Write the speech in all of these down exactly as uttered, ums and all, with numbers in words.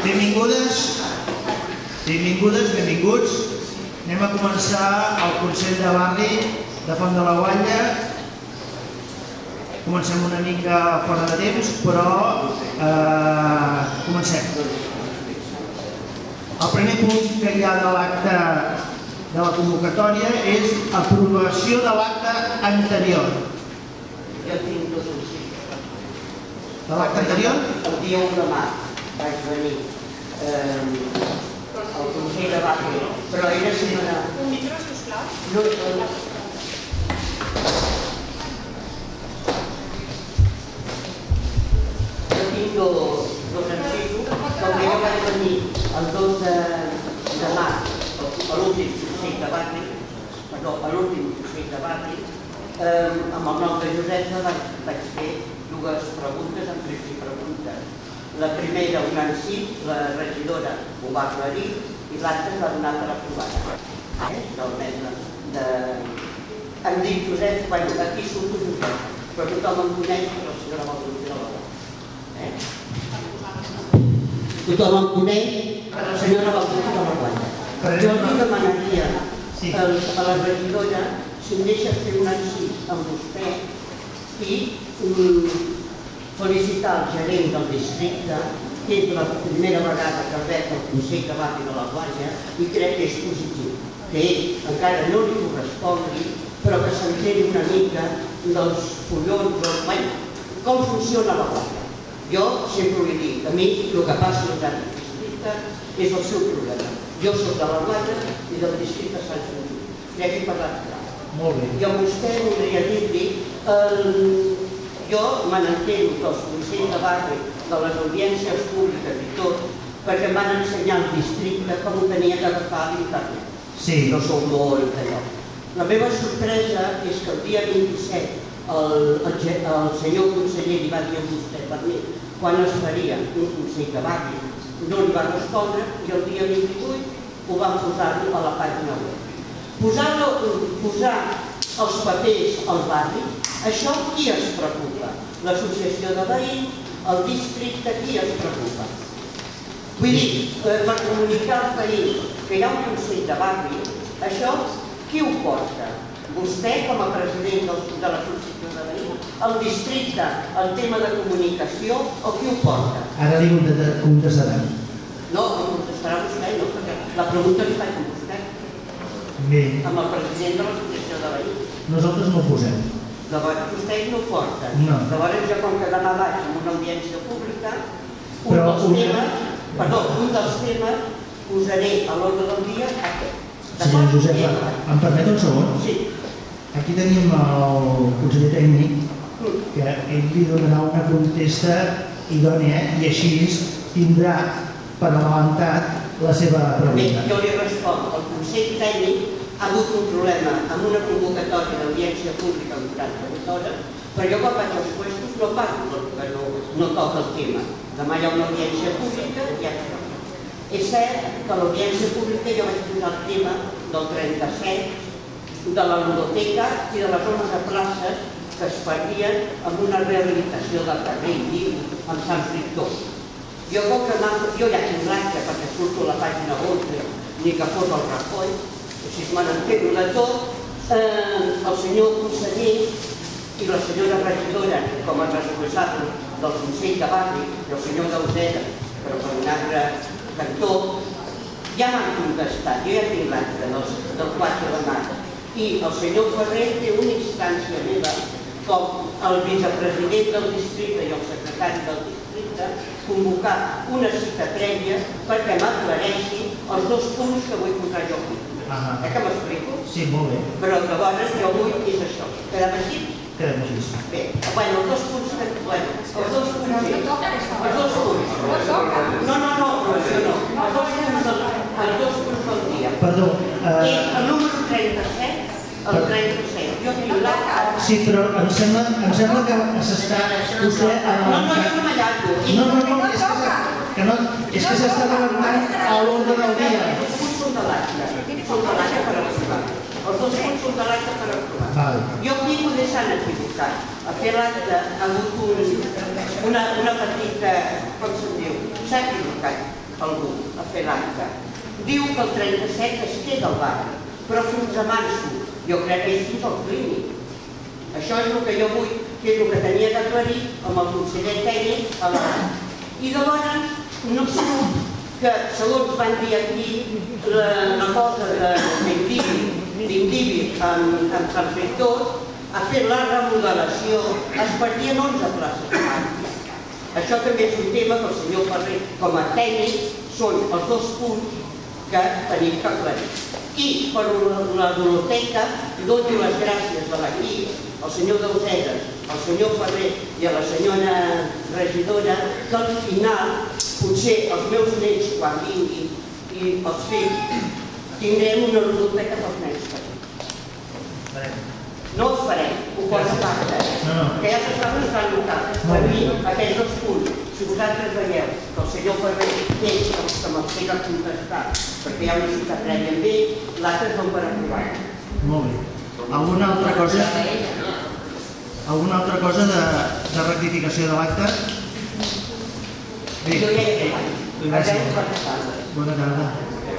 Benvingudes, benvingudes, benvinguts. Anem a començar el Consell de Barri de Font de la Guatlla. Comencem una mica fora de temps, però eh, comencem. El primer punt que hi ha de l'acte de la convocatòria és aprovació de l'acte anterior. Jo tinc dos anys. De l'acte anterior? El dia u de març vaig venir al Consell de Barri, però era setmana... Un micro, sisplau. No, no. Jo tinc dos encisos, com jo vaig venir el dos de març, a l'últim Consell de Barri, perdó, a l'últim Consell de Barri, amb el nom de Josefa vaig fer dues preguntes, amb tres preguntes. La primera, un encís, la regidora ho va aclarir, i l'altra va donar per aprovada. Del mes de... Em dic Josep, bueno, aquí surto Josep, però tothom em coneix per la senyora Valdovinos. Tothom em coneix per la senyora Valdovinos. Jo li demanaria a la regidora si em deixa fer un encís amb vostè i felicitar el gerent del districte, que és la primera vegada que rep el Consell de Barri de la Guatlla i crec que és positiu, que ell encara no li correspongui, però que s'enteri una mica dels follons, com funciona la Guatlla. Jo sempre li dic, a mi el que passa al districte és el seu problema. Jo soc de la Guatlla i del districte Sant Joan. Crec que he parlat clar. Molt bé. I a vostè voldria dir-li, jo me n'entero dels consells de barri, de les audiències públiques i tot, perquè em van ensenyar al districte com ho tenia que agafar a l'internet. Sí. No sou molt d'allò. La meva sorpresa és que el dia vint-i-set el senyor conseller li va dir a vostè per mi quan es faria un consell de barri, no li va respondre i el dia vint-i-vuit ho van posar-lo a la pàgina web. Posar els papers al barri, això qui es preocupa? L'associació de veïns, el districte, qui es preocupa? Vull dir, per comunicar al país que hi ha un consell de barri, això qui ho porta? Vostè com a president de l'associació de veïns? El districte, el tema de comunicació, o qui ho porta? Ara li contestaran. No, em contestarà vostè, no, perquè la pregunta li faig a vostè. Bé. Amb el president de l'associació de veïns. Nosaltres no ho posem. Llavors, vostès no ho porten. No. Llavors, jo com que demà vaig en una audiència pública, un dels temes, perdó, un dels temes posaré a l'ordre del dia aquest. Senyor Josep, em permet un segon? Sí. Aquí tenim el conseller tècnic, que ell li donarà una contesta idònia i així tindrà per avançat la seva pregunta. Jo li responc, el Consell Tècnic ha hagut un problema amb una convocatòria d'audiència pública en quaranta-vuit hores, però jo quan vaig als puestos no parlo que no toca el tema. Demà hi ha una audiència pública i ja està. És cert que a l'audiència pública jo vaig posar el tema del trenta-set, de la ludoteca i de les zones de places que es farien amb una rehabilitació del carrer Indiu amb Sant Frictor. Jo com que jo ja tinc l'acte perquè surto a la pàgina onze ni que fos el Rajoy, si me n'entero de tot, el senyor conseller i la senyora regidora com a responsable del Consell de Barri i el senyor Gausera, però per un altre cantó, ja m'han contestat. Jo ja tinc l'acte del quatre de març i el senyor Ferrer té una instància meva com el vicepresident del districte i el secretari del districte convocar una cita prèvia perquè m'aclareixi els dos punts que vull posar jo aquí. Eh que m'explico? Sí, molt bé. Però llavors jo vull és això. Quedem així? Quedem així. Bé, bueno, els dos punts que... Bueno, els dos punts... Els dos punts... No, no, no, això no. Els dos punts del... Els dos punts del dia. Perdó. El número trenta-set, el trenta-set. Jo tinc l'acte... Sí, però em sembla que s'està... Vostè... No, no, jo no m'allargo. No, no, no, és que s'està demanant a l'ordre del dia. Els punts són de l'acte. Són de l'acte per aprovar. Els dos punts són de l'acte per aprovar. Jo aquí poder s'han equivocat. A fer l'acte ha hagut una petita, com se'n diu, s'ha equivocat. algú a fer l'acte. Diu que el trenta-set es queda al barri, però fins a març, jo crec que és fins al clínic. Això és el que jo vull, que és el que tenia d'aclarir amb el conseller tècnic a l'hora. I de l'hora no surt que, segons van dir aquí, la cosa d'Indivi amb Sant Fruitós, a fer la remodelació, es perdien onze places de màquina. Això també és un tema que el senyor Ferrer, com a tècnic, són els dos punts que tenim que aclarir. I per la biblioteca dono les gràcies de l'equip, al senyor Dauseres, al senyor Ferrer i a la senyora regidora, que al final, potser els meus nens, quan vinguin, i els fills, tindrem una biblioteca pels nens petits. No ho farem, ho posa pacte, que ja s'està buscant local. Per mi, aquests dos punts, si vosaltres veieu que el senyor Ferrer té que me'ls té que contestar, perquè hi ha una ciutat prèvia amb ell, l'altre és per aprovar. Molt bé. Alguna altra cosa? Alguna altra cosa de rectificació de l'acte? Bé, gràcies. Bona tarda.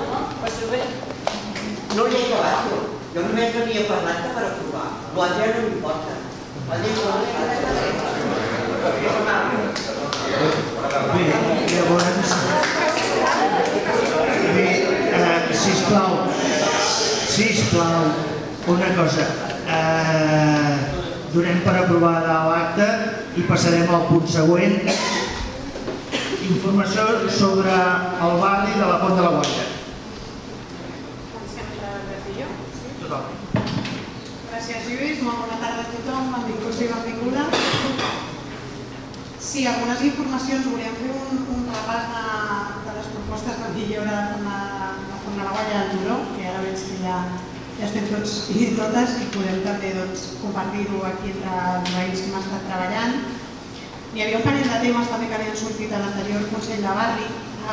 No l'he acabat, jo. Jo només venia per l'acte per aprovar. L'altre no m'importa. Bé, llavors... Bé, sisplau, sisplau, una cosa. Donem per aprovada l'acte i passarem al punt següent. Informació sobre el barri de la Font de la Guaita. Gràcies, Lluís. Molt bona tarda a tothom. Benvinguts i benvinguda. Sí, algunes informacions. Volíem fer un repàs de les propostes de millora de la Font de la Guaita del Turó, que ara veig que ja estem tots i totes i podem també compartir-ho aquí entre els veïns que hem estat treballant. Hi havia un parell de temes també que havien sortit a l'anterior Consell de Barri.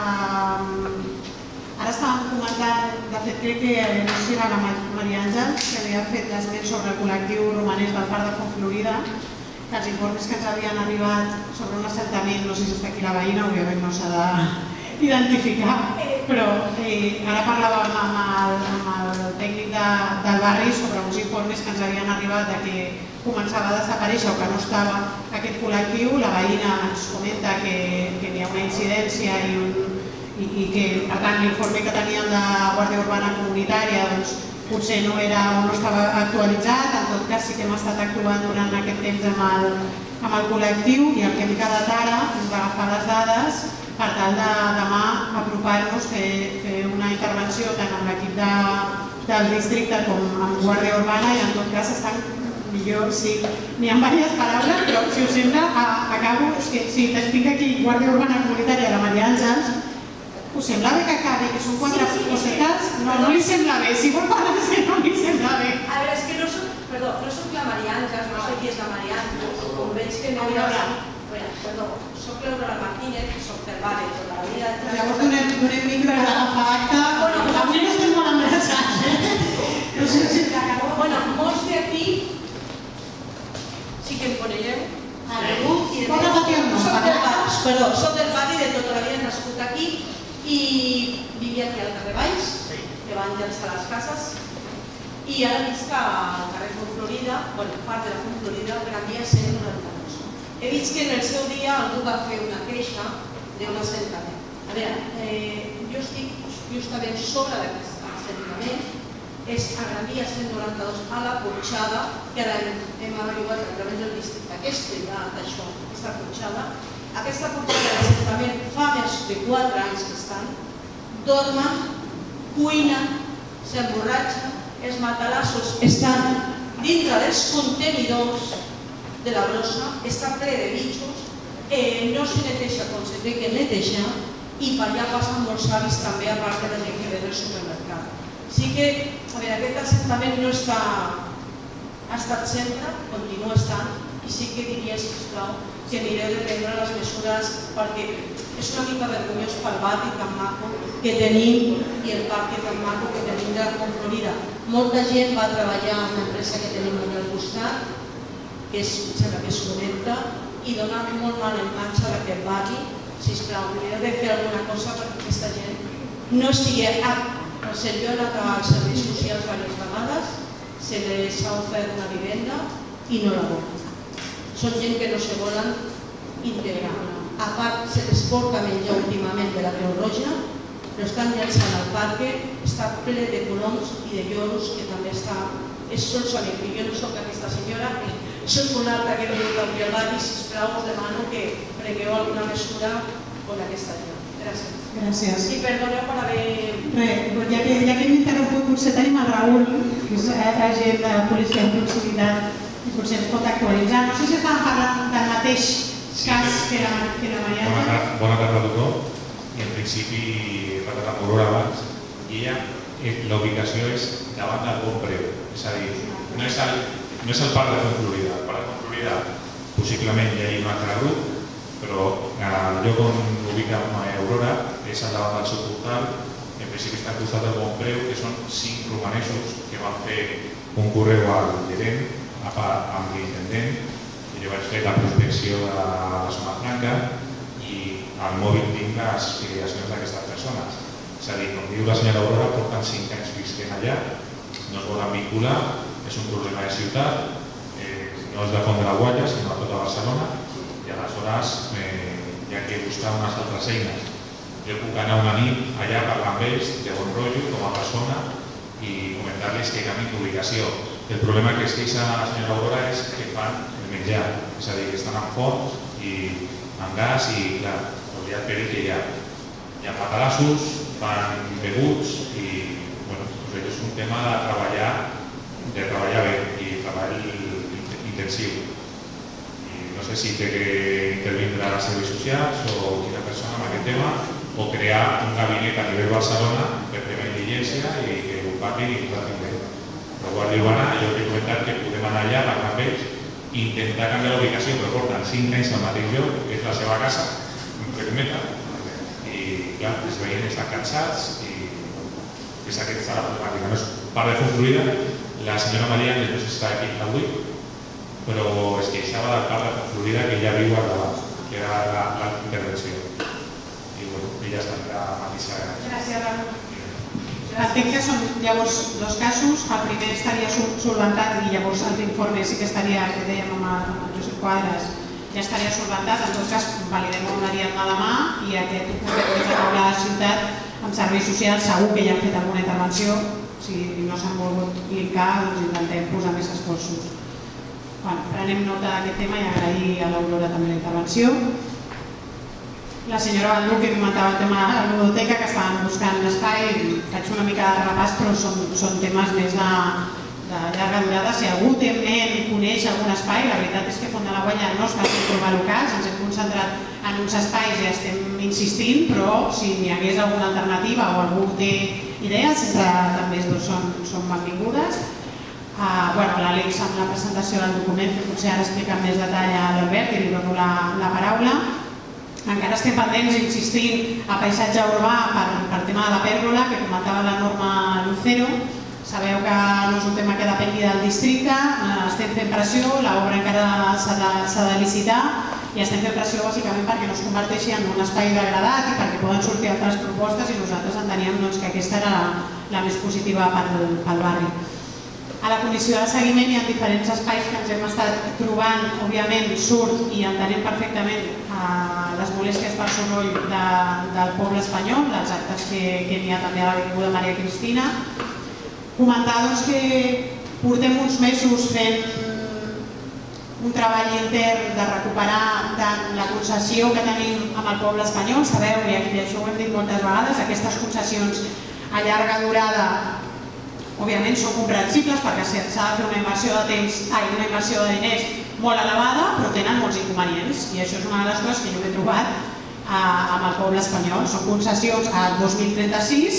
Ara estàvem comentant, de fet crec que no sé si era la Maria Àngels, que havia fet l'esment sobre el col·lectiu romanès del Parc de Fontflorida, que els informes que ens havien arribat sobre un assentament, no sé si està aquí la veïna, òbviament no s'ha d'identificar, però ara parlàvem amb el tècnic del barri sobre uns informes que ens havien arribat de que començava a desaparèixer o que no estava aquest col·lectiu. La veïna ens comenta que hi ha una incidència i que, per tant, l'informe que teníem de Guàrdia Urbana Comunitària potser no era o no estava actualitzat. En tot cas, sí que hem estat actuant durant aquest temps amb el col·lectiu i el que hem quedat ara és agafar les dades per tal de demà apropar-nos, fer una intervenció tant amb l'equip del districte com amb Guàrdia Urbana i en tot cas estan millor, sí, n'hi ha diverses paraules, però si us sembla, acabo, és que si tinc aquí Guàrdia Urbana Comunitària de la Maria Àngels, us sembla bé que acabi, que són quatre cosetes? No, no li sembla bé, si vol parlar és que no li sembla bé. A veure, és que no soc, perdó, no soc la Maria Àngels, no sé qui és la Maria Àngels, com veig que no hi ha... Perdó, soc l'Aurora Martínez, soc del barri tota la vida. Llavors donem micro per agafar acte. Avui no estem molt embarassats, eh? No sé si t'acabó. Bueno, molts d'aquí sí que em coneixeu. Com la patiu no? Perdó, soc del barri de tota la vida, nascut aquí i vivia aquí al carrer Valls, davant dels de les cases, i ara visc al carrer Fontflorida, bueno, part de la Fontflorida, Gran Via cent noranta-dos. He vist que en el seu dia algú va fer una queixa d'un assentament. A veure, jo estic justament sobre d'aquest assentament, és a Gran Via cent noranta-dos, a la Porxada, que ara hem averiguat a través del districte que és privat, això, aquesta Porxada. Aquesta Porxada de l'assentament fa més de quatre anys que estan, dormen, cuinen, s'emborratxen, els matalassos estan dintre dels contenidors de la brossa, està ple de bitxos, no se neteja com se té que netejar i per allà passen molts avis també a part de la gent que ve del supermercat. Sí que, a veure, aquest assentament no està, ha estat sempre, continua estant, i sí que diria, sisplau, que mireu de prendre les mesures perquè és una mica vergonyós pel barri tan maco que tenim i el parc tan maco que tenim de la Fontflorida. Molta gent va treballar en una empresa que tenim al costat, que és, sembla que és Connecta, i dona molt mala imatge d'aquest barri. sisplau, hauria de fer alguna cosa perquè aquesta gent no estigui apta. El senyor ha anat als serveis socials diverses vegades, se les ha ofert una vivenda i no la volen. Són gent que no se volen integrar. A part, se les porta a menjar últimament de la Creu Roja, però estan llançant al parc, està ple de coloms i de lloros que també està... És sol sonic, i jo no soc aquesta senyora, soc una altra que he vingut al Violari, sisplau, us demano que prengueu alguna mesura con aquesta gent. Gràcies. Gràcies. I perdoneu per haver... Res, ja que, ja que hem interromput, potser tenim el Raül, que és agent de policia de proximitat, i potser ens pot actualitzar. No sé si estàvem parlant del mateix cas que la, que la Mariana. Bona tarda a tothom. En principi, va tratar molt hora abans, i ella, la ubicació és davant del Bon Preu. És a dir, no és el, no és el parc de Fontflorida. El parc de Fontflorida possiblement hi ha un altre grup, però el lloc on ubica Aurora és al davant del seu portal. En principi està al costat del Bon Preu, que són cinc romanesos que van fer un correu al gerent, amb l'intendent, i jo vaig fer la prospecció de la zona franca i al mòbil tinc les filiacions d'aquestes persones. És a dir, com diu la senyora Aurora, porten cinc anys visquent allà, no es volen vincular, és un problema de ciutat, no és de Font de la Gualla, sinó a tota Barcelona, i aleshores hi ha que buscar unes altres eines. Jo puc anar una nit allà parlar amb ells de bon rotllo, com a persona, i comentar-los que canvien d'ubicació. El problema que es queixa la senyora Aurora és que fan el menjar, és a dir, que estan amb forns i amb gas i, clar, hi ha el perill que hi ha. Hi ha matalassos, fan beguts i, bueno, és un tema de treballar, de treballar bé i treball intensiu. I no sé si té que intervindre a serveis socials o quina persona en aquest tema, o crear un gabinet a nivell Barcelona per tema d'indigència i que ho parlin i ho parlin bé. Però Guàrdia Urbana, jo he comentat que podem anar allà, parlar amb ells, i intentar canviar la ubicació, però porten cinc anys al mateix lloc, que és la seva casa, un permeta, i clar, els veïns estan cansats i és aquesta la problemàtica. No és part de Fontflorida, la senyora Maria no sé si està aquí avui, però es queixava del parc de Fontflorida que ja viu al davant, que era la intervenció. I bueno, ella està a mateixa... Gràcies, Ramon. Entenc que són llavors dos casos, el primer estaria solventat i llavors els informes sí que estaria, que dèiem amb el Josep Quadres, ja estaria solventat, en tot cas validem una Ariadna demà i aquest ho portem des de taula de la ciutat amb serveis socials, segur que ja han fet alguna intervenció, si no s'han volgut clicar doncs intentem posar més esforços. Prenem nota d'aquest tema i agrair a l'Aurora també la intervenció. La senyora Baldú que comentava el tema de la ludoteca, que estaven buscant l'espai, faig una mica de repàs, però són temes més de llarga durada. Si algú té en ment i coneix algun espai, la veritat és que Font de la Guanya no es fàcil trobar locals, ens hem concentrat en uns espais i estem insistint, però si n'hi hagués alguna alternativa o algú té idees, també són benvingudes. L'Àlex amb la presentació del document, que potser ara explica amb més detall a l'Albert i li dono la paraula. Encara estem pendents, insistint, a paisatge urbà per tema de la pèrgola, que comentava la Norma Lucero. Sabeu que no és un tema que depengui del districte, estem fent pressió, l'obra encara s'ha de licitar i estem fent pressió bàsicament perquè no es converteixi en un espai degradat i perquè poden sortir altres propostes i nosaltres enteníem que aquesta era la més positiva pel barri. A la comissió de seguiment hi ha diferents espais que ens hem estat trobant, òbviament surt i entenem perfectament les molèsties per soroll del poble espanyol, dels actes que n'hi ha també a l'Avinguda Maria Cristina. Comentar que portem uns mesos fent un treball intern de recuperar tant la concessió que tenim amb el poble espanyol, sabeu, i això ho hem dit moltes vegades, aquestes concessions a llarga durada òbviament són comprensibles perquè s'ha de fer una inversió de temps, una inversió de diners molt elevada, però tenen molts inconvenients i això és una de les coses que jo m'he trobat amb el poble espanyol. Són concessions a dos mil trenta-sis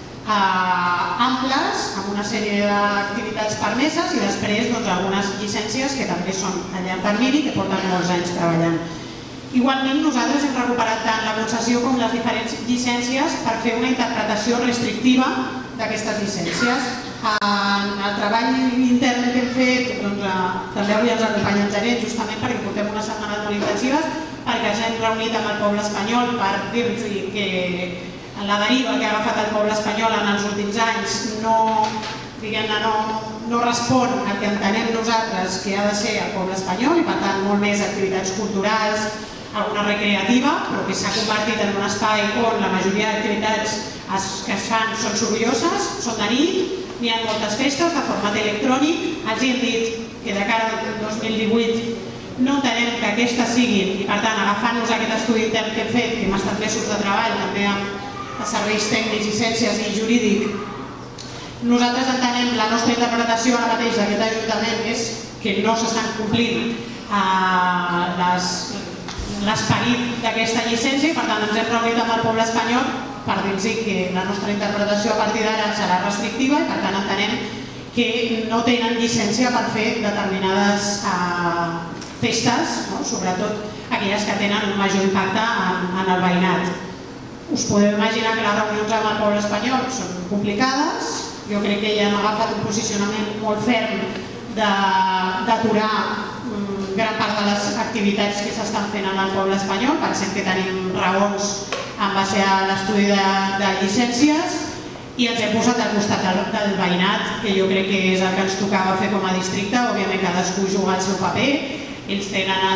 amples, amb una sèrie d'activitats permeses i després algunes llicències que també són a llarg termini que porten molts anys treballant. Igualment nosaltres hem recuperat tant la concessió com les diferents llicències per fer una interpretació restrictiva d'aquestes llicències. En el treball intern que hem fet, també avui ens acompanya el gerent justament perquè portem unes setmanes molt intensives, perquè ens hem reunit amb el poble espanyol per dir-los que la deriva que ha agafat el poble espanyol en els últims anys no, diguem-ne, no, no respon al que entenem nosaltres que ha de ser el poble espanyol i per tant molt més activitats culturals, alguna recreativa, però que s'ha convertit en un espai on la majoria d'activitats que es fan són sorolloses, són de nit, n'hi ha moltes festes de format electrònic. Els hem dit que de cara al dos mil divuit no entenem que aquestes siguin i per tant agafant-nos aquest estudi intern que hem fet, que hem estat mesos de treball també amb serveis tècnics, llicències i jurídic, nosaltres entenem la nostra interpretació ara mateix d'aquest Ajuntament és que no s'estan complint l'esperit d'aquesta llicència i per tant ens hem reunit amb el poble espanyol per dir-los que la nostra interpretació a partir d'ara serà restrictiva i per tant entenem que no tenen llicència per fer determinades festes, sobretot aquelles que tenen un major impacte en el veïnat. Us podeu imaginar que les reunions amb el poble espanyol són complicades, jo crec que ja hem agafat un posicionament molt ferm d'aturar gran part de les activitats que s'estan fent en el poble espanyol. Pensem que tenim raons en base a l'estudi de llicències i ens hem posat al costat del veïnat, que jo crec que és el que ens tocava fer com a districte. Òbviament cadascú juga el seu paper, ells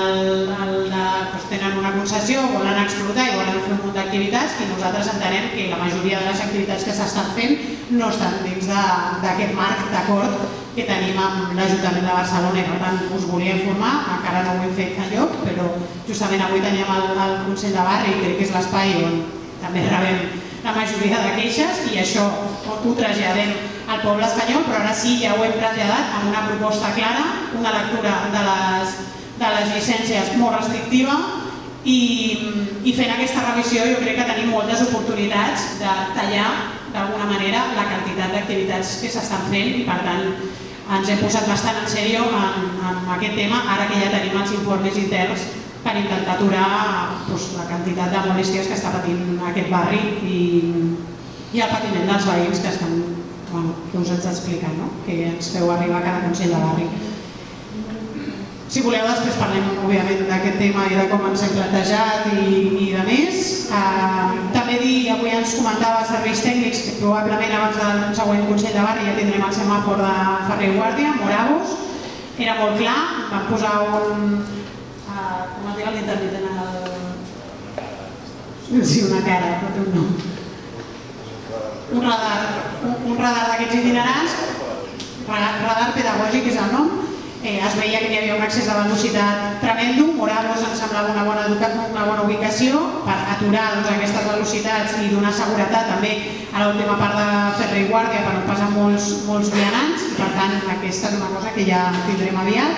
tenen una concessió, volen explotar i volen fer un munt d'activitats i nosaltres entenem que la majoria de les activitats que s'estan fent no estan dins d'aquest marc d'acord que tenim amb l'Ajuntament de Barcelona i per tant us volia informar, encara no ho hem fet enlloc, però justament avui teníem el Consell de Barri i crec que és l'espai on també rebem la majoria de queixes i això ho traslladem al poble espanyol, però ara sí ja ho hem traslladat amb una proposta clara, una lectura de les de les llicències molt restrictiva i fent aquesta revisió jo crec que tenim moltes oportunitats de tallar d'alguna manera la quantitat d'activitats que s'estan fent i per tant ens hem posat bastant en sèrio en aquest tema ara que ja tenim els informes interns per intentar aturar la quantitat de molèsties que està patint aquest barri i el patiment dels veïns que estan, que us haig d'explicar, que ens feu arribar a cada Consell de Barri. Si voleu, després parlem, òbviament, d'aquest tema i de com ens hem plantejat i de més. També dir, avui ens comentava serveis tècnics, que probablement abans del següent Consell de Barri ja tindrem el semàfor de Ferrer i Guàrdia, Moravos. Era molt clar, vam posar un... com es diu l'intermitent en el... Sí, una cara, però té un nom. Un radar, un radar d'aquests itinerants, radar pedagògic és el nom. Es veia que hi havia un excés de velocitat tremendo, Moravos ens semblava una bona ubicació per aturar aquestes velocitats i donar seguretat també a l'última part de Ferrer i Guàrdia per on passen molts vianants i per tant aquesta és una cosa que ja tindrem aviat.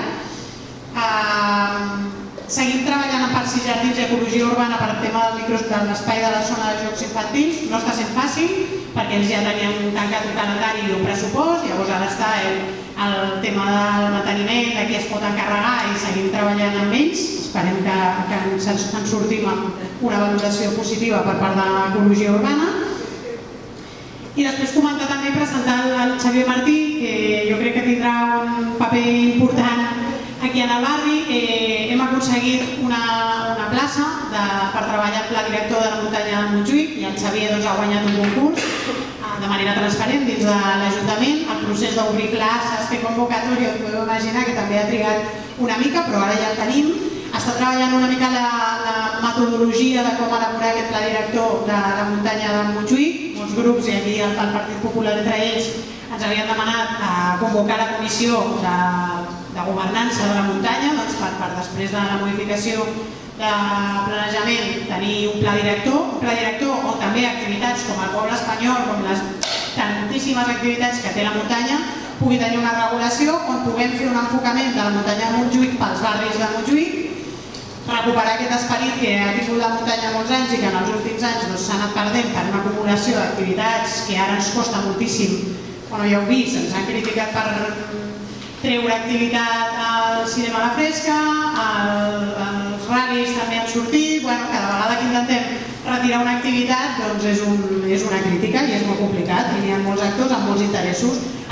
Seguim treballant en parcs i jardins i ecologia urbana per al tema de l'espai de la zona de jocs infantils. No està sent fàcil perquè ells ja teníem tancat un calendari i un pressupost, llavors ara està el tema del manteniment, de què es pot encarregar i seguim treballant amb ells. Esperem que ens sortim amb una valoració positiva per part de l'ecologia urbana. I després comentar també presentar el Xavier Martí, que jo crec que tindrà un paper important aquí en el barri. Hem aconseguit una plaça per treballar el pla director de la muntanya de Montjuïc i el Xavier ha guanyat un concurs de manera transparent dins de l'Ajuntament. El procés d'obrir places, fer convocatòria, us podeu imaginar que també ha trigat una mica, però ara ja el tenim. Està treballant una mica la metodologia de com elaborar aquest pla director de la muntanya de Montjuïc. Molts grups, i aquí el Partit Popular entre ells, ens havien demanat convocar la comissió de governança de la muntanya per després de la modificació de planejament tenir un pla director, un pla director on també activitats com el poble espanyol, com les tantíssimes activitats que té la muntanya, pugui tenir una regulació on puguem fer un enfocament de la muntanya de Montjuïc pels barris de Montjuïc, recuperar aquest esperit que ha tingut la muntanya molts anys i que en els últims anys s'ha anat perdent per una acumulació d'activitats que ara ens costa moltíssim. Ja ho heu vist, ens han criticat per treure activitat al cinema a la fresca, els ral·lis també han sortit, cada vegada que intentem retirar una activitat és una crítica i és molt complicat i hi ha molts actors amb molts interessos.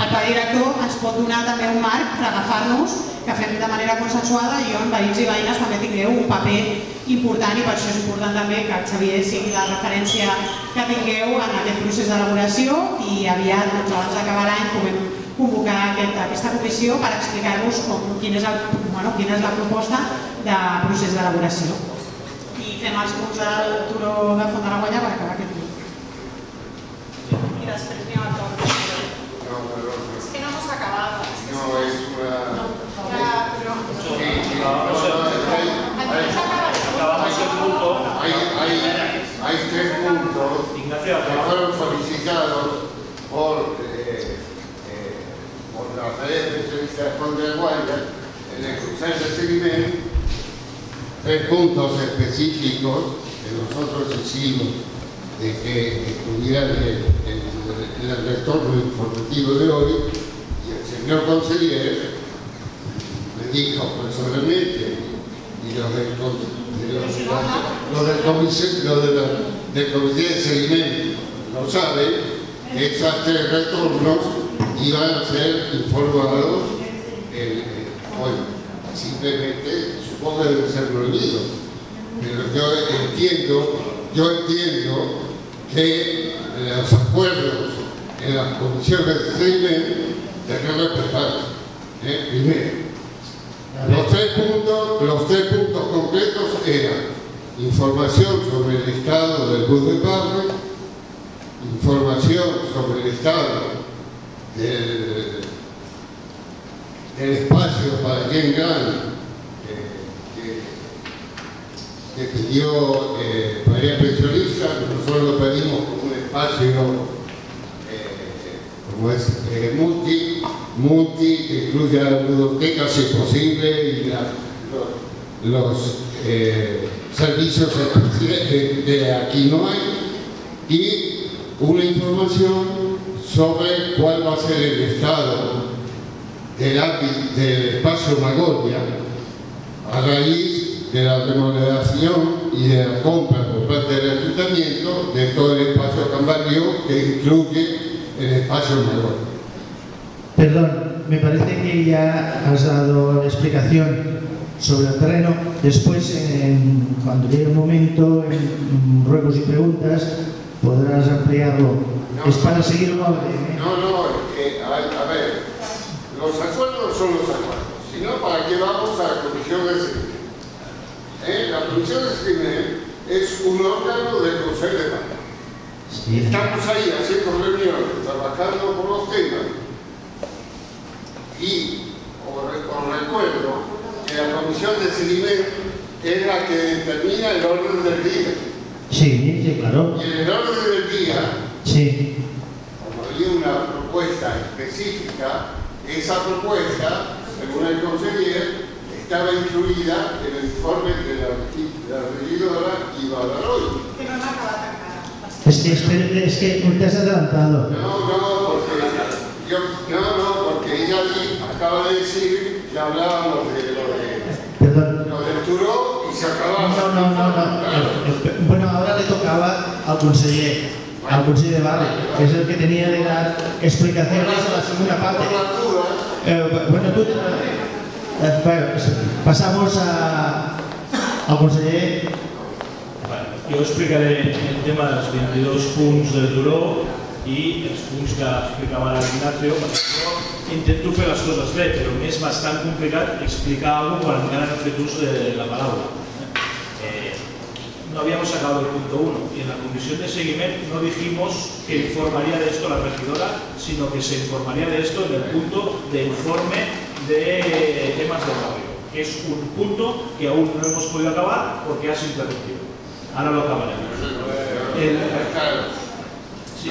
el pla director ens pot donar també un marc per agafar-nos, que fem de manera consensuada i on veïns i veïnes també tingueu un paper important, i per això és important també que el Xavier sigui la referència que tingueu en aquest procés d'elaboració, i aviat, abans d'acabar l'any, puguem convocar aquesta comissió per explicar-vos quina és la proposta de procés d'elaboració. I fem els punts del turó de Font de la Gualla per acabar aquest grup. I després anem al torn. És que no hemos acabado. No, es una... Hay tres puntos que fueron solicitados por la red de entrevista de Font de la Guaya en el cruce de seguimiento. Tres puntos específicos que nosotros hicimos de que estuvieran en el retorno informativo de hoy, y el señor consejero me dijo personalmente, y los del, de los, los del, comité, los de la, del comité de seguimiento lo saben, que esos tres retornos iban a ser informados eh, hoy. Simplemente supongo que deben ser prohibidos, pero yo entiendo, yo entiendo que los acuerdos en las comisiones de seguimiento deben respetarse. ¿eh? Primero, los tres puntos, los tres puntos concretos eran información sobre el estado del bus de Parme, información sobre el estado del, del espacio para quien gana, eh, que, que pidió eh, María Pensionista. Nosotros lo pedimos como un espacio eh, como es, eh, multi, multi, que incluya la biblioteca si es posible, y la, los, los eh, servicios especiales de, de aquí no hay, y una información sobre cuál va a ser el estado del, del espacio Magonia a raíz de la remodelación y de la compra por parte del ayuntamiento de todo el espacio Cambario, que incluye el espacio Magonia. Perdón, me parece que ya has dado explicación sobre el terreno. Después, en, cuando llegue el momento, en ruegos y preguntas, podrás ampliarlo. No, es para seguir un orden. ¿eh? No, no, eh, a, a ver, los acuerdos son los acuerdos, si no, ¿para qué vamos a la comisión de seguimiento? ¿Eh? La comisión de seguimiento es un órgano del Consejo de Paz. Sí. Estamos ahí haciendo reuniones, trabajando por los temas, y os recuerdo que la comisión de seguimiento es la que determina el orden del día. Sí, sí, claro. Y en el orden del día, sí, como había una propuesta específica, esa propuesta, según el consejero, estaba incluida en el informe de la, de la regidora Ibadaroy. Que no me acaba tan cara. Es que, es, es que te has adelantado. No, no, porque, yo, no, no, porque ella acaba de decir que hablábamos de lo, de, Perdón. lo del Turó y se acababa. No, no, no, no. Claro. Bueno, ahora le tocaba al conseller, al conseller de Barri, que es el que tenía de dar explicaciones a la segunda parte. Eh, bueno, tú, eh, bueno, pasamos a, al conseller. Jo explicaré el tema dels vint-i-dos punts del Turó i els punts que explicava l'Ignacio, perquè jo intento fer les coses bé, però m'és bastant complicat explicar alguna cosa quan encara no he fet ús de la paraula. Eh, no habíamos sacado el punto uno y en la comisión de seguimiento no dijimos que informaría de esto la regidora, sino que se informaría de esto en el punto de informe de temas del barrio, que es un punto que aún no hemos podido acabar porque has interrumpido. Ahora lo acabaremos. El... Sí.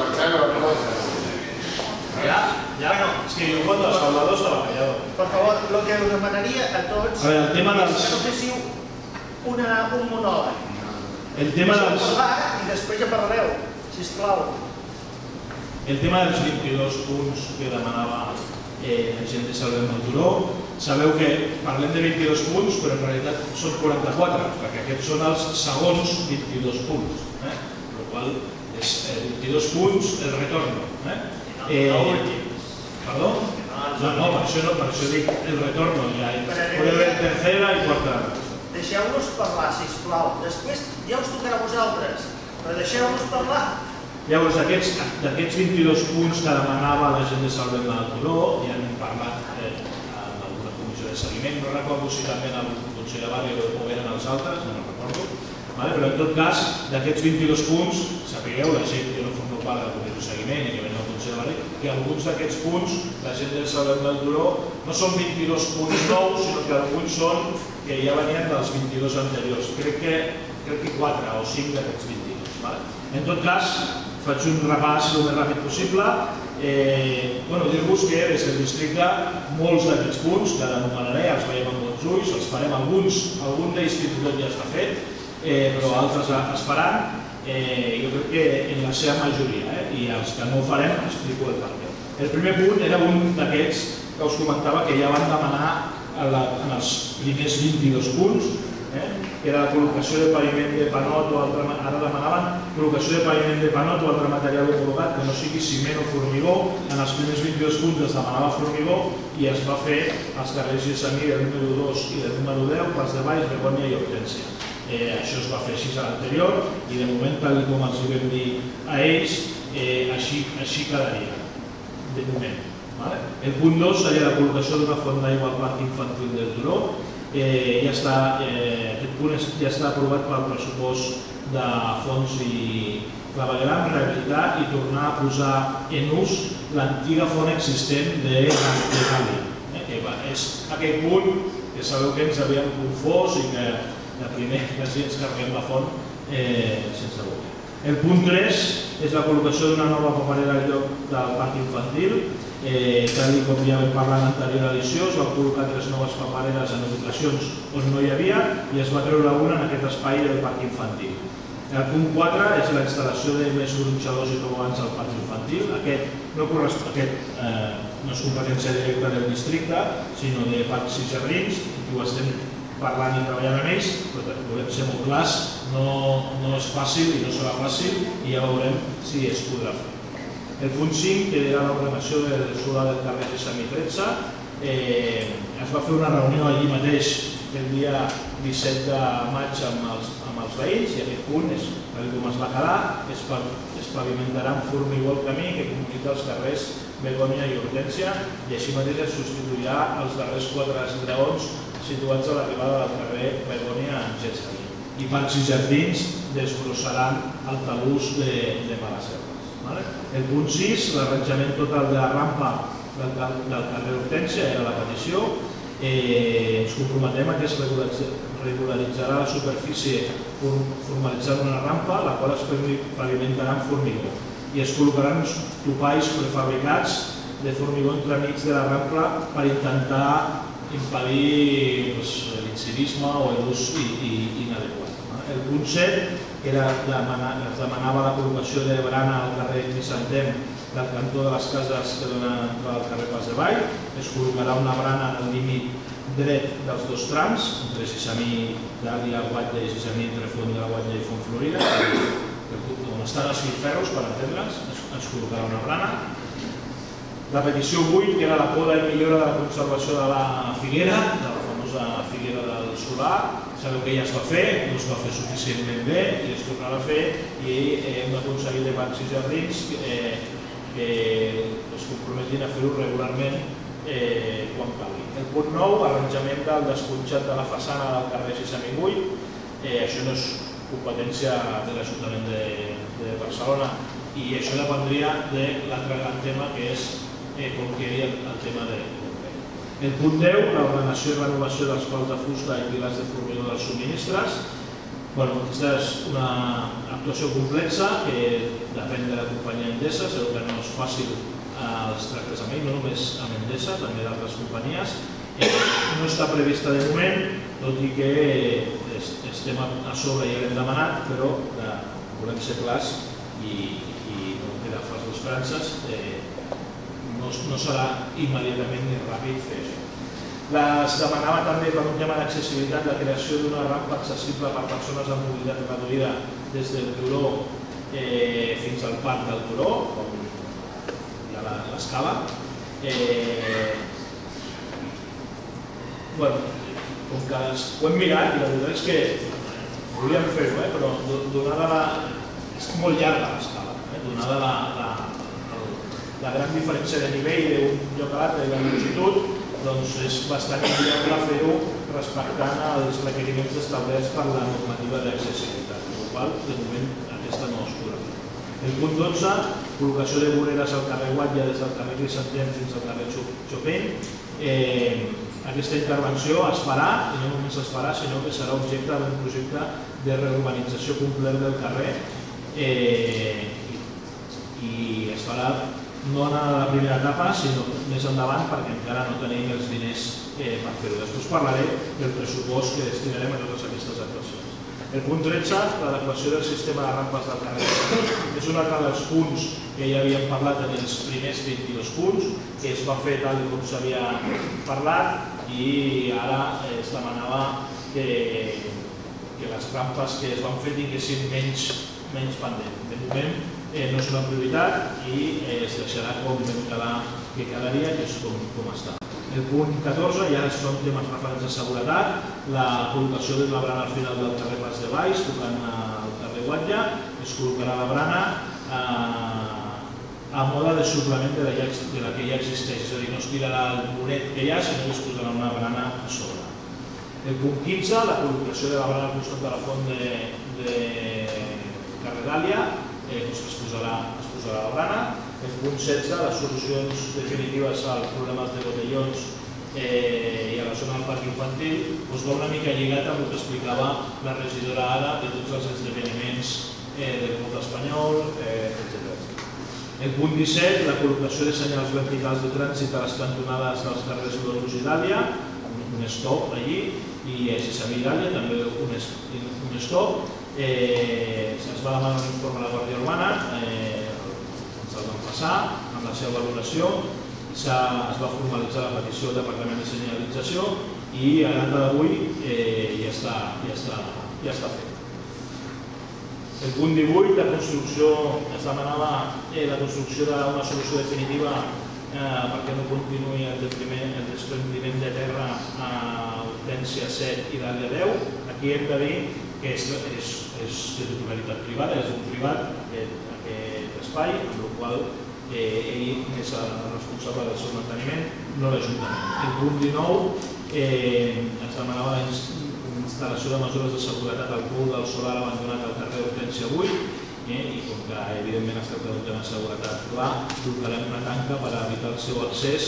Ya, ya, bueno, es que yo cuando has hablado estaba callado. Por favor, lo que us demanaria a tots a ver, el tema és dels... que no féssiu una, un monòleg. El tema dels... I després ja parlareu, sisplau. El tema dels vint-i-dos punts que demanava eh, la gent de Salvem el Turó. Sabeu que parlem de vint-i-dos punts, però en realitat són quaranta-quatre, perquè aquests són els segons vint-i-dos punts. Eh? Per la qual és eh, vint-i-dos punts el retorn. Eh? Eh, Perdó? No, no, per això no, per això dic el retorno. Pot haver tercera i quarta. Deixeu-los parlar, sisplau. Després ja us tocarà a vosaltres, però deixeu-los parlar. Llavors, d'aquests vint-i-dos punts que demanava la gent de Salvem del Turó, ja n'hem parlat en alguna comissió de seguiment, no recordo si també en el Consell de Barri o eren els altres, no recordo, però en tot cas, d'aquests vint-i-dos punts, sapigueu, la gent que no forma part del Comissió de Seguiment i que venen al Consell de Barri, que alguns d'aquests punts, la gent de Salvem del Turó, no són vint-i-dos punts nous, sinó que alguns són que ja venien dels vint-i-dos anteriors. Crec que quatre o cinc d'aquests vint-i-dos. En tot cas, faig un repàs el més ràpid possible. Dir-vos que des del districte molts d'aquests punts que anomenaré, els veiem amb bons ulls, els farem alguns, algun d'ells fins i tot ja està fet, però altres es faran, jo crec que en la seva majoria, i els que no ho farem explico el perquè. El primer punt era un d'aquests que us comentava que ja van demanar en els primers vint-i-dos punts, que era la col·locació de paviment de panot o altre, ara demanaven col·locació de paviment de panot o altre material homologat que no sigui ciment o formigó. En els primers vint-i-dos punts es demanava formigó i es va fer als carrers Gessamí del número dos i del número deu, Pas de Valls, Begònia i Hortènsia. Això es va fer així a l'anterior i de moment, tal com els vam dir a ells, així quedaria, de moment. El punt dos seria la col·locació d'una font d'aigua al parc infantil del Turó. Aquest punt ja està aprovat pel pressupost de Fons i Clavegueram, rehabilitar i tornar a posar en ús l'antiga font existent de Gali. És aquell punt que sabeu que ens havíem confós i que de primer quasi ens carreguem la font sense voler. El punt tres és la col·locació d'una nova paperera al lloc del parc infantil. Tal com ja vam parlar en l'anterior edició, es van col·locar tres noves papereres en ubicacions on no hi havia i es va treure una en aquest espai del parc infantil. El punt quatre és la instal·lació de més gronxadors i tobogans al parc infantil. Aquest no és competència directa del districte, sinó de parcs i jardins, i ho estem parlant i treballant amb ells, però volem ser molt clars, no és fàcil i no serà fàcil i ja veurem si es podrà fer. El punt cinc, que era l'ordenació del solar del carrer Gessamí tretze, es va fer una reunió allí mateix el dia disset de maig amb els veïns i aquest punt, tal com es va quedar, es pavimentarà amb formigó el camí que comunica els carrers Begònia i Hortènsia i així mateix es substituirà els darrers quatre esgraons situats a l'arribada del carrer Begònia en Gessamí. I parcs i jardins desbrossaran el talús de Malaserres. El punt sis, l'arranjament total de la rampa del carrer Hortènsia era la petició. Ens comprometem a que es regularitzarà la superfície formalitzant una rampa, la qual es pavimentarà amb formigó i es col·locaran uns topalls prefabricats de formigó entremig de la rampa per intentar impedir l'incivisme o l'ús inadequat. El punt set, que es demanava la col·locació de barana al carrer Crisantem del cantó de les cases que donen entrada al carrer Pas de Vall. Es col·locarà una barana en el límit dret dels dos trams, entre Gessamí d'Àguila, Guatlla i Gessamí entre Font de la Guatlla i Font Florida, on estan els filferros, per entendre'ns, es col·locarà una barana. La petició vuit, que era la poda i millora de la conservació de la figuera, de la famosa figuera del solar. Sabeu que ja es va fer, no es va fer suficientment bé i es tornarà a fer i hem d'aconseguir de parcs i jardins que es comprometin a fer-ho regularment quan calgui. El punt nou, arranjament del desconxat de la façana del carrer Gessamí vuit. Això no és competència de l'Ajuntament de Barcelona i això dependria de l'altre gran tema que és com quedi el tema de el punt deu, l'ordenació i renovació dels pals de fusta i pilars de formigó dels subministres. Aquesta és una actuació complexa que depèn de la companyia Endesa, sabeu que no és fàcil els tractes amb ell, no només amb Endesa, també d'altres companyies. No està prevista de moment, tot i que estem a sobre i ja l'hem demanat, però volem ser clars i no queda fals d'esperances. No serà immediatament ni ràpid fer això. Es demanava també per un tema d'accessibilitat la creació d'una rampa accessible per persones amb mobilitat reduïda des del Turó fins al parc del Turó, com hi ha l'escala. Bueno, com que ho hem mirat i la veritat és que volíem fer-ho, però donada la... és molt llarga l'escala, donada la gran diferència de nivell d'un lloc a l'altre i de longitud, doncs és bastant inviable fer-ho respectant els requeriments establerts per la normativa d'accessibilitat, per la qual de moment aquesta no es podrà fer. El punt dotze, col·locació de voreres al carrer Guatlla des del carrer Crisantem fins al carrer Chopin. Aquesta intervenció es farà, i no només es farà, sinó que serà objecte d'un projecte de reurbanització complet del carrer i es farà no en la primera etapa, sinó més endavant perquè encara no tenim els diners per fer-ho. Després parlaré del pressupost que destinarem a totes aquestes actuacions. El punt tretze, l'adequació del sistema de rampes del carrer. És un altre dels punts que ja havíem parlat en els primers vint-i-dos punts, que es va fer tal com s'havia parlat i ara es demanava que les rampes que es van fer tinguessin menys pendent. De moment no és una prioritat i es deixarà com que quedaria, que és com està. El punt catorze ja són temes referents a seguretat, la col·locació de la brana al final del carrer Pas de Baix, tocant al carrer Guatlla, es col·locarà la brana a mode de suplement de la que ja existeix, és a dir, no es tirarà el muret que hi ha, sinó que es posarà una brana a sobre. El punt quinze, la col·locació de la brana al costat de la font de carrer Dàlia, es posarà la brana. El punt setze, les solucions definitives als problemes de botellons i a la zona del parc infantil, va una mica lligat amb el que explicava la regidora ara de tots els esdeveniments del poble espanyol, etcètera. El punt disset, la col·locació de senyals verticals de trànsit a les cantonades dels carrers Lorus i Dàlia, un stop allí, i a Xisabí i Dàlia també un stop. Es va demanar un informe a la Guàrdia Urbana, ens el van passar amb la seva valoració, es va formalitzar la petició del Departament de Senyalització i a data d'avui ja està fet. El punt divuit, la construcció, es demanava la construcció d'una solució definitiva perquè no continuï el desprendiment de terra a Hortènsia set i Dàlia deu. Aquí hem de dir que és de titularitat privada, és un privat aquest espai, amb el qual ell és el responsable del seu manteniment, no l'Ajuntament. El punt dinou ens demanava la instal·lació de mesures de seguretat al pou del solar abandonat al carrer Hortènsia vuit i com que evidentment es tracta d'un tema de seguretat clar, col·locarem una tanca per evitar el seu accés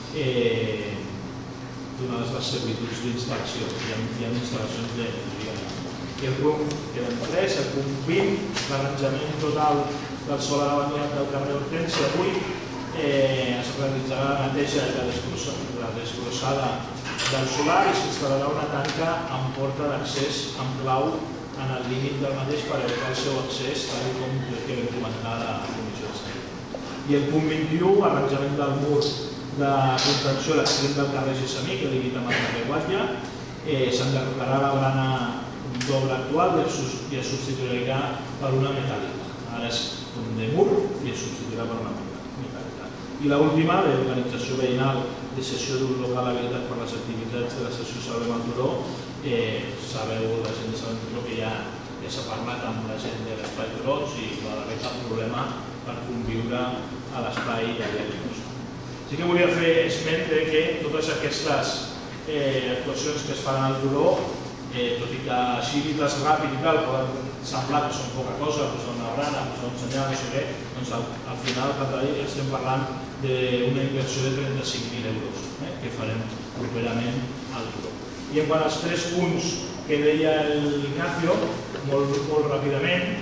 donades les servituds d'instal·lació. Hi ha instal·lacions de vigilància. I el punt tres, el punt vint, l'arranjament total del solar abandonat del carrer Hortènsia vuit, es realitzarà la neteja i la desglossada del solar i s'instal·larà una tanca amb porta d'accés amb clau en el límit del mateix per evitar el seu accés, tal com que vam comentar a la comissió de seguiment. I el punt vint-i-u, arranjament del mur de contenció a l'extrem del carrer Gessamí, que limita amb el carrer Guatlla, s'enderrocarà la brana d'obra actual i es substituirà per una metàl·lica. Ara és un de mur i es substituirà per una metàl·lica. I l'última, l'organització veïnal de cessió d'un local habilitat per les activitats de la sessió Salvem el Turó. Sabeu, la gent de Salvem el Turó, que ja s'ha parlat amb la gent de l'Espai Turons i no ha d'haver cap problema per conviure a l'espai d'allà. Sí que volia fer esment que totes aquestes actuacions que es fan al Turó, tot i que així dites ràpid i tal, poden semblar que són poca cosa, que són una brana, que són senyals, no sé què, doncs al final estem parlant d'una inversió de trenta-cinc mil euros que farem properament al Turó. I en quant als tres punts que deia l'Ignacio, molt ràpidament,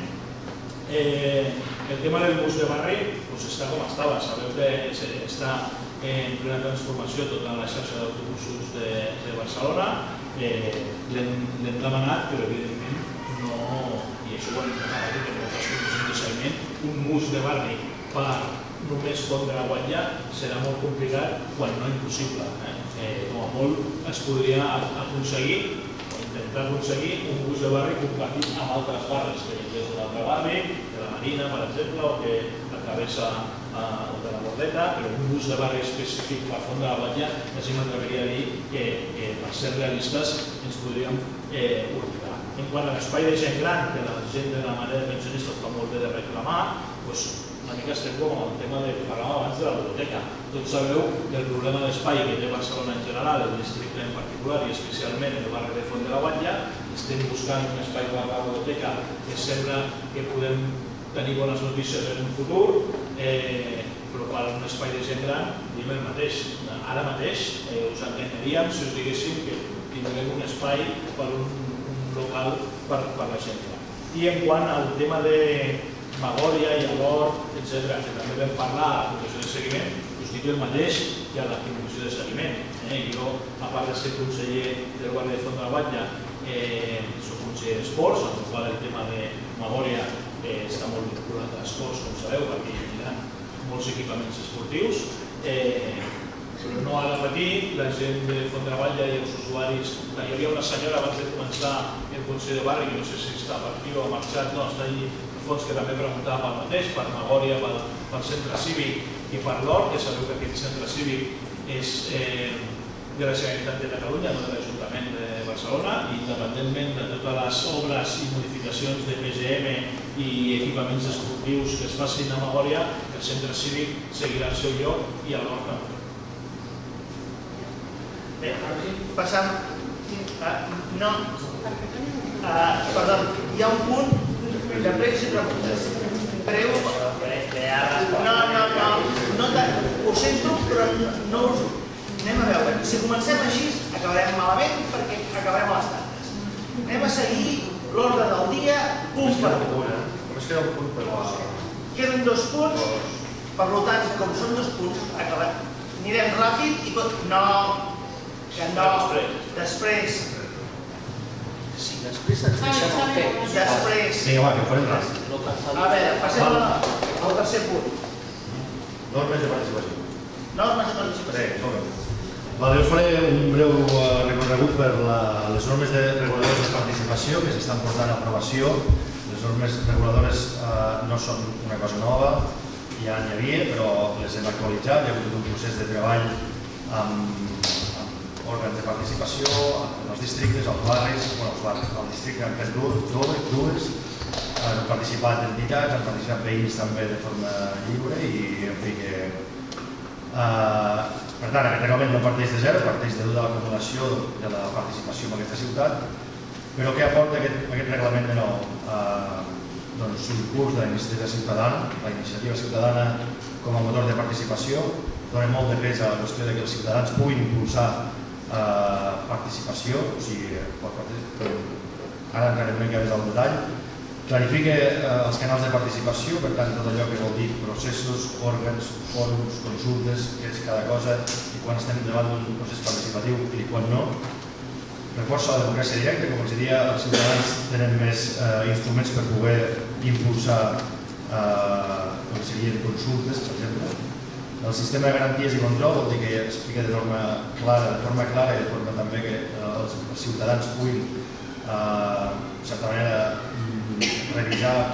el tema del bus de barri està com estava. Sabeu que està en plena transformació tota la xarxa d'autobusos de Barcelona. L'hem demanat, però evidentment no, i això ho hem demanat en moltes condicions de seguiment, un bus de barri per només fondre a Guatlla serà molt complicat, quan no impossible. Com a molt es podria aconseguir o intentar aconseguir un bus de barri compartit amb altres barris, que vingués d'un altre barri, de la Marina, per exemple, o que travessa o de la Bordeta, però un ús de barri específic per Font de la Batlla, així m'atreviria a dir que per ser realistes ens podríem obligar. En quant a l'espai de gent gran, que la gent de la manera de pensionistes fa molt bé de reclamar, una mica estem com amb el tema que parlàvem abans de la biblioteca. Tots sabeu del problema d'espai que té Barcelona en general, el districte en particular i especialment el barri de Font de la Batlla. Estem buscant un espai per la biblioteca que sembla que podem tenir bones notícies en un futur, però per un espai de gent gran diem el mateix. Ara mateix us enganyaríem si us diguéssim que tindrem un espai per un local per la gent gran. I en quant al tema de Magòria i Alor, etcètera, que també vam parlar a la Comissió de Seguiment, us dic el mateix que a la Comissió de Seguiment. Jo, a part de ser conseller del barri de Font de la Batlla, soc conseller d'Esports, amb el qual el tema de Magòria està molt vinculat a esports, com sabeu, perquè hi ha molts equipaments esportius. Però no ha de patir, la gent de Font de la Batlla i els usuaris... Hi havia una senyora abans de començar el Consell de Barri, que no sé si està per aquí o ha marxat, no, està allí fons que també preguntava pel mateix, per Magòria, pel centre cívic i per l'Hort, que sabeu que aquest centre cívic és de la Generalitat de Catalunya, no de l'Ajuntament de Barcelona, i independentment de totes les obres i modificacions de P G M i equipaments esportius que es facin a Magòria, el centre cívic seguirà el seu lloc i l'Hort també. Bé, passant... No... Perdó, hi ha un punt de pregs i preguntes. Preu... No, no, no, ho sento, però no us... Anem a veure, si comencem així acabarem malament perquè acabarem a les tantes. Anem a seguir l'ordre del dia punt per punt. Només queda un punt per l'ordre. Queden dos punts, per tant, com són dos punts, anirem ràpid i... No, que no, després... Sí, després ens deixem el temps. Després... Vinga, va, que ho farem ràpid. A veure, passem al tercer punt. Normes de participació. Normes de participació. Bé, molt bé. Jo us faré un breu recorregut per les normes reguladores de participació que s'estan portant a aprovació. Les normes reguladores no són una cosa nova, ja n'hi havia, però les hem actualitzat. Hi ha hagut un procés de treball amb òrgans de participació, en els districtes, als barris, al districte han fet dues, han participat entitats, han participat veïns també de forma lliure i en fi que... Per tant, aquest reglament no parteix de zero, parteix de tota l'acumulació de la participació en aquesta ciutat, però què aporta aquest reglament de nou? Doncs l'impuls de la iniciativa ciutadana, la iniciativa ciutadana com a motor de participació, dona molt de pes a la qüestió que els ciutadans puguin impulsar participació, o sigui, ara entrarem una mica més al detall, clarifica els canals de participació, per tant, tot allò que vol dir processos, òrgans, fòrums, consultes, què és cada cosa i quan estem davant d'un procés participatiu i quan no. Reforça la democràcia directa, com els diria, els ciutadans tenen més instruments per poder impulsar com serien consultes, per exemple. El sistema de garanties i control vol dir que explica de forma clara, de forma clara i de forma també que els ciutadans puguin, de certa manera, revisar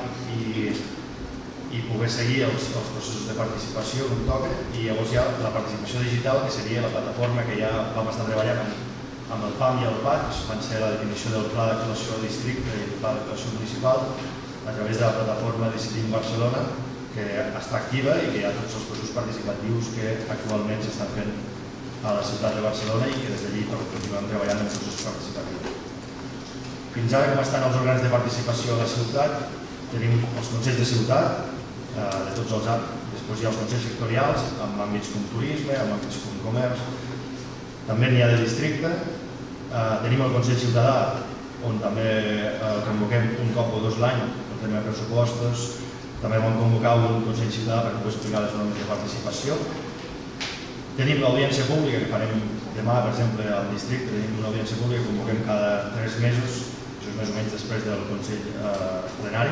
i poder seguir els processos de participació com toca, i llavors hi ha la participació digital, que seria la plataforma que ja vam estar treballant amb el P A M i el P A C, que van ser la definició del Pla d'actuació del districte i el Pla d'actuació municipal, a través de la plataforma Decidim Barcelona, que està activa i que hi ha tots els processos participatius que actualment s'estan fent a la ciutat de Barcelona i que des d'allí continuem treballant en processos participatius. Fins ara, com estan els òrgans de participació a la ciutat, tenim els consells de ciutat, de tots els àmbits, després hi ha els consells sectorials, amb àmbits com turisme, amb àmbits com comerç, també n'hi ha de districte, tenim el Consell Ciutadà, on també convoquem un cop o dos l'any el tema de pressupostos, també vam convocar un Consell Ciutadà per poder explicar les normes de participació. Tenim l'audiència pública que farem demà, per exemple, al districte, tenim una audiència pública que convoquem cada tres mesos, més o menys després del Consell plenari,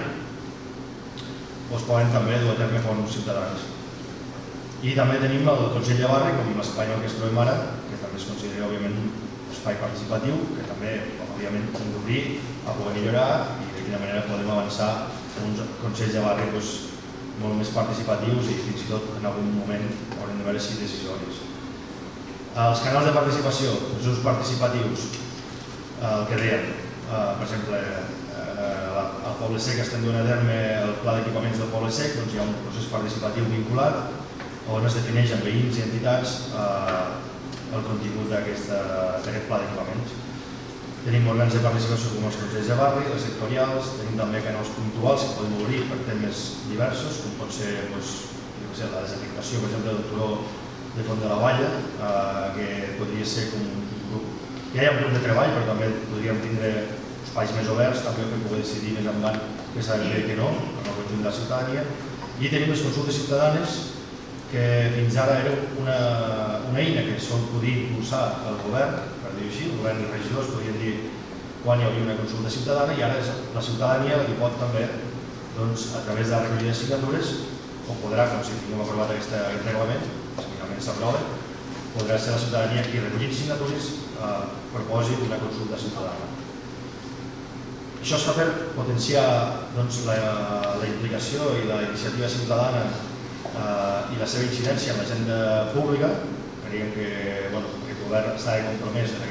o es poden també dur a terme fòrums ciutadans. I també tenim el Consell de Barri, com l'espai en què es trobem ara, que també es considera, òbviament, un espai participatiu, que també, òbviament, hem d'obrir a poder millorar i de quina manera podem avançar en uns consells de barri molt més participatius i fins i tot en algun moment haurem de veure si decisoris. Els canals de participació, els usos participatius, el que dèiem, per exemple, al Poble Sec estem duent a terme el pla d'equipaments del Poble Sec, doncs hi ha un procés participatiu vinculat on es defineix amb veïns i entitats el contingut d'aquest pla d'equipaments. Tenim òrgans de participació com els consells de barri, els sectorials, tenim també canals puntuals que podem obrir per temes diversos, com pot ser la desafectació, per exemple, del turó de Font de la Valla, que podria ser com un grup, ja hi ha un grup de treball, però també podríem tindre espais més oberts, també per poder decidir més endavant què s'ha de fer i què no, en el conjunt de la ciutadania. I tenim les consultes ciutadanes, que fins ara era una eina que sol poder impulsar el govern, per dir-ho així, el govern i els regidors podien dir quan hi hauria una consulta ciutadana, i ara és la ciutadania la que pot també, a través de la recollida de signatures, o podrà, com si tinguem aprovat aquest reglament, si finalment s'aprova, podrà ser la ciutadania qui recollint signatures proposi una consulta ciutadana. Això es fa per potenciar la implicació i la iniciativa ciutadana i la seva incidència en l'agenda pública. Creiem que el govern està compromès en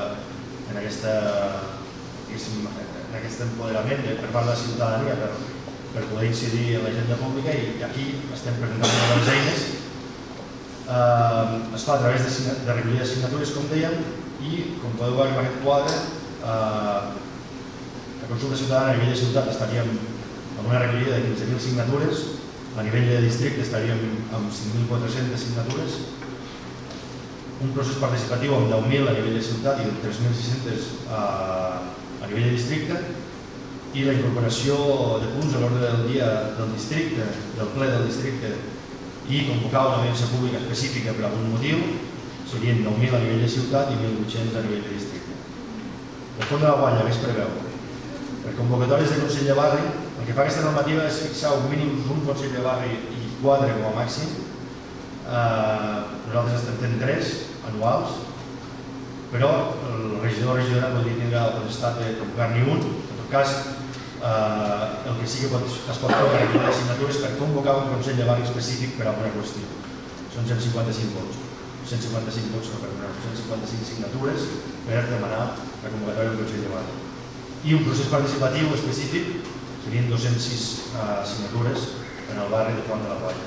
aquest empoderament per part de la ciutadania per poder incidir en l'agenda pública, i aquí estem presentant una de les eines. Es fa a través de recollida de signatures, com dèiem, i com podeu veure en aquest quadre, la consulta ciutadana a nivell de ciutat estaríem amb una recollida de quinze mil signatures, a nivell de districte estaríem amb cinc mil quatre-centes signatures, un procés participatiu amb deu mil a nivell de ciutat i tres mil sis-centes a nivell de districte, i la incorporació de punts a l'ordre del dia del districte, del ple del districte, i convocar una audiència pública específica per algun motiu, serien nou mil a nivell de ciutat i mil vuit-cents a nivell de districte. El Font de la Valla, què es preveu? Per convocatòries de Consell de Barri, el que fa aquesta normativa és fixar un mínim d'un Consell de Barri i quatre com a màxim. Nosaltres estem fent tres anuals, però el regidor o regidora podria tindre la potestat de convocar-ne un. En tot cas, el que sí que es pot fer una recollida de signatures per convocar un Consell de Barri específic per a alguna qüestió. Són cent cinquanta-cinc vots. cent cinquanta-cinc vots, no, perdó, cent cinquanta-cinc signatures per demanar la convocatòria d'un Consell de Barri. I un procés participatiu específic serien dos-cents sis signatures en el barri de Font de la Valla.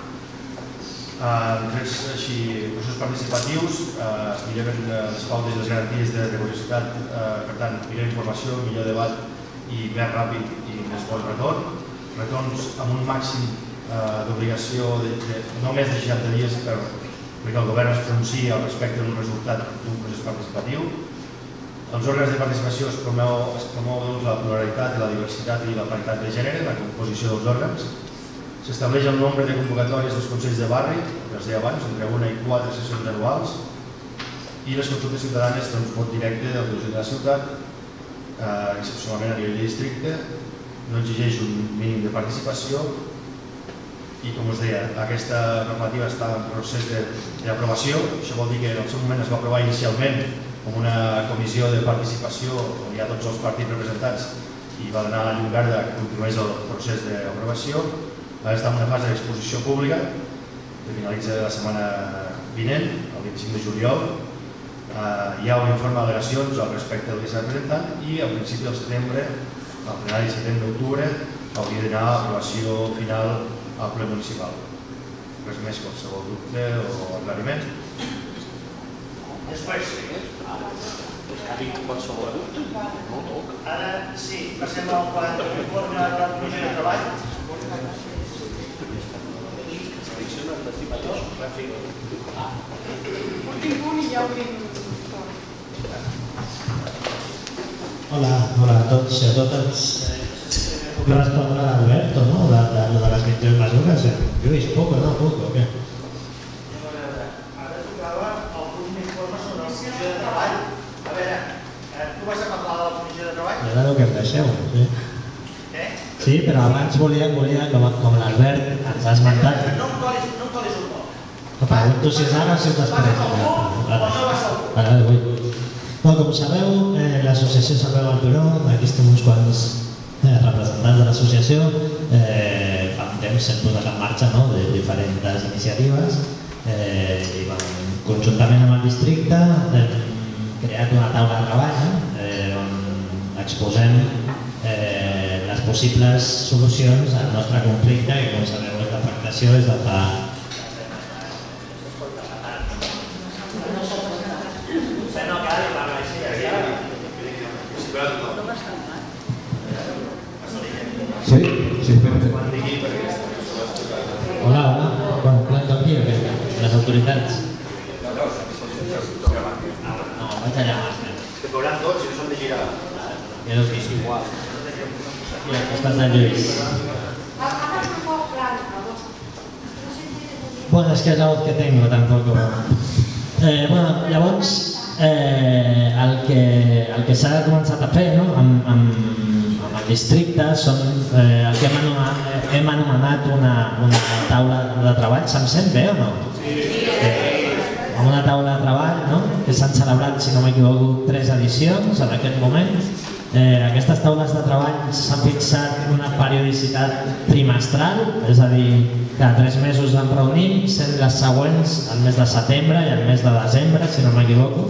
Trets així, processos participatius, es milloren les pautes i les garanties de rigorositat, per tant, millor informació, millor debat i més ràpid i més bon retorn. Retorns amb un màxim d'obligació de no més de seixanta dies perquè el govern es pronunciï al respecte d'un resultat d'un procés participatiu. Els òrgans de participació es promou la pluralitat i la diversitat i la paritat de gènere en la composició dels òrgans. S'estableix el nombre de convocatòries dels consells de barri, que es deia abans, entre una i quatre sessions anuals, i les consultes ciutadanes doncs, vot directe del Consell de la Ciutat, excepcionalment a nivell de districte, no exigeix un mínim de participació i, com us deia, aquesta normativa està en procés d'aprovació. Això vol dir que en el seu moment es va aprovar inicialment com una comissió de participació on hi ha tots els partits representats i va donar la llum verda que continués el procés d'aprovació. Ara està en una fase d'exposició pública que finalitza la setmana vinent, el vint-i-cinc de juliol. Hi ha un informe d'al·legacions al respecte del que s'ha presentat i al principi del setembre, al plenari de setembre-octubre, hauria d'anar a aprovació final al ple municipal. Res més, qualsevol dubte o aclariment. Després, ara sí, passem al quadre d'informe de la Comissió de Treball. Últim punt i ja obrim. Hola, hola a tots i a totes. Puc respondre a Alberto, ¿no? De las veintidós mesures. Yo veis poco, ¿no? Poco, ¿o qué? Ara tocava el punt d'informe sobre la Comissió de Treball. A veure, tu vas a parlar de la Comissió de Treball? Era el que em deixeu, sí. Què? Sí, però abans volia, volia com l'Albert ens ha esmentat. No em colis un poc. No pregunto si és ara o si és després. Com sabeu, l'associació Salveu el Turó, aquí estem uns quants representants de l'associació, vam temps hem posat en marxa diferents iniciatives i conjuntament amb el districte hem creat una taula de treball on exposem les possibles solucions al nostre conflicte, que com sabeu és d'afectació des de fa... Sí, sí, perfecte. Hola, hola. Bueno, planto aquí o què? Les autoritats? No, vaig allà més. És que veuran tots i no són de girar. Ja ho dic. Igual. I al costat de Lluís. Bueno, és que és la voz que tengo, tampoc. Eh, bueno, llavors, eh, el que, el que s'ha començat a fer, no?, amb, amb, amb el districte són eh, el que hem anomenat, hem anomenat una, una taula de treball. Se'm sent bé o no? Sí. Eh, amb una taula de treball, no?, que s'han celebrat, si no m'equivoco, tres edicions en aquest moment. Eh, aquestes taules de treball s'han fixat una periodicitat trimestral, és a dir, cada tres mesos ens reunim, sent les següents el mes de setembre i el mes de desembre, si no m'equivoco.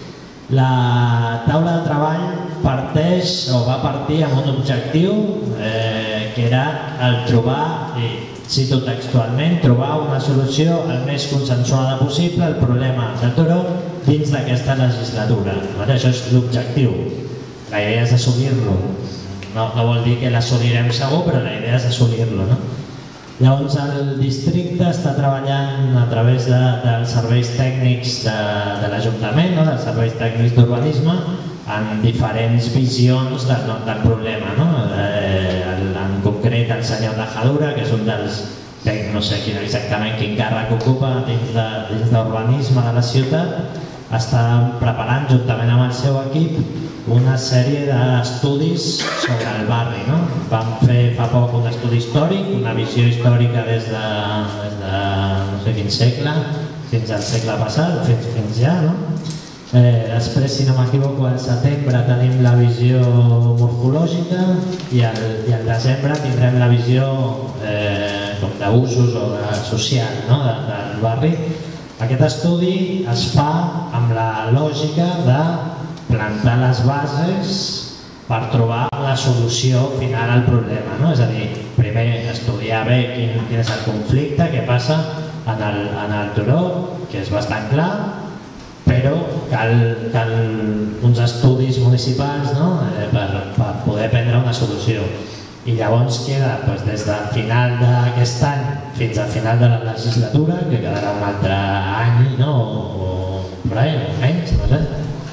La taula de treball parteix o va partir amb un objectiu eh, que era el trobar, i cito textualment, trobar una solució el més consensuada possible al problema de Turó dins d'aquesta legislatura. Això és l'objectiu. La idea és assolir-lo. No, no vol dir que l'assolirem segur, però la idea és assolir-lo, no? Llavors el districte està treballant a través de, dels serveis tècnics de, de l'Ajuntament, no?, dels serveis tècnics d'urbanisme, en diferents visions del, del problema, no? Eh, en concret el senyor Tajadura, que és un dels, no sé quin, exactament quin càrrec ocupa dins d'urbanisme de, de la ciutat, està preparant juntament amb el seu equip una sèrie d'estudis sobre el barri, no? Vam fer fa poc un estudi històric, una visió històrica des de, des de no sé quin segle fins al segle passat, fins, fins ja, no? Eh, després, si no m'equivoco, al setembre tenim la visió morfològica i al, i al desembre tindrem la visió eh, com d'usos o de social, no?, de, del barri. Aquest estudi es fa amb la lògica de plantar les bases per trobar la solució final al problema, no? És a dir, primer estudiar bé quin, quin és el conflicte, què passa en el, en el Turó, que és bastant clar, però cal, cal uns estudis municipals, no?, eh, per, per poder prendre una solució. I llavors queda doncs, des del final d'aquest any fins al final de la legislatura, que quedarà un altre any, no?, o, o per ahí, o menys, no sé,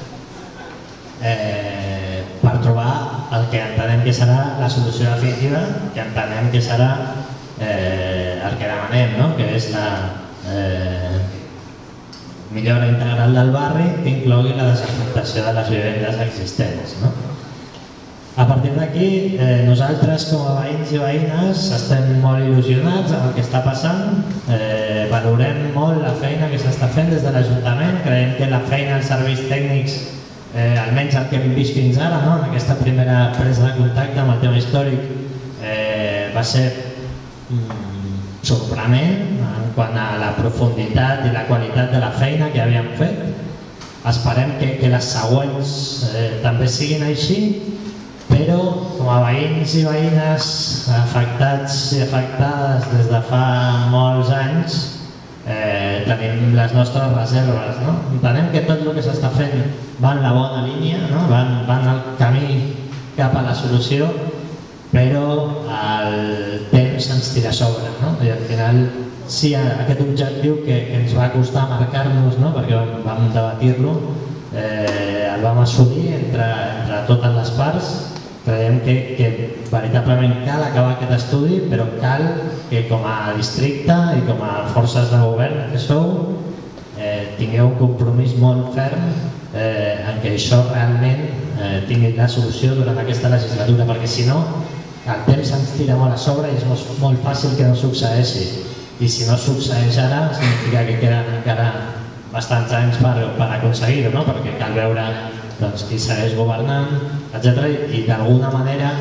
eh, per trobar el que entenem que serà la solució definitiva, que entenem que serà eh, el que demanem, no?, que és la eh, millora integral del barri que inclogui la desafectació de les vivendes existents, no? A partir d'aquí, eh, nosaltres com a veïns i veïnes estem molt il·lusionats amb el que està passant, eh, valorem molt la feina que s'està fent des de l'Ajuntament, creiem que la feina dels serveis tècnics, eh, almenys el que hem vist fins ara, no?, en aquesta primera presa de contacte amb el tema històric, eh, va ser mm, sorprenent en quant a la profunditat i la qualitat de la feina que havíem fet. Esperem que, que les següents eh, també siguin així, però com a veïns i veïnes afectats i afectades des de fa molts anys eh, tenim les nostres reserves, no? Entenem que tot el que s'està fent va en la bona línia, no? van, van al camí cap a la solució, però el temps ens tira a sobre, no? I al final sí, aquest objectiu que, que ens va costar marcar-nos, no?, perquè vam, vam debatir-lo, eh, el vam assolir entre, entre totes les parts. Creiem que, que veritablement cal acabar aquest estudi, però cal que com a districte i com a forces de govern que sou eh, tingueu un compromís molt ferm eh, en què això realment eh, tingui la solució durant aquesta legislatura, perquè si no el temps ens tira molt a sobre i és molt, molt fàcil que no succeeixi. I si no succeeix ara significa que queden encara bastants anys per, per aconseguir-ho, no? Perquè cal veure doncs, qui segueix governant, etcètera. I d'alguna manera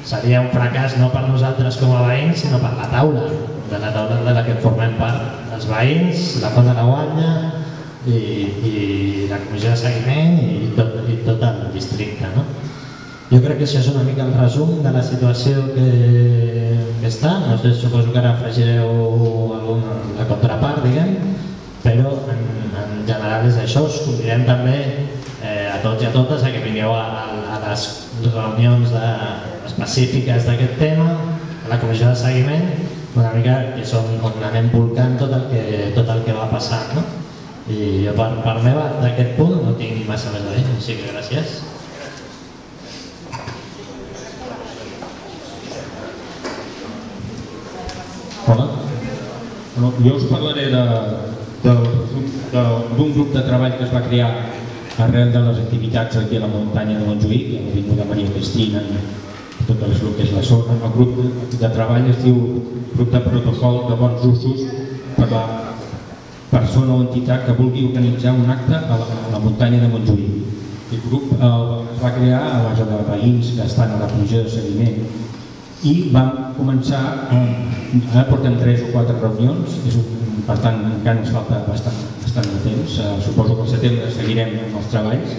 seria un fracàs no per nosaltres com a veïns, sinó per la taula, de la taula de la que formem part els veïns, la Font de la Guanya i, i la comissió de seguiment i tot, i tot el districte. No? Jo crec que això és una mica el resum de la situació que, que està. No sé, suposo que ara afegireu alguna, la contrapart, diguem, però en, en general és això. Us convidem també eh, a tots i a totes a que vingueu a, a, a les reunions de, específiques d'aquest tema, a la comissió de seguiment, una mica que són on anem volcant tot el que, tot el que va passar. No? I jo per, per meva d'aquest punt no tinc massa més a dir, així que gràcies. Hola. Bueno, jo us parlaré d'un grup de treball que es va crear arrel de les activitats aquí a la muntanya de Montjuïc, a l'Avinguda Maria Cristina i tot el que és la zona. El grup de treball es diu Grup de Protocol de Bons Usos per la persona o entitat que vulgui organitzar un acte a la, a la muntanya de Montjuïc. El grup el, es va crear a base de veïns que estan a la comissió de seguiment i vam començar, eh, ara portem tres o quatre reunions, és un, per tant encara ens falta bastant, bastant de temps, eh, suposo que al setembre seguirem amb els treballs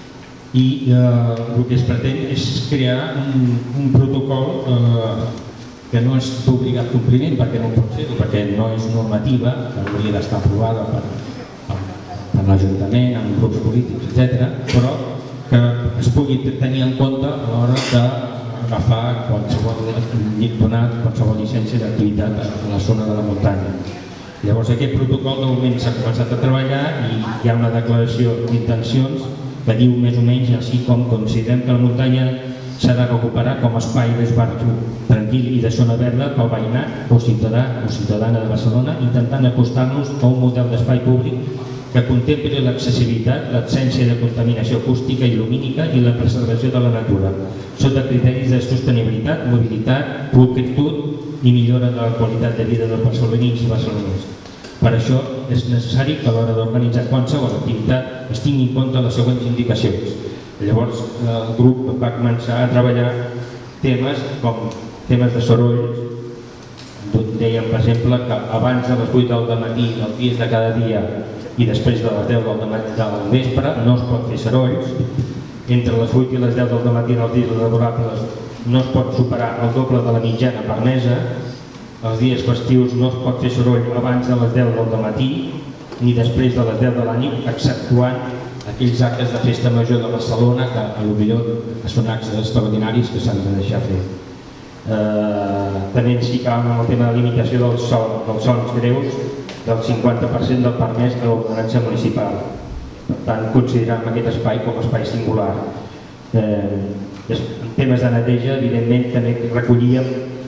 i eh, el que es pretén és crear un, un protocol eh, que no és d'obligat compliment perquè no pot ser, perquè no és normativa, que hauria d'estar aprovada per, per, per l'Ajuntament, amb grups polítics, etcètera, però que es pugui tenir en compte a l'hora d'agafar qualsevol, donar qualsevol llicència d'activitat a la zona de la muntanya. Llavors aquest protocol de moment s'ha començat a treballar i hi ha una declaració d'intencions que diu més o menys així com considerem que la muntanya s'ha de recuperar com a espai d'esbarjo tranquil i de zona verda pel veïnat o ciutadà o ciutadana de Barcelona, intentant acostar-nos a un model d'espai públic que contempli l'accessibilitat, l'absència de contaminació acústica i lumínica i la preservació de la natura, sota criteris de sostenibilitat, mobilitat, pulcritud i millora de la qualitat de vida dels barcelonins i barcelonins. Per això és necessari que a l'hora d'organitzar qualsevol activitat es tingui en compte les següents indicacions. Llavors el grup va començar a treballar temes com temes de sorolls. Dèiem, per exemple, que abans de les vuit del matí, els dies de cada dia, i després de les deu del vespre no es pot fer sorolls. Entre les vuit i les deu del matí en els dies laborables no es pot superar el doble de la mitjana permesa. Els dies festius no es pot fer soroll abans de les deu del matí ni després de les deu de la nit, exceptuant aquells actes de festa major de Barcelona que potser són actes extraordinaris que s'han de deixar fer. També ens ficàvem en el tema de limitació dels sons greus del cinquanta per cent del permès de l'ordenança municipal. Per tant, consideràvem aquest espai com a espai singular. En temes de neteja, evidentment, també recollíem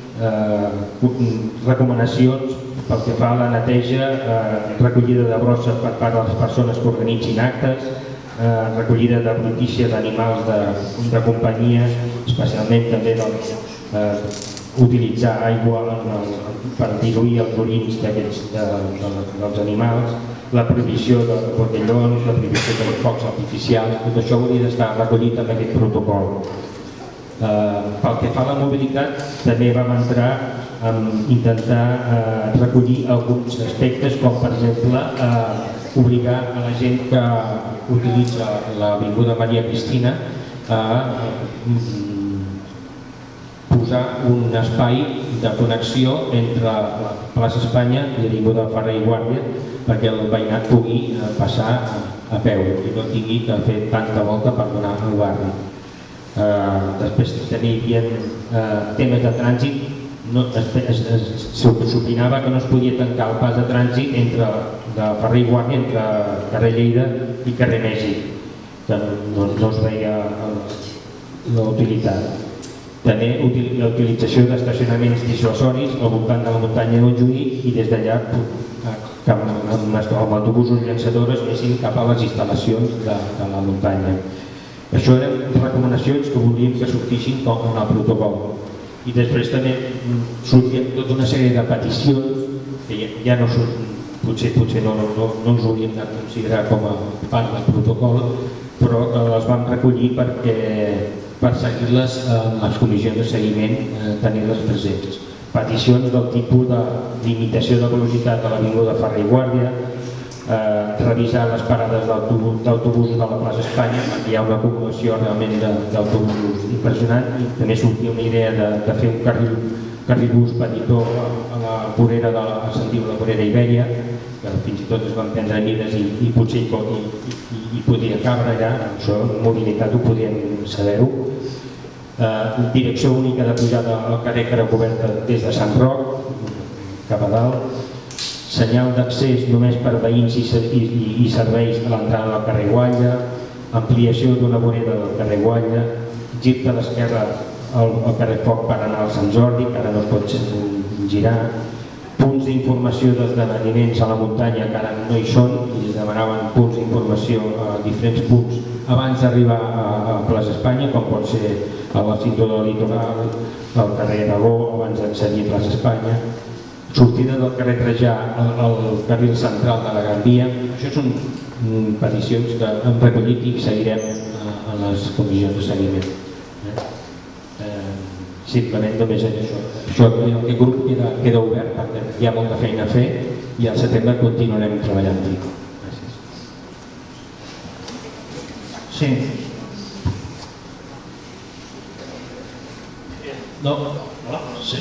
recomanacions pel que fa a la neteja, recollida de brosses per part de les persones que organitzin actes, recollida de brutícia d'animals de companyia, especialment també utilitzar aigua per diluir els orins dels animals, la prohibició de botellons, la prohibició de focs artificials, tot això hauria d'estar recollit en aquest protocol. Pel que fa a la mobilitat, també vam entrar a intentar recollir alguns aspectes, com per exemple obligar a la gent que utilitza l'Avinguda Maria Cristina a posar un espai de connexió entre la plaça Espanya i l'Avinguda Ferrer i Guàrdia perquè el veïnat pugui passar a peu i no tingui que fer tanta volta per donar al barri. Després també hi havia temes de trànsit, s'opinava que no es podia tancar el pas de trànsit entre Ferrer i Guàrdia, entre carrer Lleida i carrer Mèxic, que no es veia la utilitat. També la utilització d'estacionaments dissuasoris al voltant de la muntanya de Montjuïc i des d'allà amb autobusos llançadores anessin cap a les instal·lacions de la muntanya. Això eren recomanacions que volíem que sortissin com el protocol. I després també sortien tota una sèrie de peticions que ja no són, potser no ens hauríem de considerar com a part del protocol, però les vam recollir perquè per seguir-les en les comissions de seguiment, tenir-les presents. Peticions del tipus de limitació de velocitat a l'avinguda Ferrer i Guàrdia, revisar les parades d'autobusos de la plaça Espanya, hi ha una acumulació realment d'autobusos impressionant, i també sortia una idea de fer un carril bus petitó a la vorera de la sentiu de la vorera Ibèria, que fins i tot es van prendre mides i potser hi podia cabre allà, això en mobilitat ho podien saber-ho. Direcció única de pujada al carrer que era coberta des de Sant Roc cap a dalt, senyal d'accés només per veïns i serveis a l'entrada del carrer Guatlla, ampliació d'una vorera del carrer Guatlla, gir de l'esquerra al carrer Foc per anar al Sant Jordi, que ara no es pot girar, punts d'informació d'esdeveniments a la muntanya que ara no hi són, i es demanaven punts d'informació a diferents punts abans d'arribar a Plaça Espanya, com pot ser a la cintura del litoral, al carrer Aragó, abans d'accedir a Plaça Espanya, sortida del carrer Trajà al carril central de la Gran Via. Això són peticions que hem recollit i seguirem a les comissions de seguiment. Simplement només és això. Això aquest grup queda obert perquè hi ha molta feina a fer i al setembre continuarem treballant-hi. Gràcies. Sí. No? Hola? Sí.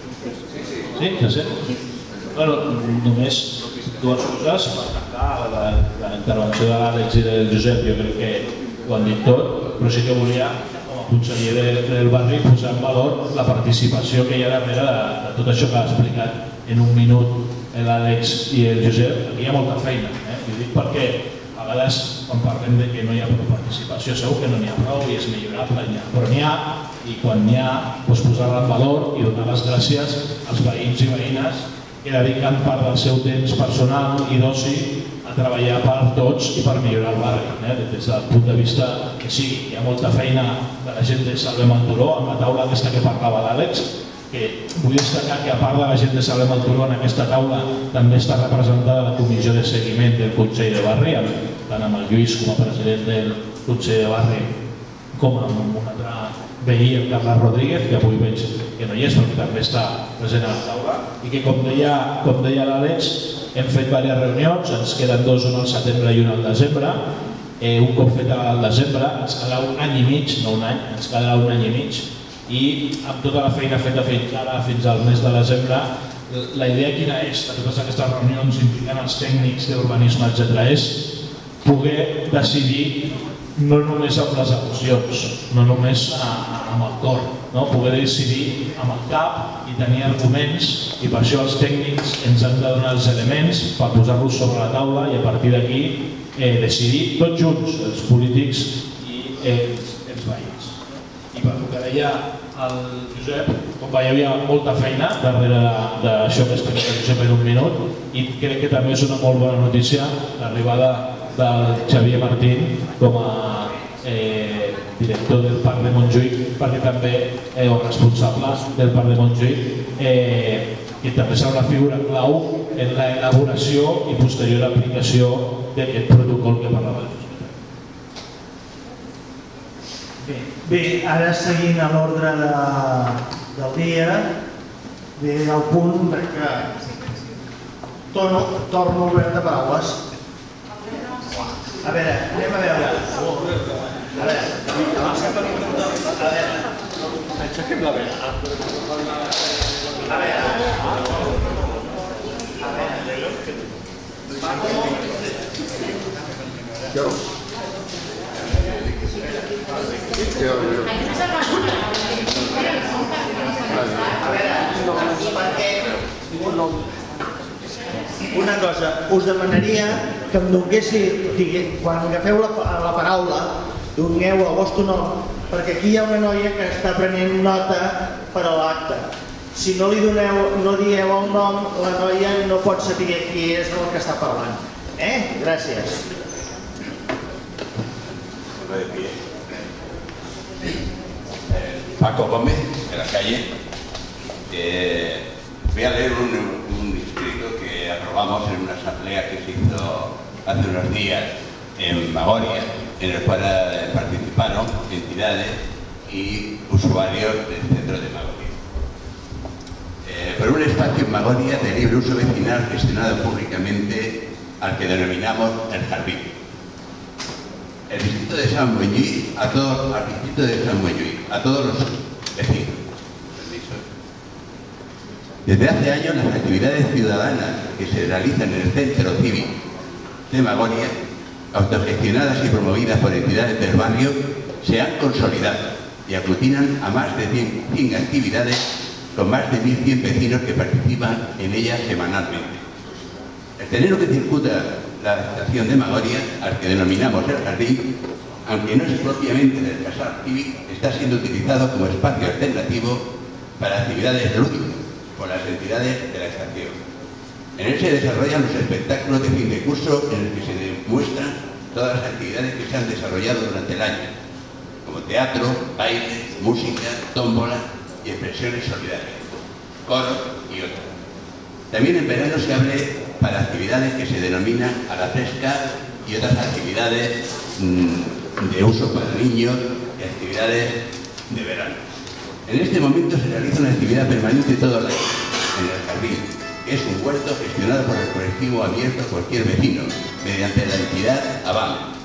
Sí, ja sé. Bueno, només dues coses per tancar la intervenció de l'Àlex i del Josep. Jo crec que ho han dit tot, però sí que volia, com a conseller del barri, posar en valor la participació que hi ha darrere de tot això que ha explicat en un minut l'Àlex i el Josep. Aquí hi ha molta feina. Ho dic perquè a vegades quan parlem de que no hi ha prou participació, segur que no n'hi ha prou i és millorable, però n'hi ha, i quan n'hi ha, posar-la en valor i donar les gràcies als veïns i veïnes que dediquen part del seu temps personal i d'oci a treballar per tots i per millorar el barri. Des del punt de vista que sí, hi ha molta feina de la gent de Salvem el Turó, amb la taula aquesta que parlava l'Àlex, que vull destacar que a part de la gent de Salvem el Turó, en aquesta taula també està representada la comissió de seguiment del Consell de Barri, tant amb el Lluís com a president del Consell de Barri com amb un altre veí, el Carles Rodríguez, que avui veig que no hi és perquè també està present a la taula, i que com deia l'Àlex, hem fet diverses reunions, ens queden dos, un al setembre i un al desembre. Un cop fet al desembre ens quedarà un any i mig, no un any, ens quedarà un any i mig, i amb tota la feina feta fins ara, fins al mes de desembre, la idea quina és de totes aquestes reunions implicant els tècnics d'urbanisme, etcètera, és poder decidir no només amb les emocions, no només amb el cor, poder decidir amb el cap i tenir arguments, i per això els tècnics ens han de donar els elements per posar-los sobre la taula i a partir d'aquí decidir tots junts, els polítics i els veïns. I per el que deia el Josep, com veieu hi ha molta feina darrere d'això que explica el Josep en un minut, i crec que també és una molt bona notícia l'arribada del Xavier Martín com a director del Parc de Montjuïc, perquè també, o responsable del Parc de Montjuïc, que també serà una figura clau en l'elaboració i posterior aplicació d'aquest protocol que parlava el Josep. Bé, ara seguint a l'ordre del dia, ve el punt que torno a obrir de paraules. A veure, anem a veure. A veure, a veure. Aixequem la vena. A veure. A veure. Una cosa, us demanaria que em donéssiu, quan agafeu la paraula, doneu el vostre nom, perquè aquí hi ha una noia que està prenent nota per a l'acte. Si no li doneu, no dieu el nom, la noia no pot saber qui és el que està parlant. Eh? Gràcies. Paco Gómez, de la calle. Voy a leer un escrito que aprobamos en una asamblea que se hizo hace unos días en Magoria, en el cual participaron entidades y usuarios del centro de Magoria. Eh, por un espacio en Magoria de libre uso vecinal gestionado públicamente al que denominamos el Jardín. El distrito de Sant Montjuïc, a todos, al distrito de Sant Montjuïc, a todos los vecinos. Permiso. Desde hace años las actividades ciudadanas que se realizan en el centro cívico de Magoria, autogestionadas y promovidas por entidades del barrio, se han consolidado y aglutinan a más de cien actividades con más de mil cien vecinos que participan en ellas semanalmente. El terreno que circuta la estación de Magoria, al que denominamos el Jardín, aunque no es propiamente del casal cívico, está siendo utilizado como espacio alternativo para actividades lúdicas por las entidades de la estación. En él se desarrollan los espectáculos de fin de curso en el que se demuestran todas las actividades que se han desarrollado durante el año, como teatro, baile, música, tómbola y expresiones solidarias, coros y otras. También en verano se abre para actividades que se denominan a la pesca y otras actividades mmm, de uso para niños y actividades de verano. En este momento se realiza una actividad permanente todo el año en el Jardín, que es un huerto gestionado por el colectivo abierto a cualquier vecino, mediante la entidad ABAM.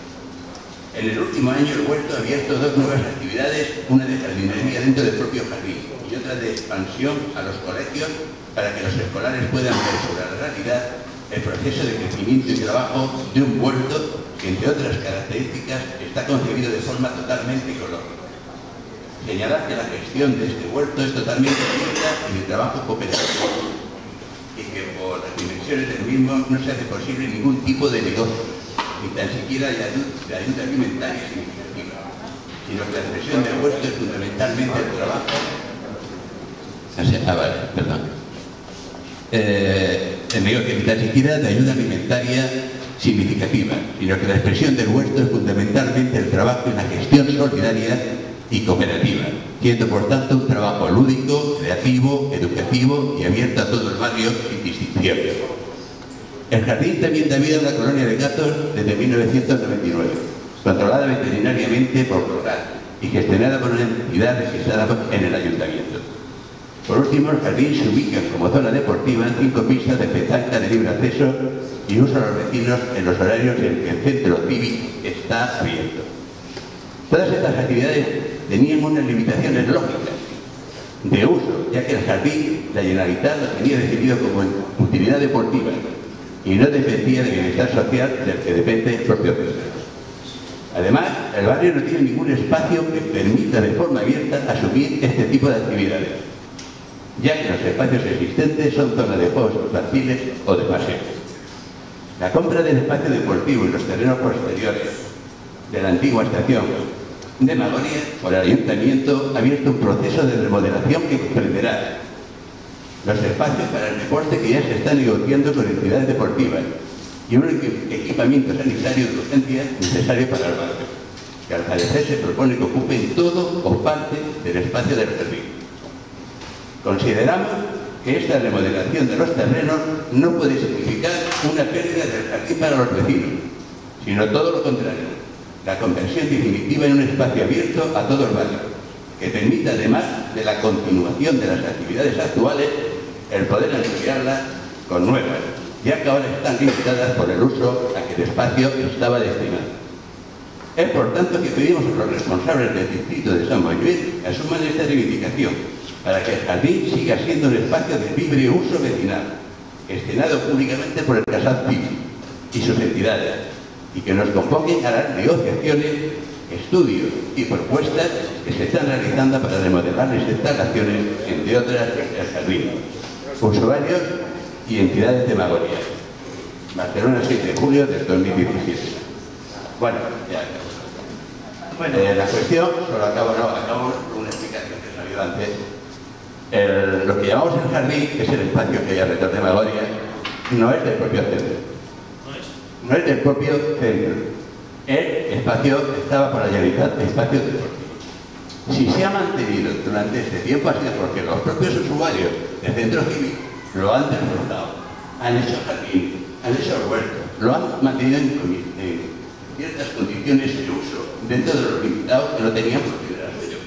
En el último año el huerto ha abierto dos nuevas actividades, una de jardinería dentro del propio jardín y otra de expansión a los colegios para que los escolares puedan ver sobre la realidad el proceso de crecimiento y trabajo de un huerto que, entre otras características, está concebido de forma totalmente ecológica. Señalar que la gestión de este huerto es totalmente abierta y de trabajo cooperativo y que por las dimensiones del mismo no se hace posible ningún tipo de negocio, ni tan siquiera de ayuda alimentaria significativa, sino que la expresión del huerto es fundamentalmente el trabajo. Ah, vale, perdón. Eh, digo que ni tan siquiera de ayuda alimentaria significativa, sino que la expresión del huerto es fundamentalmente el trabajo en la gestión solidaria y cooperativa, siendo por tanto un trabajo lúdico, creativo, educativo y abierto a todo el barrio sin distinción. El jardín también da vida a una colonia de gatos desde mil novecientos noventa y nueve, controlada veterinariamente por Floral y gestionada por una entidad registrada en el ayuntamiento. Por último, el jardín se ubica como zona deportiva en cinco pistas de petanca de libre acceso y uso a los vecinos en los horarios en que el centro cívico está abierto. Todas estas actividades tenían unas limitaciones lógicas de uso, ya que el jardín, la Generalitat lo tenía definido como utilidad deportiva y no dependía de bienestar social del que depende el propio centro. Además, el barrio no tiene ningún espacio que permita de forma abierta asumir este tipo de actividades, ya que los espacios existentes son zonas de juegos infantiles o de paseo. La compra del espacio deportivo y los terrenos posteriores de la antigua estación de Magoria por el ayuntamiento ha abierto un proceso de remodelación que comprenderá los espacios para el deporte que ya se están negociando con entidades deportivas y un equipamiento sanitario de urgencia necesario para el barrio, que al parecer se propone que ocupen todo o parte del espacio del jardín. Consideramos que esta remodelación de los terrenos no puede significar una pérdida del jardín para los vecinos, sino todo lo contrario, la conversión definitiva en un espacio abierto a todo el barrio, que permita, además de la continuación de las actividades actuales, el poder ampliarlas con nuevas, ya que ahora están limitadas por el uso a que el espacio estaba destinado. Es por tanto que pedimos a los responsables del distrito de Sant Montjuïc que asuman esta reivindicación, para que el jardín siga siendo un espacio de libre uso vecinal, gestionado públicamente por el casal cívico y sus entidades, y que nos convoquen a las negociaciones, estudios y propuestas que se están realizando para remodelar las instalaciones, entre otras, el jardín, usuarios y entidades de Magoria. Barcelona, seis de julio del dos mil diecisiete. Bueno, ya bueno, eh, la cuestión, solo acabo, no, acabo una explicación que salió antes. El, lo que llamamos el jardín, que es el espacio que hay alrededor de Magoria, no es del propio centro. No es del propio centro. El espacio estaba para la Generalitat, espacio deportivo. Si se ha mantenido durante este tiempo ha sido porque los propios usuarios del centro cívico lo han desbordado, han hecho jardín, han hecho huerto, lo han mantenido en, en ciertas condiciones de uso, dentro de los limitados que no tenían propiedad suyo.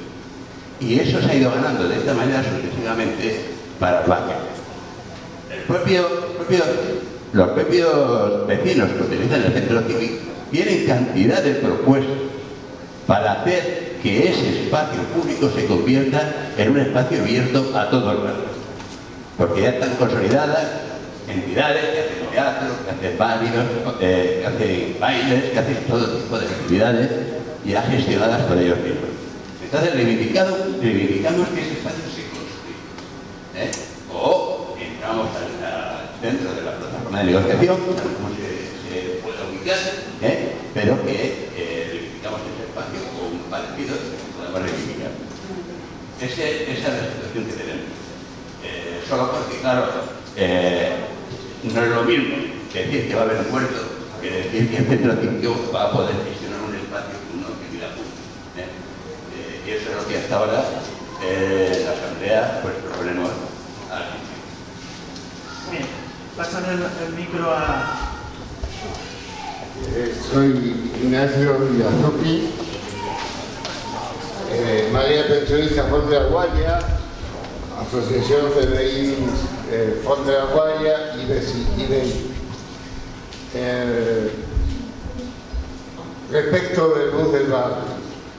Y eso se ha ido ganando de esta manera sucesivamente para el barrio. El propio, propio, los propios vecinos que utilizan el centro cívico tienen cantidad de propuestas para hacer que ese espacio público se convierta en un espacio abierto a todo el barrio. Porque ya están consolidadas entidades que hacen teatro, que hacen baños, eh, que hacen bailes, que hacen todo tipo de actividades ya gestionadas por ellos mismos. Entonces reivindicamos que ese espacio se construya. ¿eh? O entramos al, al centro de la plataforma de negociación, cómo se, se puede ubicar, ¿eh? pero que eh, reivindicamos ese espacio o un parecido que podamos reivindicar. Ese, esa es la situación que tenemos. Eh, solo porque, claro, eh, no es lo mismo decir que va a haber un puerto que decir que el centro cívico va a poder gestionar un espacio con una utilidad pública. ¿eh? Eh, y eso es lo que hasta ahora eh, la Asamblea pues proponemos a la gente. Bien, pasan el, el micro a... Eh, soy Ignacio Villazuki, eh, María Pensionista Fond de la Guardia, Asociación Femenil eh, Fond de la Guardia y B I M. Eh, respecto del bus del barrio,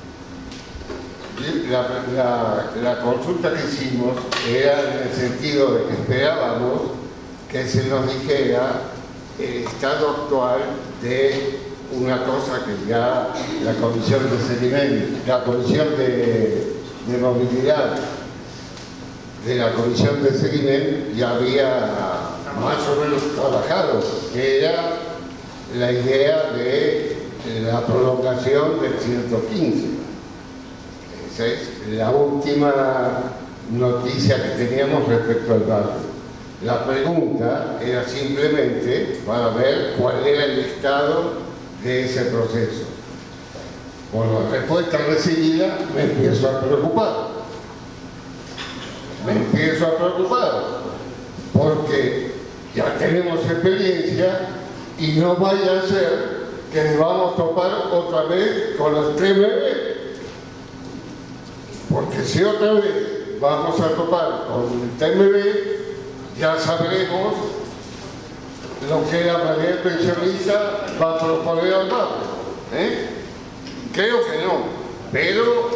la, la, la consulta que hicimos era en el sentido de que esperábamos que se nos dijera el estado actual de una cosa que ya la Comisión de Seguimiento, la Comisión de, de Movilidad de la Comisión de Seguimiento ya había más o menos trabajado, que era la idea de la prolongación del ciento quince. Esa es la última noticia que teníamos respecto al barrio. La pregunta era simplemente para ver cuál era el estado de ese proceso. Por la respuesta recibida me empiezo a preocupar. Me empiezo a preocupar porque ya tenemos experiencia y no vaya a ser que debamos topar otra vez con las tres bebés. Porque si otra vez vamos a topar con el T M B, ya sabremos lo que la María Pensionista va a proponer al barrio. ¿eh? Creo que no, pero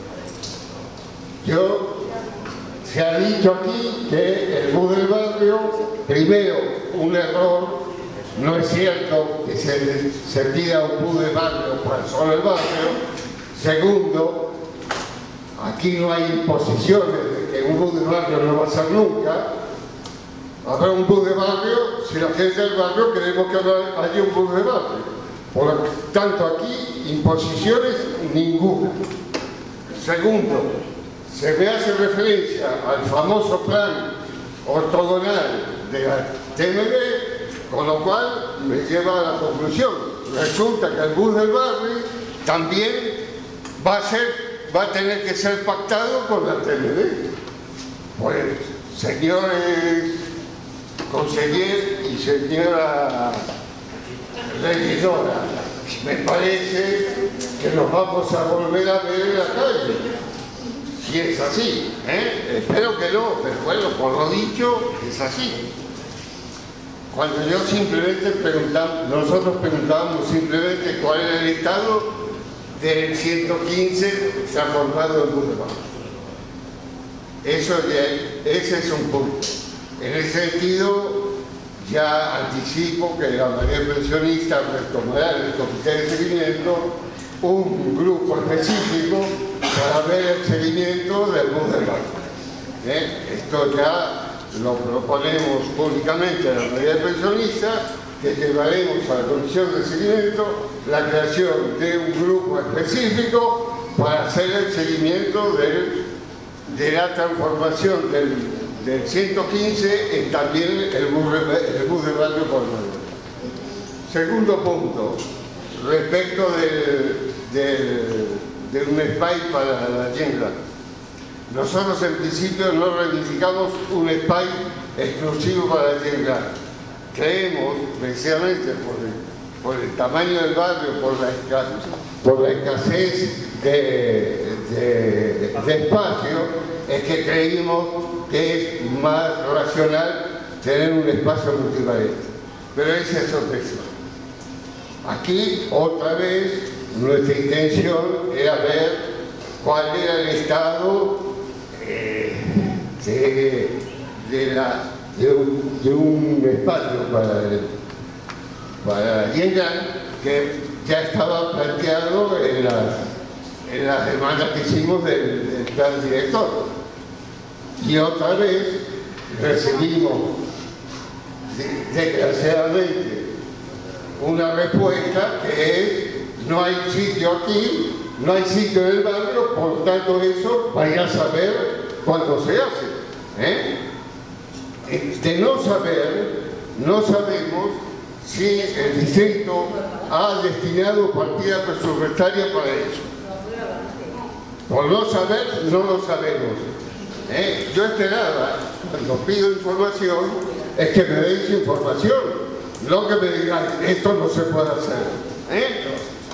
yo... Se ha dicho aquí que el bus del barrio, primero, un error, no es cierto que se, se pida un bus de barrio para solo el barrio. Segundo, aquí no hay imposiciones de que un bus de barrio no va a ser nunca. Habrá un bus de barrio si la gente del barrio queremos que haya un bus de barrio. Por lo tanto, aquí imposiciones ninguna. Segundo, se me hace referencia al famoso plan ortogonal de la T M B, con lo cual me lleva a la conclusión. Resulta que el bus del barrio también va a, ser, va a tener que ser pactado con la T M B. Pues, señores consejeros y señora regidora, me parece que nos vamos a volver a ver en la calle. Si es así, ¿eh? Espero que no, pero bueno, por lo dicho, es así. Cuando yo simplemente preguntaba, nosotros preguntábamos simplemente cuál era el estado del ciento quince que se ha formado el bus de barrio. Eso ya, ese es un punto. En ese sentido, ya anticipo que la María Pensionista retomará en el comité de seguimiento un grupo específico para ver el seguimiento del bus del barrio. ¿Eh? Esto ya lo proponemos públicamente a la María Pensionista, que llevaremos a la Comisión de Seguimiento la creación de un grupo específico para hacer el seguimiento del, de la transformación del, del ciento quince en también el bus, el bus del barrio por medio. Segundo punto, respecto del, del, de un S P A I para la gente grande. Nosotros en principio no reivindicamos un S P A I exclusivo para la gente grande. Creemos, precisamente por el, por el tamaño del barrio, por la escasez, por la escasez de, de, de espacio es que creímos que es más racional tener un espacio multivalente. Pero esa es otra historia. Aquí, otra vez, nuestra intención era ver cuál era el estado eh, de, de, la, de, un, de un espacio para, el, para Yengan que ya estaba planteado en las, en las demandas que hicimos del, del plan director. Y otra vez recibimos, desgraciadamente, una respuesta que es: no hay sitio aquí, no hay sitio en el barrio, por lo tanto eso vaya a saber cuándo se hace. ¿eh? De no saber, no sabemos si el distrito ha destinado partida presupuestaria para eso. Por no saber, no lo sabemos. ¿eh? Yo esperaba, cuando pido información, es que me deis información. No que me digan, esto no se puede hacer. ¿eh?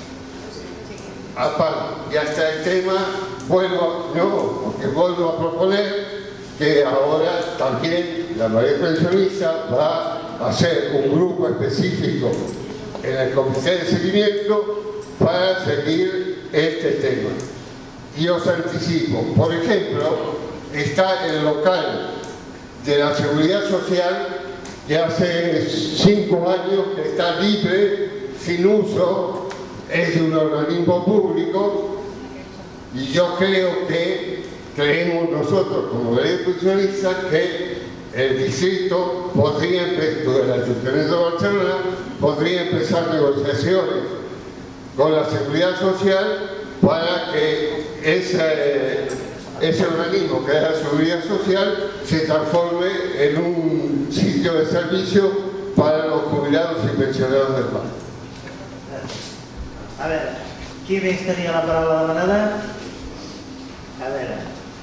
Aparte, ya está el tema, vuelvo, no, porque vuelvo a proponer que ahora también la María Pensionista va a hacer un grupo específico en el comité de seguimiento para seguir este tema. Y os anticipo, por ejemplo, está el local de la Seguridad Social que hace cinco años que está libre, sin uso, es de un organismo público, y yo creo que creemos nosotros como ley pensionista que el distrito podría empezar, el Ayuntamiento de Barcelona podría empezar negociaciones con la Seguridad Social para que ese, ese organismo que es la Seguridad Social se transforme en un sitio de servicio para los jubilados y pensionados del país. A veure, qui més tenia la paraula demanada? A veure.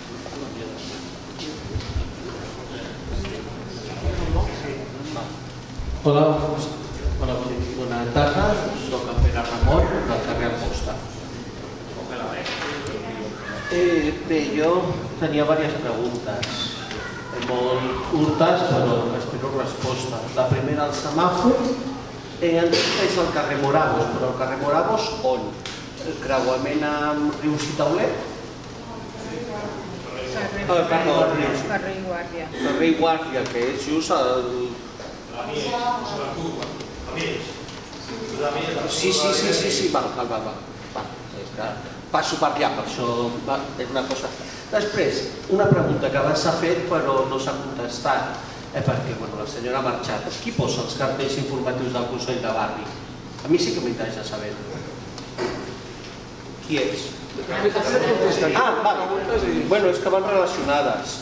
Hola, hola, bona tarda, soc en Pere Ramon, del carrer Amposta. Eh, bé, jo tenia diverses preguntes, molt curtes, però espero resposta. La primera, el semàfor, eh, ens és el carrer Moravos, però el carrer Moravos on? El creuament amb Rius i Taulet? Carrer i Guàrdia. Carrer i Guàrdia, que és just el... Sí, sí, sí, sí, sí, val, val, val, val. Passo per allà, per això és una cosa. Després, una pregunta que abans s'ha fet però no s'ha contestat, perquè la senyora ha marxat. Qui posa els cartells informatius del Consell de Barri? A mi sí que m'interessa saber. Qui és? Ah, val. Bueno, és que van relacionades.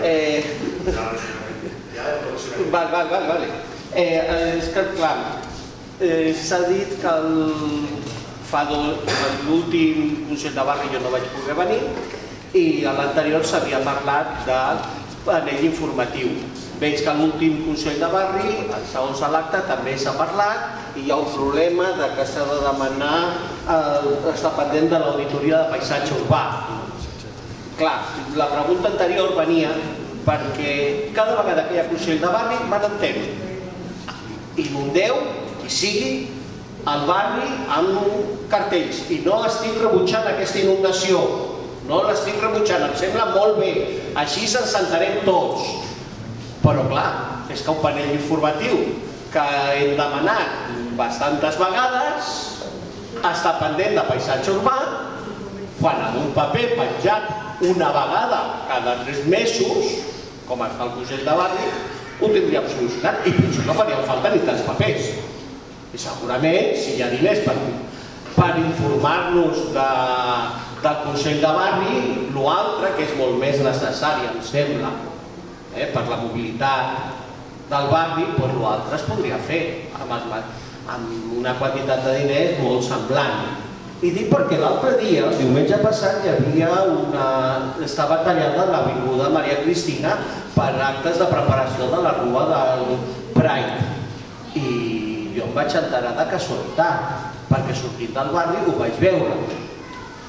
Val, val, val, val. És que, clar, s'ha dit que fa l'últim Consell de Barri jo no vaig poder venir i a l'anterior s'havia parlat de panell informatiu. Veig que a l'últim Consell de Barri, segons l'acte, també s'ha parlat i hi ha un problema que s'ha de demanar estar pendent de l'auditoria de paisatge urbà. Clar, la pregunta anterior venia perquè cada vegada que hi ha Consell de Barri van en temps. Inundeu, qui sigui, el barri amb cartells. I no estic rebutjant aquesta inundació, no l'estic rebutjant, em sembla molt bé, així ens entenem tots. Però clar, és que un panell informatiu que hem demanat bastantes vegades està pendent de paisatge urbà, quan amb un paper penjat una vegada cada tres mesos, com es fa el Consell de Barri, ho tindríem solucionat i penso que no farien falta ni tants papers. I segurament, si hi ha diners per informar-nos del Consell de Barri, l'altre, que és molt més necessari, em sembla, per la mobilitat del barri, doncs l'altre es podria fer amb una quantitat de diners molt semblant. I dic perquè l'altre dia, el diumenge passat, hi havia una... estava tallada l'avinguda Maria Cristina per actes de preparació de la rua del Pride. I jo em vaig enterar de casualitat, perquè sortint del barri ho vaig veure.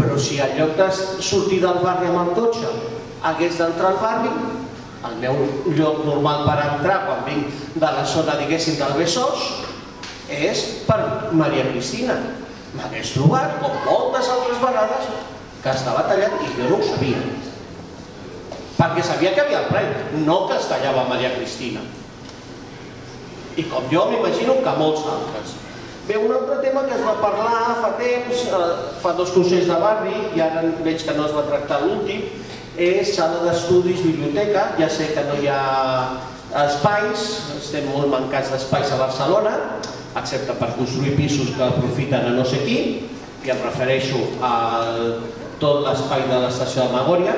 però si en lloc de sortir del barri amb el cotxe hagués d'entrar al barri, el meu lloc normal per entrar quan vinc de la zona, diguéssim, del Besòs, és per Maria Cristina. M'hagués trobat, com moltes altres vegades, que estava tallat i jo no ho sabia. Perquè sabia que havia el pren, no que es tallava Maria Cristina. I com jo m'imagino que molts altres. Bé, un altre tema que es va parlar fa temps, fa dos consells de barri, i ara veig que no es va tractar l'últim, és sala d'estudis, biblioteca. Ja sé que no hi ha espais, estem molt mancats d'espais a Barcelona, excepte per construir pisos que aprofiten a no sé qui, i em refereixo a tot l'espai de l'estació de Magòria,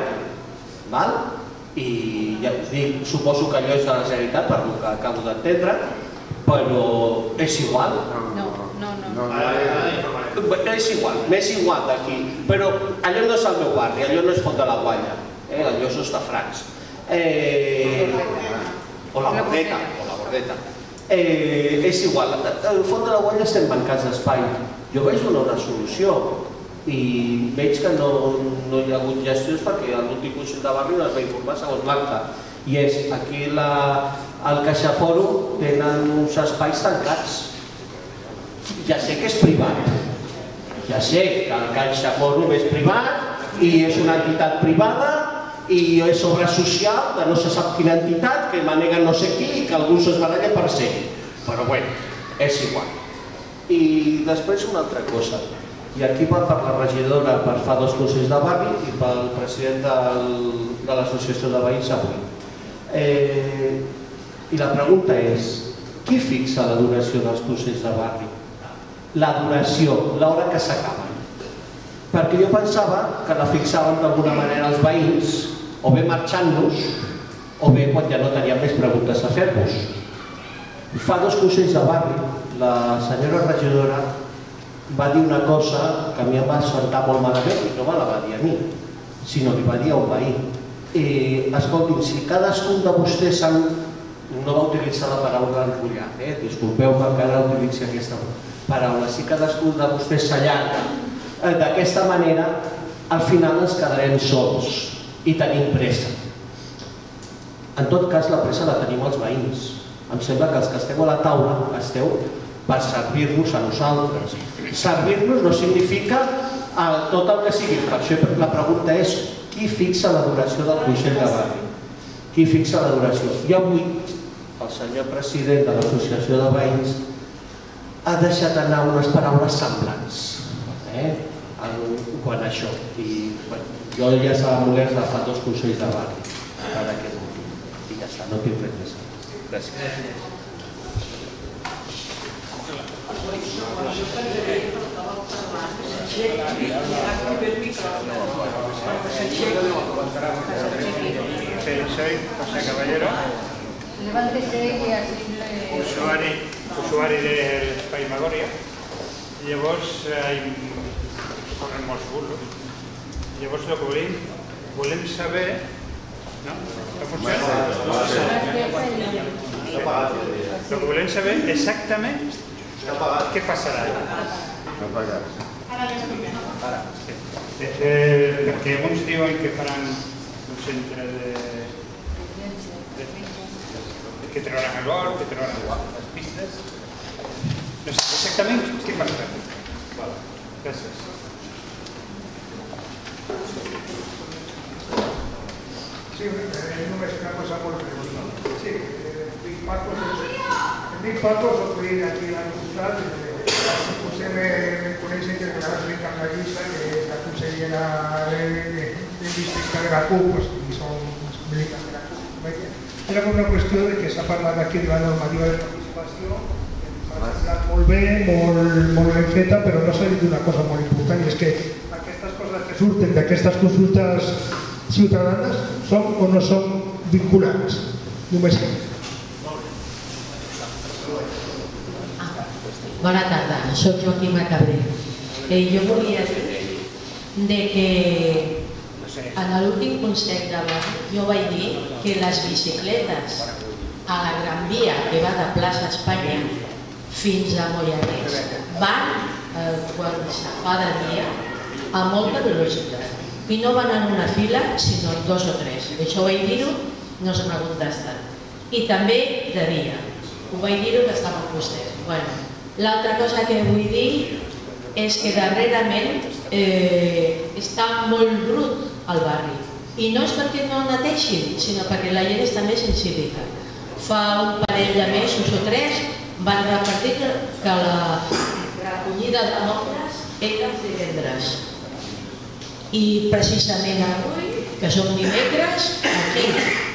i ja us dic, suposo que allò és de la Generalitat, per el que acabo d'entendre, però és igual. No, no, no. És igual, m'és igual d'aquí, però allò no és el meu barri, allò no és Font de la Gualla, allò és Hostafrancs. O la Bordeta, o la Bordeta. És igual, al Font de la Gualla estem mancats d'espai. Jo vaig donar una solució i veig que no hi ha hagut gestions perquè l'últim Consell de Barri no es va informar segons l'acte. I és, aquí al CaixaForum tenen uns espais tancats. Ja sé que és privat, ja sé que el CaixaForum és privat i és una entitat privada i és obra social de no se sap quina entitat, que manega no sé qui i que algú es baralla per ser. Però bé, és igual. I després una altra cosa, i aquí va per la regidora per fa dos consells de barri i pel president de l'associació de veïns avui. I la pregunta és, qui fixa la duració dels consells de barri? La duració, l'hora que s'acaben. Perquè jo pensava que la fixaven d'alguna manera els veïns, o bé marxant-nos, o bé quan ja no teníem més preguntes a fer-nos. Fa dos consells de barri, la senyora regidora va dir una cosa que a mi em va sentar molt malament i no me la va dir a mi, sinó que va dir a un veí. Escoltin, si cadascun de vostès no va utilitzar la paraula enrotllar, disculpeu-me que ara utilitzi aquesta paraula, si cadascun de vostès s'allarga d'aquesta manera, al final ens quedarem sols i tenim pressa. En tot cas, la pressa la tenim els veïns. Em sembla que els que esteu a la taula esteu per servir-nos a nosaltres. Servir-nos no significa tot el que sigui. Per això la pregunta és qui fixa la duració del Consell de Barri? Qui fixa la duració? I avui el senyor president de l'Associació de Veïns ha deixat anar unes paraules semblants quan això. Jo ja estava molest de fa dos consells de barri per aquest motiu. I ja està, no tinc res més. Gràcies. Pero soy José Caballero, usuari, usuari del Espai Magòria. Llavors, corren molts bulos. Llavors, el que volem, volem saber... No? No funciona? El que volem saber exactament què passarà. Ara l'expliquem. Perquè alguns diuen que faran un centre de... que trauran el l'or, que trauran les pistes. No sé exactament què passarà. Gràcies. Sí, només una cosa molt breu. Sí, Big Patos, el Big Patos ho veig aquí al costat, potser me coneixen que la Rita Gallissa, que és la consellera del districte de la C U P, i són militants de la C U P. Era una qüestió de que s'ha parlat aquí de la normativa de participació, s'ha parlat molt bé, molt ben feta, però no s'ha dit una cosa molt important, i és que aquestes coses que surten d'aquestes consultes ciutadanes són o no són vinculants. Només que... Bona tarda, soc Joaquim Macabré. Jo volia dir que en l'últim Consell de Barri jo vaig dir que les bicicletes a la Gran Via que va de plaça Espanya fins a Mollanès van, quan se fa de dia, a molta velocitat. I no van en una fila, sinó en dos o tres. Això ho vaig dir-ho, no se m'ha contestat. I també de dia. Ho vaig dir-ho que estava amb vostès. L'altra cosa que vull dir és que darrerament està molt brut al barri. I no és perquè no neteixin, sinó perquè la gent està més incívica. Fa un parell de mesos o tres van repartir que la recollida de mobles era els divendres. I precisament avui, que som dimecres, aquí,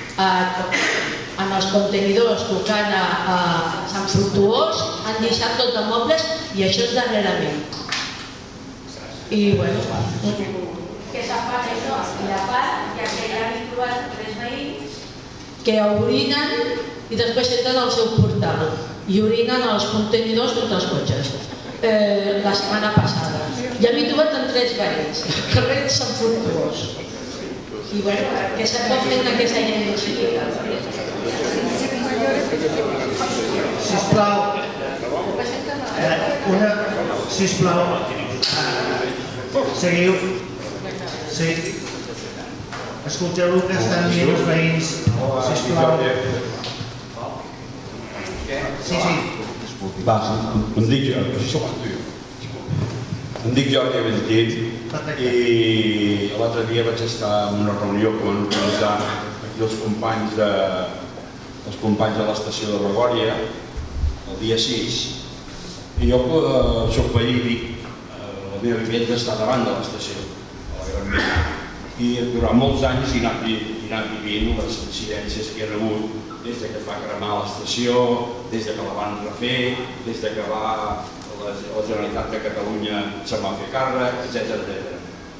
en els contenidors tocant a Sant Fructuós, han deixat tot de mobles i això és darrerament. I, bueno, que se'n fa això, i a part, ja que ja hem trobat tres veïns que orinen i després entren al seu portal i orinen als contenidors tots els cotxes. La setmana passada. Ja m'he trobat amb tres veïns, carrer de Sant Fructuós. I, bueno, què se pot fer en aquesta gent cívica? Sisplau, una... Sisplau, seguiu. Sí. Escolteu el que estan dient els veïns. Sisplau. Sí, sí. Va, em dic Jordi. Em dic Jordi Aventit i l'altre dia vaig estar en una reunió que van organitzar aquí els companys de els companys de l'estació de Begòria el dia sis i jo soc veí i dic la meva vivenda està davant de l'estació a la Gran Via i durant molts anys he anat vivint les incidències que he rebut des que es va cremar l'estació, des que la van refer, des que va la Generalitat de Catalunya se'n va fer càrrec, etcètera.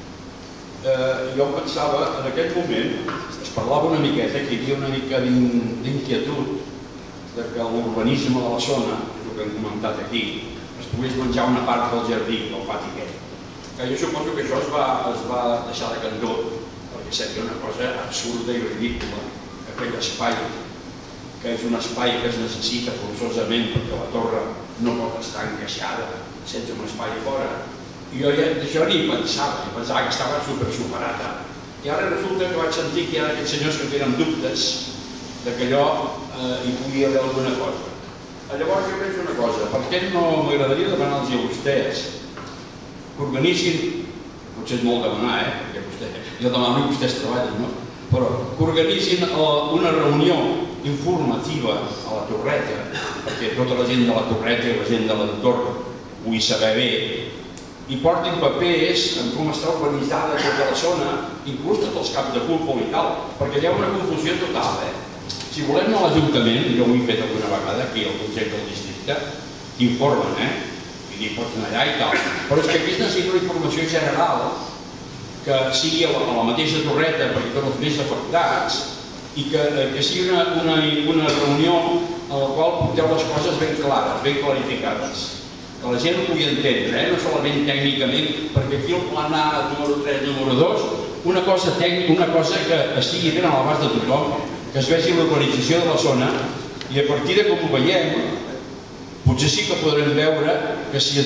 Jo pensava, en aquell moment, es parlava una miqueta, que hi havia una mica d'inquietud que l'urbanisme de la zona, el que hem comentat aquí, es pogués menjar una part del jardí, del pati aquest. Jo suposo que això es va deixar de cantó, perquè seria una cosa absurda i ridícula, aquell espai, que és un espai que es necessita forçosament perquè la torre no pot estar encaixada sense un espai fora. I jo d'això ni pensava, ni pensava que estava supersuperat. I ara resulta que vaig sentir que hi ha aquests senyors que tenen dubtes que allò hi pugui haver alguna cosa. Llavors jo penso una cosa, per què no m'agradaria demanar-los a vostès que organitzin, potser és molt demanar, perquè jo demano que vostès treballin, no? Però que organitzin una reunió informativa a la Torreta, perquè tota la gent de la Torreta i la gent de l'entorn vull saber bé, i portin papers en com està urbanitzada tota la zona, inclús tots els caps de futbol i tal, perquè hi ha una confusió total. Si volem anar a l'Ajuntament, jo ho he fet alguna vegada aquí al Consell del Districte, informen, i dir, pots anar allà i tal, però és que aquí es necessita una informació general que sigui a la mateixa Torreta perquè tots els més afectats i que sigui una reunió en la qual porteu les coses ben clares, ben clarificades, que la gent ho pugui entendre, no solament tècnicament, perquè aquí el plan A número tres, número dos, una cosa tècnica, una cosa que estigui ben a l'abast de tothom, que es vegi l'organització de la zona i a partir de com ho veiem, potser sí que podrem veure que si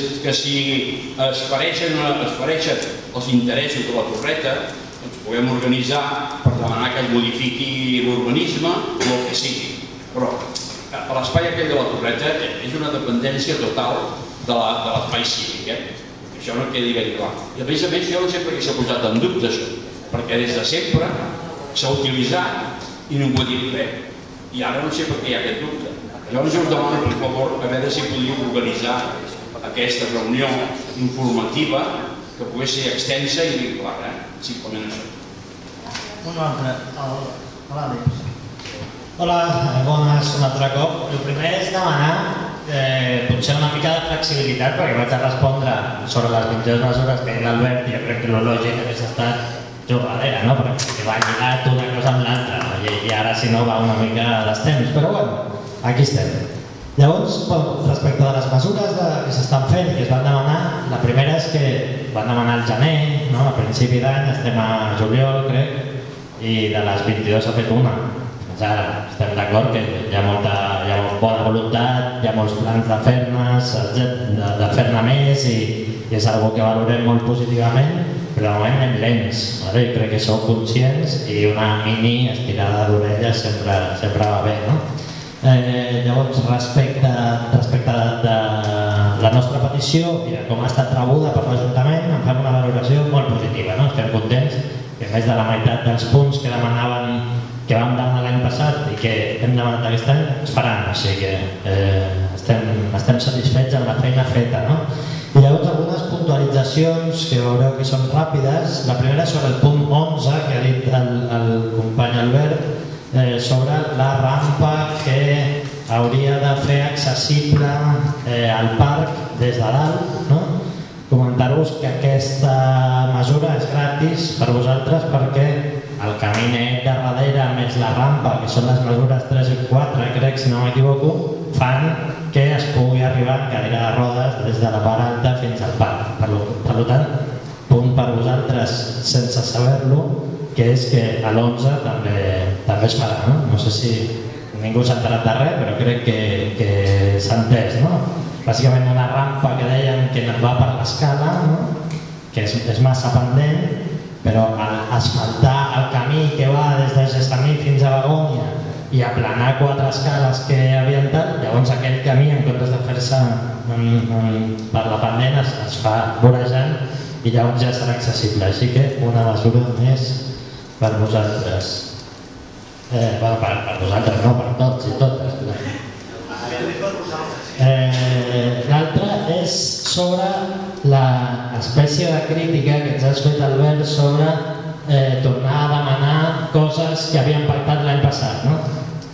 es fareixen els interessos de la Torreta, ens puguem organitzar per demanar que es modifiqui l'urbanisme o el que sigui. Però l'espai aquell de la Torreta és una dependència total de l'espai cívic. Això no quedi ben clar. I a més a més jo no sé per què s'ha posat en dubte això, perquè des de sempre s'ha utilitzat i ningú ha dit res. I ara no sé per què hi ha aquest dubte. Llavors jo us demano, per favor, a veure si podríeu organitzar aquesta reunió informativa que pogués ser extensa i ben clara, simplement això. Un altre, l'Àlex. Hola, bones un altre cop. El primer és demanar potser una mica de flexibilitat, perquè vaig a respondre sobre les vint-i-dues mesures que ha dit l'Albert i jo crec que el lògic hagués estat jugadera, no? Perquè va lligat una cosa amb l'altra i ara si no va una mica a les temps, però bueno, aquí estem. Llavors, respecte a les mesures que s'estan fent i que es van demanar, la primera és que van demanar al gener, a principi d'any, estem a juliol, crec, i de les vint-i-dues s'ha fet una. Ara estem d'acord que hi ha molta bona voluntat, hi ha molts plans de fer-ne, de fer-ne més i és una cosa que valorem molt positivament, però de moment anem lents, vale? Crec que sou conscients i una mini estirada d'orella sempre, sempre va bé, no? Eh, llavors, respecte, respecte de la nostra petició i de com ha estat rebuda per l'Ajuntament, en fem una valoració molt positiva, no? Estem contents que més de la meitat dels punts que demanaven, que vam demanar l'any passat i que hem demanat aquest any, es faran, o sigui que eh, estem, estem satisfets amb la feina feta, no? I llavors algunes puntualitzacions que veureu que són ràpides. La primera sobre el punt onze que ha dit el, el company Albert, eh, sobre la rampa que hauria de fer accessible eh, al parc des de dalt, no? Comentar-vos que aquesta mesura és gratis per vosaltres perquè el caminet de darrere més la rampa, que són les mesures tres i quatre, crec, si no m'equivoco, fan que es pugui arribar en cadira de rodes des de la part alta fins al parc. Per, per tant, punt per vosaltres sense saber-lo, que és que a l'onze també, també es farà, no? No sé si ningú s'ha enterat de res, però crec que, que s'ha entès, no? Bàsicament una rampa que deien que va per l'escala, no? Que és, és massa pendent, però asfaltar el camí que va des de Gessamí fins a Begònia i aplanar quatre escales que havien tal, llavors aquell camí, en comptes de fer-se per la pendent, es, es fa vorejant i llavors ja serà accessible. Així que una mesura més per vosaltres. Eh, bueno, per, per vosaltres no, per tots i totes. Eh, L'altra és sobre l'espècie de crítica que ens has fet, Albert, sobre eh, tornar a demanar coses que havíem pactat l'any passat, no?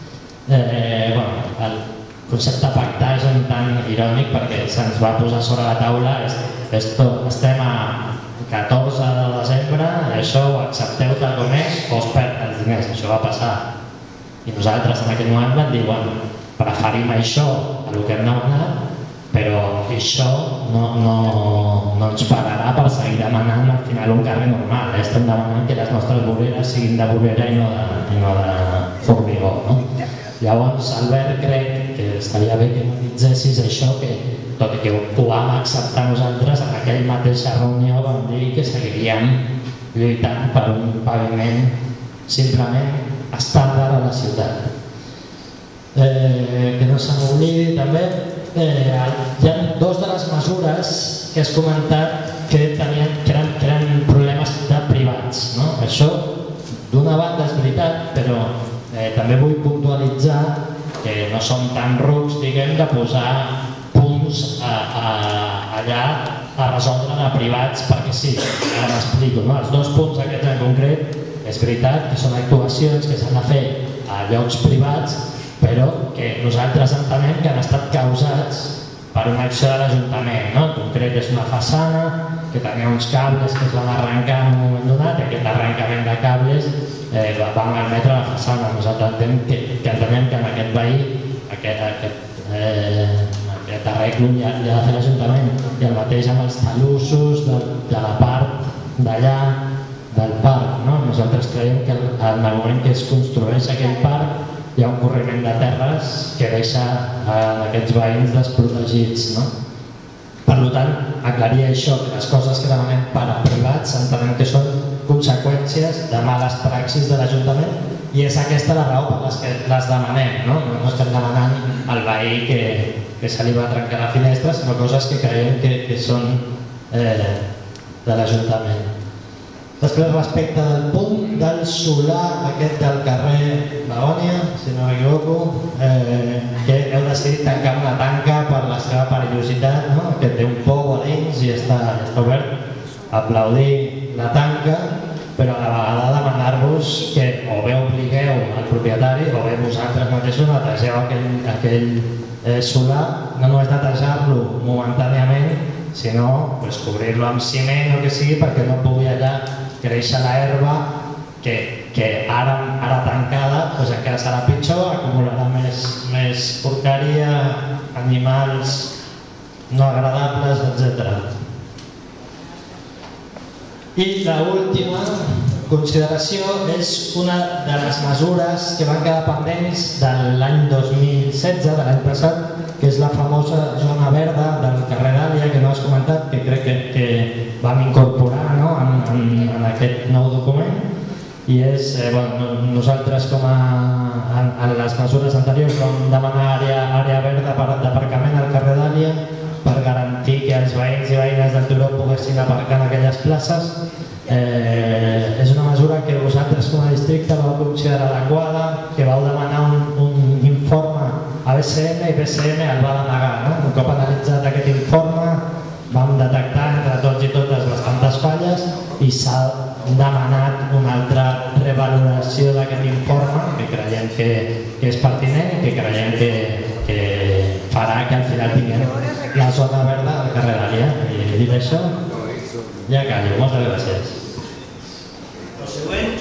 Eh, bueno, el concepte pactar és un tant irònic perquè se'ns va posar sobre la taula esto, estem a catorze de desembre, això ho accepteu tal com és o es perd els diners, això va passar i nosaltres en aquell moment vam dir, bueno, preferim això a el que hem demanat, però això no, no, no ens pararà per seguir demanant al final un carrer normal. Estem demanant que les nostres voreres siguin de vorera i no de, i no de formigó, no? Llavors, Albert, crec que estaria bé que matitzessis això, que tot i que ho vam acceptar nosaltres, en aquella mateixa reunió vam dir que seguiríem lluitant per un paviment simplement estàndard a la ciutat. Eh, que no se m'oblidi també, eh, hi ha dos de les mesures que has comentat que, tenien, que, eren, que eren problemes de privats, no? Això d'una banda és veritat, però eh, també vull puntualitzar que no som tan rucs, diguem, de posar punts a, a, allà a resoldre de privats perquè sí, ara m'explico, no? Els dos punts aquests en concret és veritat que són actuacions que s'han de fer a llocs privats, però que nosaltres entenem que han estat causats per una acció de l'Ajuntament, no? En concret és una façana que tenia uns cables que es van arrencar en un moment donat i aquest arrencament de cables eh, va malmetre la façana. Nosaltres entenem que, que entenem que en aquest veí aquest, aquest, eh, aquest arreglo ja, ja ha de fer l'Ajuntament i el mateix amb els talussos de, de la part d'allà del parc, no? Nosaltres creiem que en el moment que es construeix aquell parc hi ha un corriment de terres que deixa eh, aquests veïns desprotegits, no? Per tant, aclarir això, que les coses que demanem per a privats entenem que són conseqüències de males praxis de l'Ajuntament i és aquesta la raó per les que les demanem, no? No estem demanant al veí que, que se li va trencar la finestra, sinó coses que creiem que, que són eh, de l'Ajuntament. Després, respecte del punt del solar aquest del carrer Begònia, si no m'equivoco, eh, que heu decidit tancar una tanca per la seva perillositat, no? Que té un pou a dins i està, està obert, aplaudir la tanca, però a la vegada demanar-vos que o bé obligueu al propietari o bé vosaltres mateixos netegeu aquell, aquell eh, solar, no només netejar-lo momentàniament, sinó pues, cobrir-lo amb ciment o que sigui perquè no pugui allà créixer l'herba que, que ara, ara tancada pues, encara serà pitjor, acumularà més, més porqueria, animals no agradables, etcètera. I l'última, consideració és una de les mesures que van quedar pendents de l'any dos mil setze, de l'any passat, que és la famosa zona verda del carrer Dàlia, que no has comentat, que crec que, que vam incorporar, no?, en, en, en aquest nou document. I és, eh, bueno, nosaltres com a, en, en les mesures anteriors vam demanar àrea, àrea verda d'aparcament al carrer Dàlia per garantir que els veïns i veïnes del Turó poguessin aparcar en aquelles places. Eh, és una mesura que vosaltres com a districte vau considerar adequada, que vau demanar un, un informe a B C M i B C M el va denegar. No? Un cop analitzat aquest informe vam detectar entre tots i totes bastantes falles i s'ha demanat una altra revaloració d'aquest informe que creiem que, que és pertinent i que creiem que, que farà que al final tinguem la zona verda al carrer Dàlia. I dit això, ja callo. Moltes gràcies. El següent.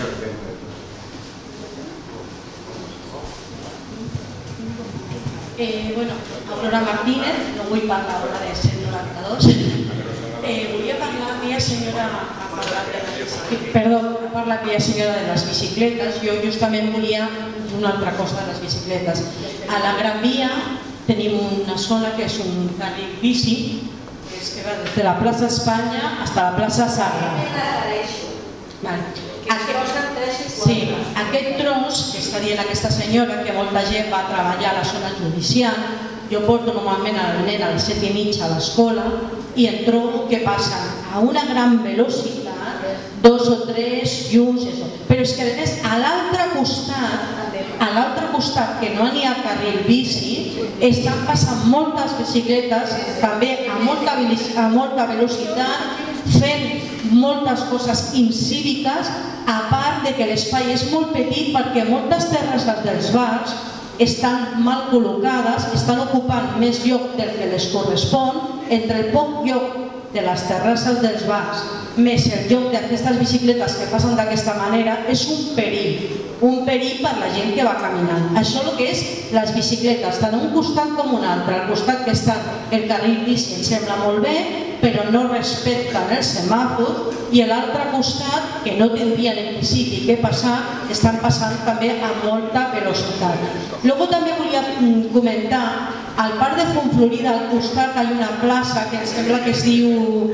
Eh, bueno, Aurora Martínez, no vull parlar ara de cent noranta-dos. Eh, volia parlar aquella senyora, ha parlat de les, perdó, ha parlat aquella senyora de les bicicletes. Jo justament volia una altra cosa de les bicicletes. A la Gran Via tenim una zona que és un carril bici, que és que va des de la plaça Espanya fins a la plaça Sarra. Vale. Aquest, sí, aquest tros que està dient aquesta senyora, que molta gent va treballar a la zona judicial, jo porto normalment el nen a les set i mitja a l'escola i em trobo que passen a una gran velocitat, dos o tres llums, eso. Però és que a més a l'altre costat, a l'altre costat que no n'hi ha carril bici, estan passant moltes bicicletes també a molta, a molta velocitat, fent moltes coses incíviques, a part de que l'espai és molt petit perquè moltes terrasses dels bars estan mal col·locades, estan ocupant més lloc del que les correspon. Entre el poc lloc de les terrasses dels bars més el lloc d'aquestes bicicletes que passen d'aquesta manera és un perill, un perill per la gent que va caminant. Això el que és les bicicletes, tant un costat com un altre. Al costat que està el carril bici em sembla molt bé, però no respecten el semàfor, i a l'altre costat, que no tindrien en principi què passar, estan passant també a molta velocitat. Luego també volia comentar, al parc de Fontflorida al costat hi ha una plaça que em sembla que es diu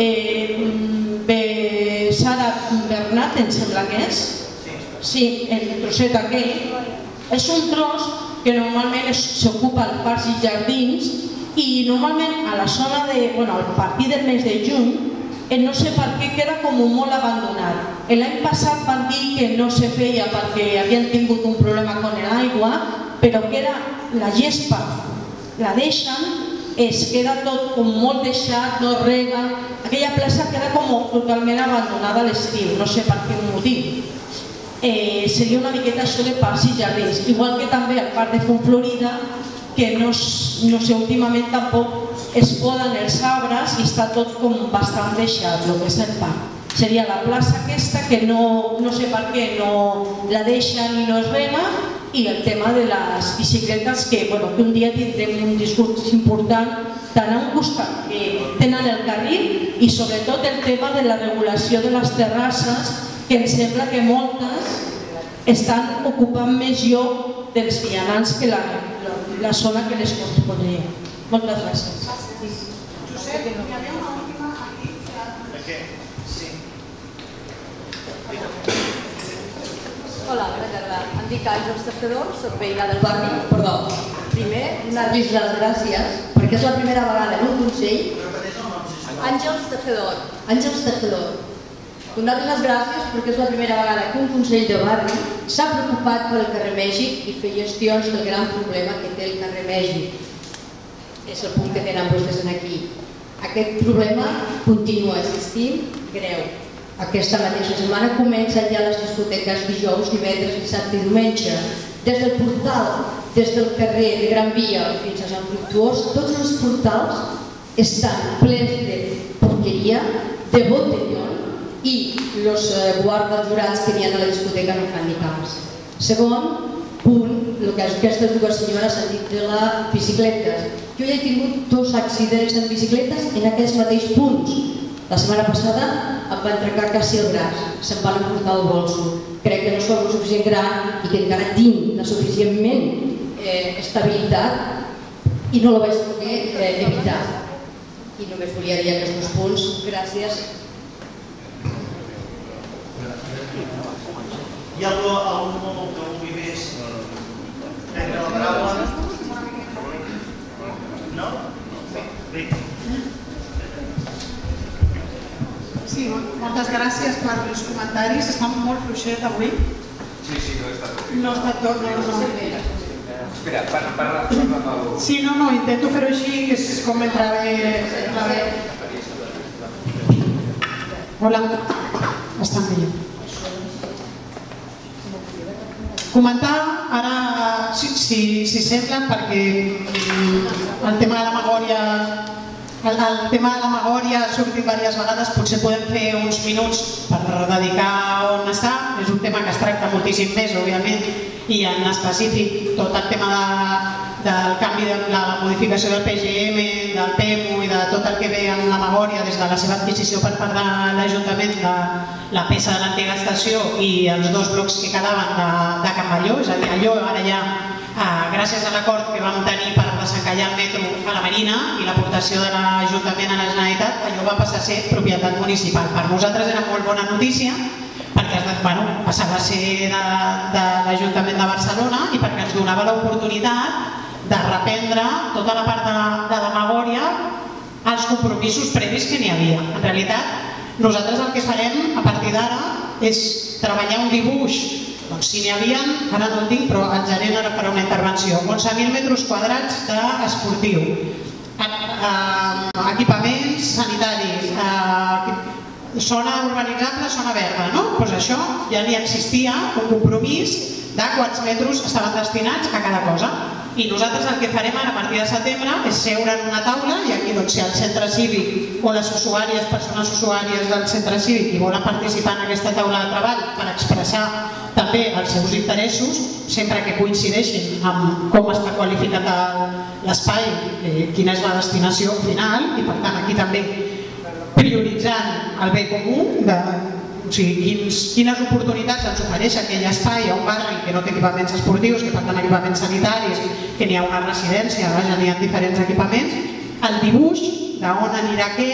eh, Sara Bernat, em sembla que és. Sí, el trosset aquell. És un tros que normalment s'ocupa al parcs i jardins i normalment a la zona de, bueno, a partir del mes de juny, no sé per què queda com molt abandonat. L'any passat van dir que no se feia perquè havien tingut un problema amb l'aigua, però queda la gespa, la deixen, es queda tot com molt deixat, no rega, aquella plaça queda com totalment abandonada a l'estiu, no sé per quin motiu. Eh, seria una miqueta això de parcs i jardins, igual que també al parc de Fontflorida, que no, no sé, últimament tampoc es poden els arbres i està tot com bastant deixat, el que és el parc. Seria la plaça aquesta que no, no sé per què no la deixen i no es rega, i el tema de les bicicletes que, bueno, que un dia tindrem un discurs important tant a un costat que tenen el carril i sobretot el tema de la regulació de les terrasses, que em sembla que moltes estan ocupant més lloc dels vianants que la, la, la zona que les correspondria. Moltes gràcies. Josep, hi havia una última aquí. Per què? Sí. Hola, bona tarda. Em dic Àngels Tejador, soc veïna del barri. Perdó, primer donar-vos les gràcies perquè és la primera vegada en un Consell. Àngels Tejador, Àngels Tejador. Donar-li les gràcies perquè és la primera vegada que un Consell de barri s'ha preocupat pel carrer Mèxic i fer gestions del gran problema que té el carrer Mèxic. És el punt que tenen vostès aquí. Aquest problema continua existint, greu. Aquesta mateixa setmana comencen ja les discoteques dijous, divendres, dissabte i diumenge. Des del portal, des del carrer de Gran Via fins a Sant Fructuós, tots els portals estan plens de porqueria, de botellón, i els guardes jurats que n'hi ha a la discoteca no fan ni cas. Segon punt, el que aquestes dues senyores han dit de les bicicletes. Jo ja he tingut dos accidents en bicicletes en aquests mateixos punts. La setmana passada em van trencar quasi el braç, se'm van emportar el bolso. Crec que no soc el suficient gran i que encara tinc la suficientment estabilitat i no la vaig poder evitar. I només volia dir aquests dos punts. Gràcies. Hi ha algú que vulgui més prendre la paraula? No? Bé. Sí, moltes gràcies per els comentaris. Està molt fluixet avui. Sí, sí, no he estat tot. No ha estat tot, no, no. Espera, parla, parla, parla amb el... Sí, no, no, intento fer-ho així, que és com entrava la veu. Hola, estan bé. Comentar ara, si sembla, perquè el tema de la memòria El tema de la memòria ha sortit diverses vegades, potser podem fer uns minuts per dedicar on està. És un tema que es tracta moltíssim més, òbviament, i en específic tot el tema del canvi de la modificació del P G M, del P E M U i de tot el que ve en la memòria des de la seva adquisició per part de l'Ajuntament de la peça de l'antiga estació i els dos blocs que quedaven de Can Batlló, és a dir, allò ara ja gràcies a l'acord que vam tenir per desencallar el metro a la Marina i l'aportació de l'Ajuntament a la Generalitat, allò va passar a ser propietat municipal. Per nosaltres era molt bona notícia perquè passava a ser de l'Ajuntament de Barcelona i perquè ens donava l'oportunitat de reprendre tota la part de la memòria als compromisos previs que n'hi havia. En realitat, nosaltres el que farem a partir d'ara és treballar un dibuix. Doncs si n'hi havia, ara no el tinc, però el gerent ara farà una intervenció. onze mil metres quadrats d'esportiu, equipaments sanitaris, zona urbanitzable, zona verda, no? Doncs això ja n'hi existia un compromís de quants metres estaven destinats a cada cosa. I nosaltres el que farem ara a partir de setembre és seure en una taula i aquí doncs si el centre cívic o les usuàries, persones usuàries del centre cívic i volen participar en aquesta taula de treball per expressar també els seus interessos, sempre que coincideixin amb com està qualificat l'espai, quina és la destinació final i per tant aquí també prioritzant el bé comú, o sigui, quines oportunitats ens ofereix aquell espai a un barri que no té equipaments esportius, que per tant equipaments sanitaris, que n'hi ha una residència, vaja, n'hi ha diferents equipaments. El dibuix d'on anirà què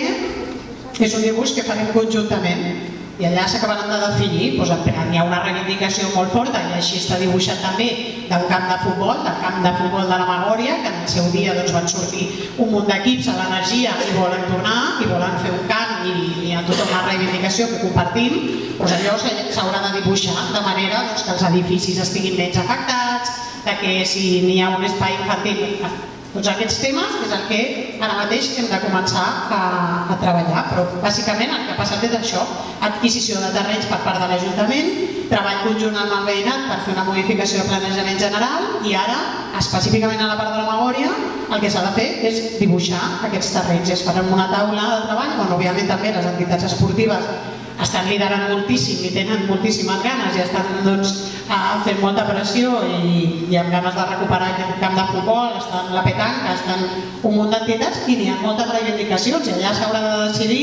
és un dibuix que farem conjuntament i allà s'acabaran de definir, n'hi ha una reivindicació molt forta i així està dibuixat també d'un camp de futbol, del camp de futbol de la Memòria, que en el seu dia van sortir un munt d'equips a l'energia i volen tornar i volen fer un camp i hi ha tota una reivindicació que compartim, doncs allò s'haurà de dibuixar de manera que els edificis estiguin menys afectats, que si n'hi ha un espai infantil. Tots aquests temes és el que ara mateix hem de començar a treballar, però bàsicament el que ha passat és això, adquisició de terrenys per part de l'Ajuntament, treball conjunt amb el veïnat per fer una modificació de planejament general i ara, específicament a la part de la Memòria, el que s'ha de fer és dibuixar aquests terrenys. Es farà una taula de treball, on òbviament també les entitats esportives estan liderant moltíssim i tenen moltíssimes ganes i estan fent molta pressió i amb ganes de recuperar aquest camp de futbol, estan la petanca, estan un munt d'entitats i n'hi ha moltes reivindicacions i allà s'haurà de decidir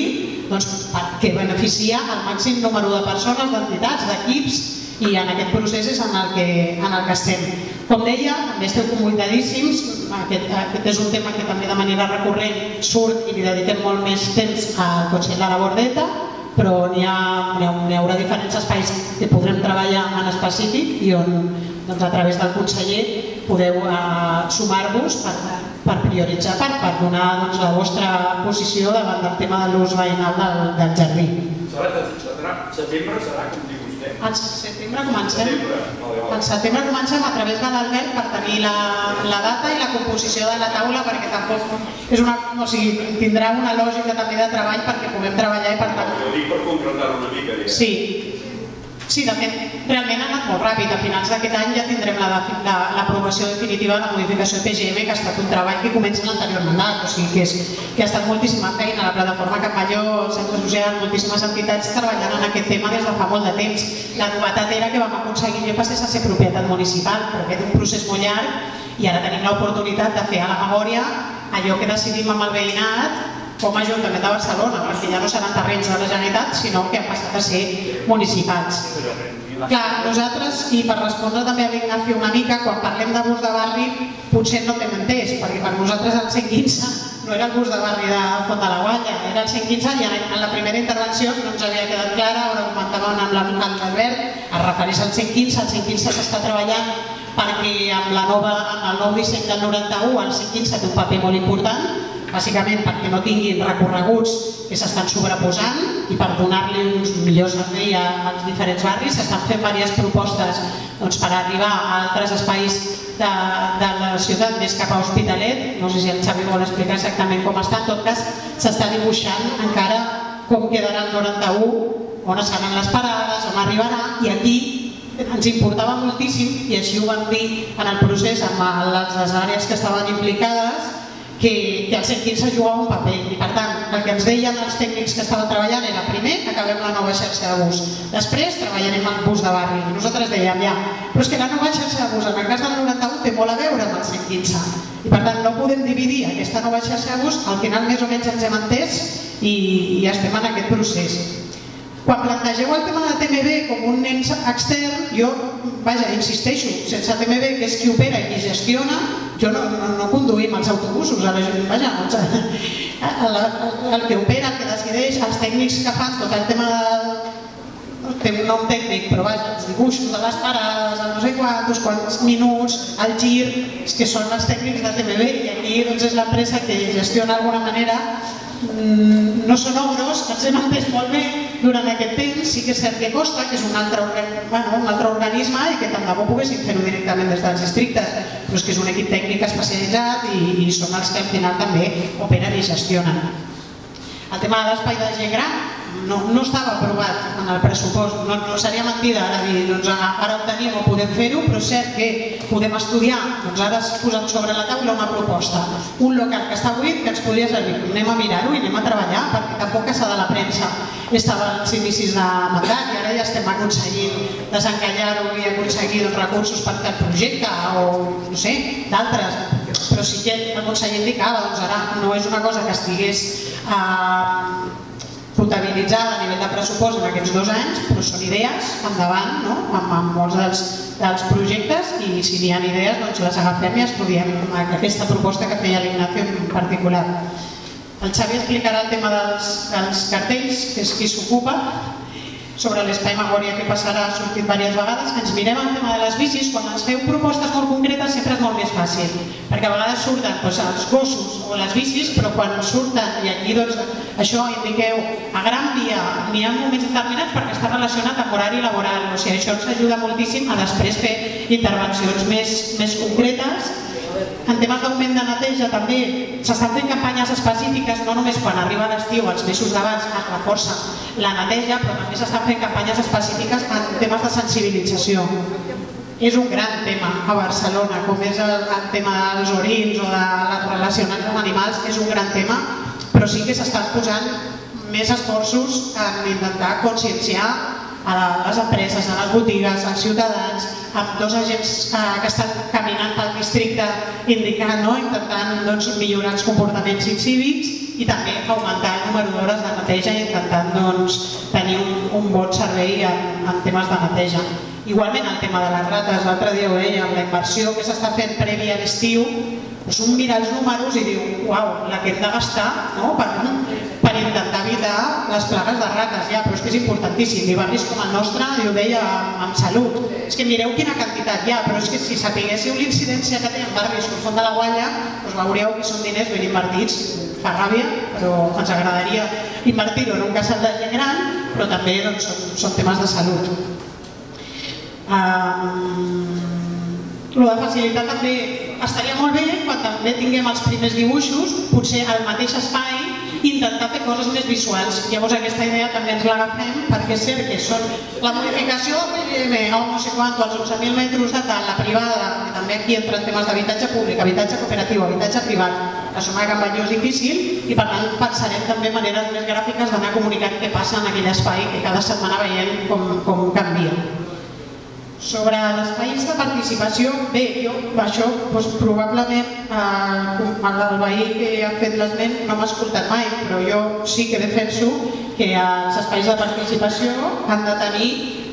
que beneficia el màxim número de persones, d'entitats, d'equips i en aquest procés és en el que estem. Com deia, també esteu convidadíssims, aquest és un tema que també de manera recurrent surt i li dediquem molt més temps al Consell de la Bordeta, però n'hi haurà diferents espais que podrem treballar en específic i on a través del conseller podeu sumar-vos per prioritzar, per donar la vostra posició davant del tema de l'ús veïnal del jardí. Setembre serà, com diu vostè? Al setembre comencem. Al setembre comencem a través de l'Albert per tenir la data i la composició de la taula perquè tampoc és una... o sigui, tindrà una lògica també de treball perquè puguem treballar i per tant... Ho dic per concretar-ho una mica. Sí. Sí, de fet, realment ha anat molt ràpid. A finals d'aquest any ja tindrem l'aprovació definitiva de la modificació P G M, que ha estat un treball que comença en l'anterior mandat, o sigui que ha estat moltíssima feina. La plataforma Can Batlló, el Centre Social, moltíssimes entitats treballant en aquest tema des de fa molt de temps. La novetat era que vam aconseguir que passés a ser propietat municipal, però aquest és un procés molt llarg i ara tenim l'oportunitat de fer a la Memòria allò que decidim amb el veïnat com a Ajuntament de Barcelona, perquè ja no seran terrenys de la Generalitat, sinó que han passat a ser municipals. Clar, nosaltres, i per respondre també a l'Ignacio una mica, quan parlem de bus de barri, potser no t'hem entès, perquè per nosaltres el cent quinze no era el bus de barri de Font de la Gualla, era el cent quinze i en la primera intervenció no ens havia quedat clara, ara ho comentàvem amb l'Albert, es refereix al cent quinze, el cent quinze s'està treballant perquè amb el nou disseny del noranta-u el cent quinze té un paper molt important, bàsicament perquè no tinguin recorreguts que s'estan sobreposant i per donar-li uns millors serveis als diferents barris. S'estan fent diverses propostes per arribar a altres espais de la ciutat, més cap a Hospitalet. No sé si el Xavi vol explicar exactament com està. En tot cas, s'està dibuixant encara com quedarà el noranta-u, on es faran les parades, on arribarà, i aquí ens importava moltíssim, i així ho vam dir en el procés amb les àrees que estaven implicades, que el cent quinze jugava un paper. I per tant, el que ens deien els tècnics que estaven treballant era primer, acabem la nova xarxa de bus, després treballarem el bus de barri. I nosaltres dèiem, ja, però és que la nova xarxa de bus en el cas del noranta-u té molt a veure amb el cent quinze. I per tant, no podem dividir aquesta nova xarxa de bus, al final més o menys ens hem entès i estem en aquest procés. Quan plantegeu el tema de T M B com un ens extern, jo, vaja, insisteixo, sense T M B, que és qui opera i qui gestiona, jo no conduïm els autobusos, vaja, el que opera, el que decideix, els tècnics que fan tot el tema de... té un nom tècnic, però vaja, els dibuixos de les parades, no sé quants, quants minuts, el gir, és que són els tècnics de T M B i aquí és l'empresa que gestiona d'alguna manera. No són ogros, ens hem entès molt bé durant aquest temps, sí que és cert que costa, que és un altre organisme i que tant de bo poguéssim fer-ho directament des dels districtes, però és que és un equip tècnic especialitzat i són els que al final també operen i gestionen. El tema de l'espai de gent gran no estava aprovat en el pressupost, no seria mentida ara dir ara ho tenim o podem fer-ho, però és cert que podem estudiar, doncs ara es posa sobre la taula una proposta, un local que està buit que ens podria servir, anem a mirar-ho i anem a treballar, perquè tampoc s'ha de la premsa estava als inicis de mandat i ara ja estem aconseguint desencallar-ho i aconseguir recursos per aquest projecte o no sé, d'altres, però sí que el conseller indicava, doncs ara no és una cosa que estigués comptabilitzada a nivell de pressupost en aquests dos anys, però són idees endavant amb molts dels projectes i si n'hi ha idees doncs les agafem i estudiem aquesta proposta que feia l'Ignacio en particular. El Xavi explicarà el tema dels cartells, que és qui s'ocupa, sobre l'espai memòria que passarà, ha sortit diverses vegades, que ens mirem el tema de les bicis, quan ens feu propostes molt concretes sempre és molt més fàcil, perquè a vegades surten els gossos o les bicis, però quan surten, i aquí doncs això indiqueu, a Gran Via n'hi ha moments determinats perquè està relacionat amb horari laboral, o sigui, això ens ajuda moltíssim a després fer intervencions més concretes. En temes d'augment de neteja també s'estan fent campanyes específiques, no només quan arriba l'estiu, els mesos d'abans es reforça la neteja, però també s'estan fent campanyes específiques en temes de sensibilització. És un gran tema a Barcelona, com és el tema dels orins o de les relacionats amb animals, és un gran tema, però sí que s'estan posant més esforços en intentar conscienciar a les empreses, a les botigues, als ciutadans, amb dos agents que estan caminant pel districte indicant, intentant millorar els comportaments incívics i també augmentar el número d'hores de neteja i intentant tenir un bon servei en temes de neteja. Igualment el tema de les rates, l'altre dia ho deia, amb la inversió que s'està fent prèvia a l'estiu, un mira els números i diu, uau, la que hem de gastar per intentar evitar les plagues de rates, ja, però és que és importantíssim, i barris com el nostre, i ho deia amb Salut, és que mireu quina quantitat hi ha, però és que si sapiguéssiu l'incidència que té en barris com Font de la Gualla, doncs veuríeu que són diners ben invertits, fa ràbia, però ens agradaria invertir-ho en un casal de gent gran, però també són temes de salut. El de facilitar també estaria molt bé quan també tinguem els primers dibuixos, potser al mateix espai, intentar fer coses més visuals. Llavors aquesta idea també ens l'agafem perquè és cert que són la modificació a no sé quant, als onze mil metres de tal, la privada, que també aquí entren temes d'habitatge públic, habitatge cooperatiu, habitatge privat, que som a Can Batlló és difícil i per tant pensarem també maneres més gràfiques d'anar comunicant què passa en aquell espai que cada setmana veiem com canvia. Sobre els espais de participació, bé, jo això probablement el veí que ha fet l'esment no m'ha escoltat mai, però jo sí que defenso que els espais de participació han de tenir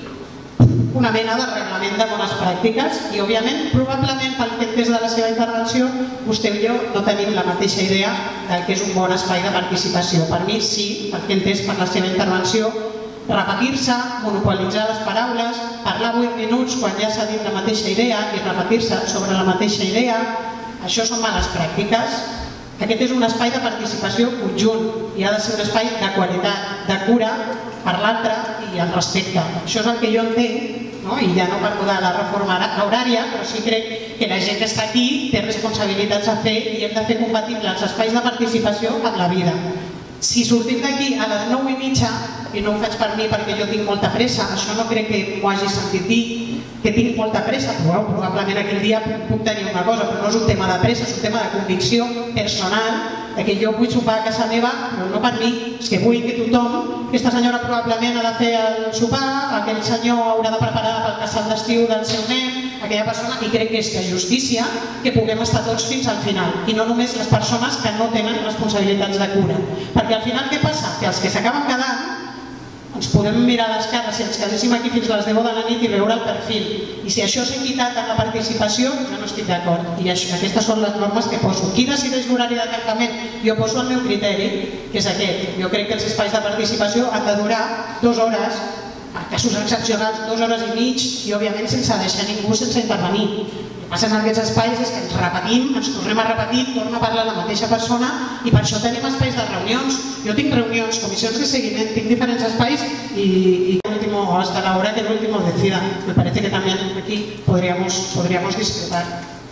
una mena de reglament de bones pràctiques i, òbviament, probablement pel que he entès de la seva intervenció, vostè i jo no tenim la mateixa idea del que és un bon espai de participació. Per mi sí, pel que he entès per la seva intervenció, repetir-se, monopolitzar les paraules, parlar vuit minuts quan ja s'ha dit la mateixa idea i repetir-se sobre la mateixa idea, això són males pràctiques. Aquest és un espai de participació conjunt i ha de ser un espai de qualitat, de cura per l'altre i el respecte. Això és el que jo entenc, i ja no parlo de la reforma horària, però sí crec que la gent que està aquí té responsabilitats a fer i hem de fer compatibles els espais de participació amb la vida. Si sortim d'aquí a les nou i mitja, i no ho faig per mi perquè jo tinc molta pressa, això no crec que m'ho hagi sentit dir, que tinc molta pressa, però probablement aquell dia puc tenir una cosa, però no és un tema de pressa, és un tema de convicció personal, que jo vull sopar a casa meva, però no per mi, és que vull que tothom, aquesta senyora probablement ha de fer el sopar, aquell senyor haurà de preparar pel casal d'estiu del seu nen, aquella persona, i crec que és de justícia que puguem estar tots fins al final, i no només les persones que no tenen responsabilitats de cura. Perquè al final què passa? Que els que s'acaben quedant ens podem mirar les cares si ens quedéssim aquí fins a les deu de la nit i veure el perfil. I si això és equitat en la participació, jo no estic d'acord. I aquestes són les normes que poso. Qui decideix l'horari de tancament? Jo poso el meu criteri, que és aquest. Jo crec que els espais de participació han de durar dues hores, en casos excepcionals, dues hores i mig, i òbviament sense deixar ningú sense intervenir. El que passa en aquests espais és que ens repetim, ens tornem a repetir, torna a parlar la mateixa persona i per això tenim espais de reunions. Jo tinc reunions, comissions de seguiment, tinc diferents espais y hasta la hora que el último decida. Me parece que también aquí podríamos, podríamos discrepar.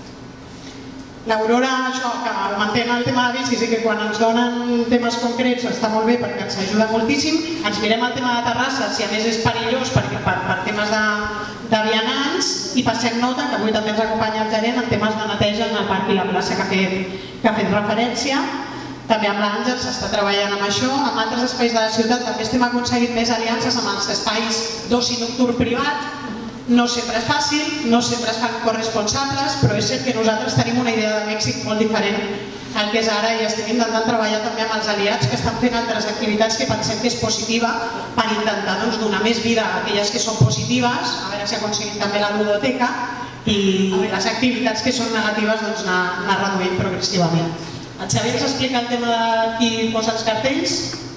L'Aurora, això, que mantén el tema de bicis i que quan ens donen temes concrets està molt bé perquè ens ajuda moltíssim. Ens mirem el tema de Terrassa, si a més és perillós per, per, per temes de, de vianants, i passem nota, que avui també ens acompanya el gerent en temes de neteja en el parc i la plaça que ha fet, que ha fet referència. També amb l'Àngel s'està treballant amb això. En altres espais de la ciutat també estem aconseguint més aliances amb els espais d'oci nocturn privat. No sempre és fàcil, no sempre es fan corresponsables, però és cert que nosaltres tenim una idea de Mèxic molt diferent al que és ara i estem intentant treballar també amb els aliats que estan fent altres activitats que pensem que és positiva per intentar donar més vida a aquelles que són positives, a veure si aconseguim també la ludoteca, i les activitats que són negatives anar reduint progressivament. El Xavier ens explica el tema de qui posa els cartells.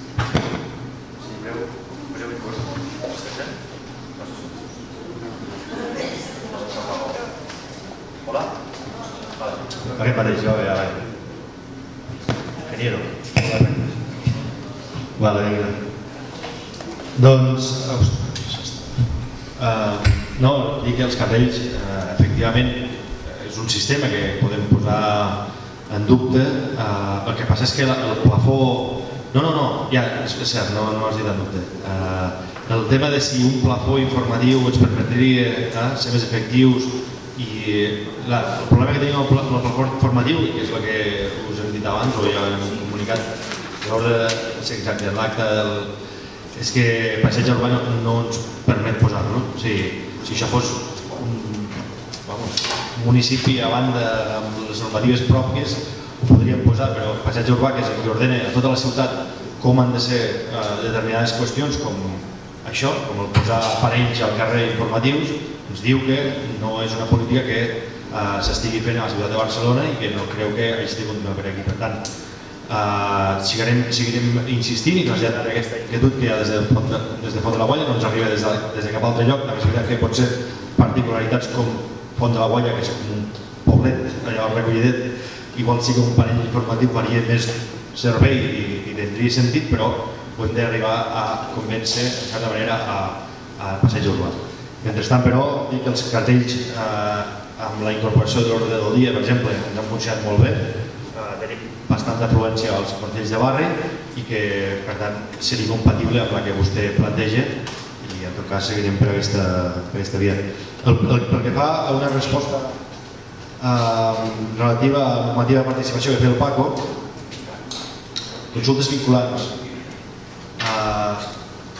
Aquest mateix, jo, ja vaig. Ingeniero. Vale, vinga. Doncs, no, dic que els cartells, efectivament, és un sistema que podem posar en dubte. El que passa és que el plafó... No, no, no, ja, és cert, no has dit en dubte. El tema de si un plafó informatiu ens permetria ser més efectius i el problema que tenim amb el plafó informatiu, que és el que us hem dit abans, o ja hem comunicat l'ordre, no sé exacte, l'acte, és que Passeig Urbà no ens permet posar-lo. Si això fos un municipi a banda amb les normatives pròpies, ho podríem posar, però Passeig Urbà, que és el que ordena a tota la ciutat com han de ser determinades qüestions, com això, com el posar aparells al carrer informatius, ens diu que no és una política que s'estigui fent a la ciutat de Barcelona i que no creu que hagi de continuar per aquí. Per tant, seguirem insistint i traslladant aquesta inquietud que hi ha des de Font de la Gualla, no ens arriba des de cap altre lloc. També és veritat que pot ser particularitats com Font de la Gualla, que és com un poblet, allà al recollidet, igual sí que un panell informatiu faria més servei i tindria sentit, però ho hem d'arribar a convèncer, en certa manera, a Passeig Urbà. Mentrestant, però, dic que els cartells amb la incorporació de l'ordre del dia, per exemple, ens han funcionat molt bé. Tenim bastanta afluència als cartells de barri i que, per tant, seria compatible amb la que vostè planteja i, en tot cas, seguirem per aquesta via. Pel que fa a una resposta relativa a la normativa de participació que feia el Paco, consultes vinculants.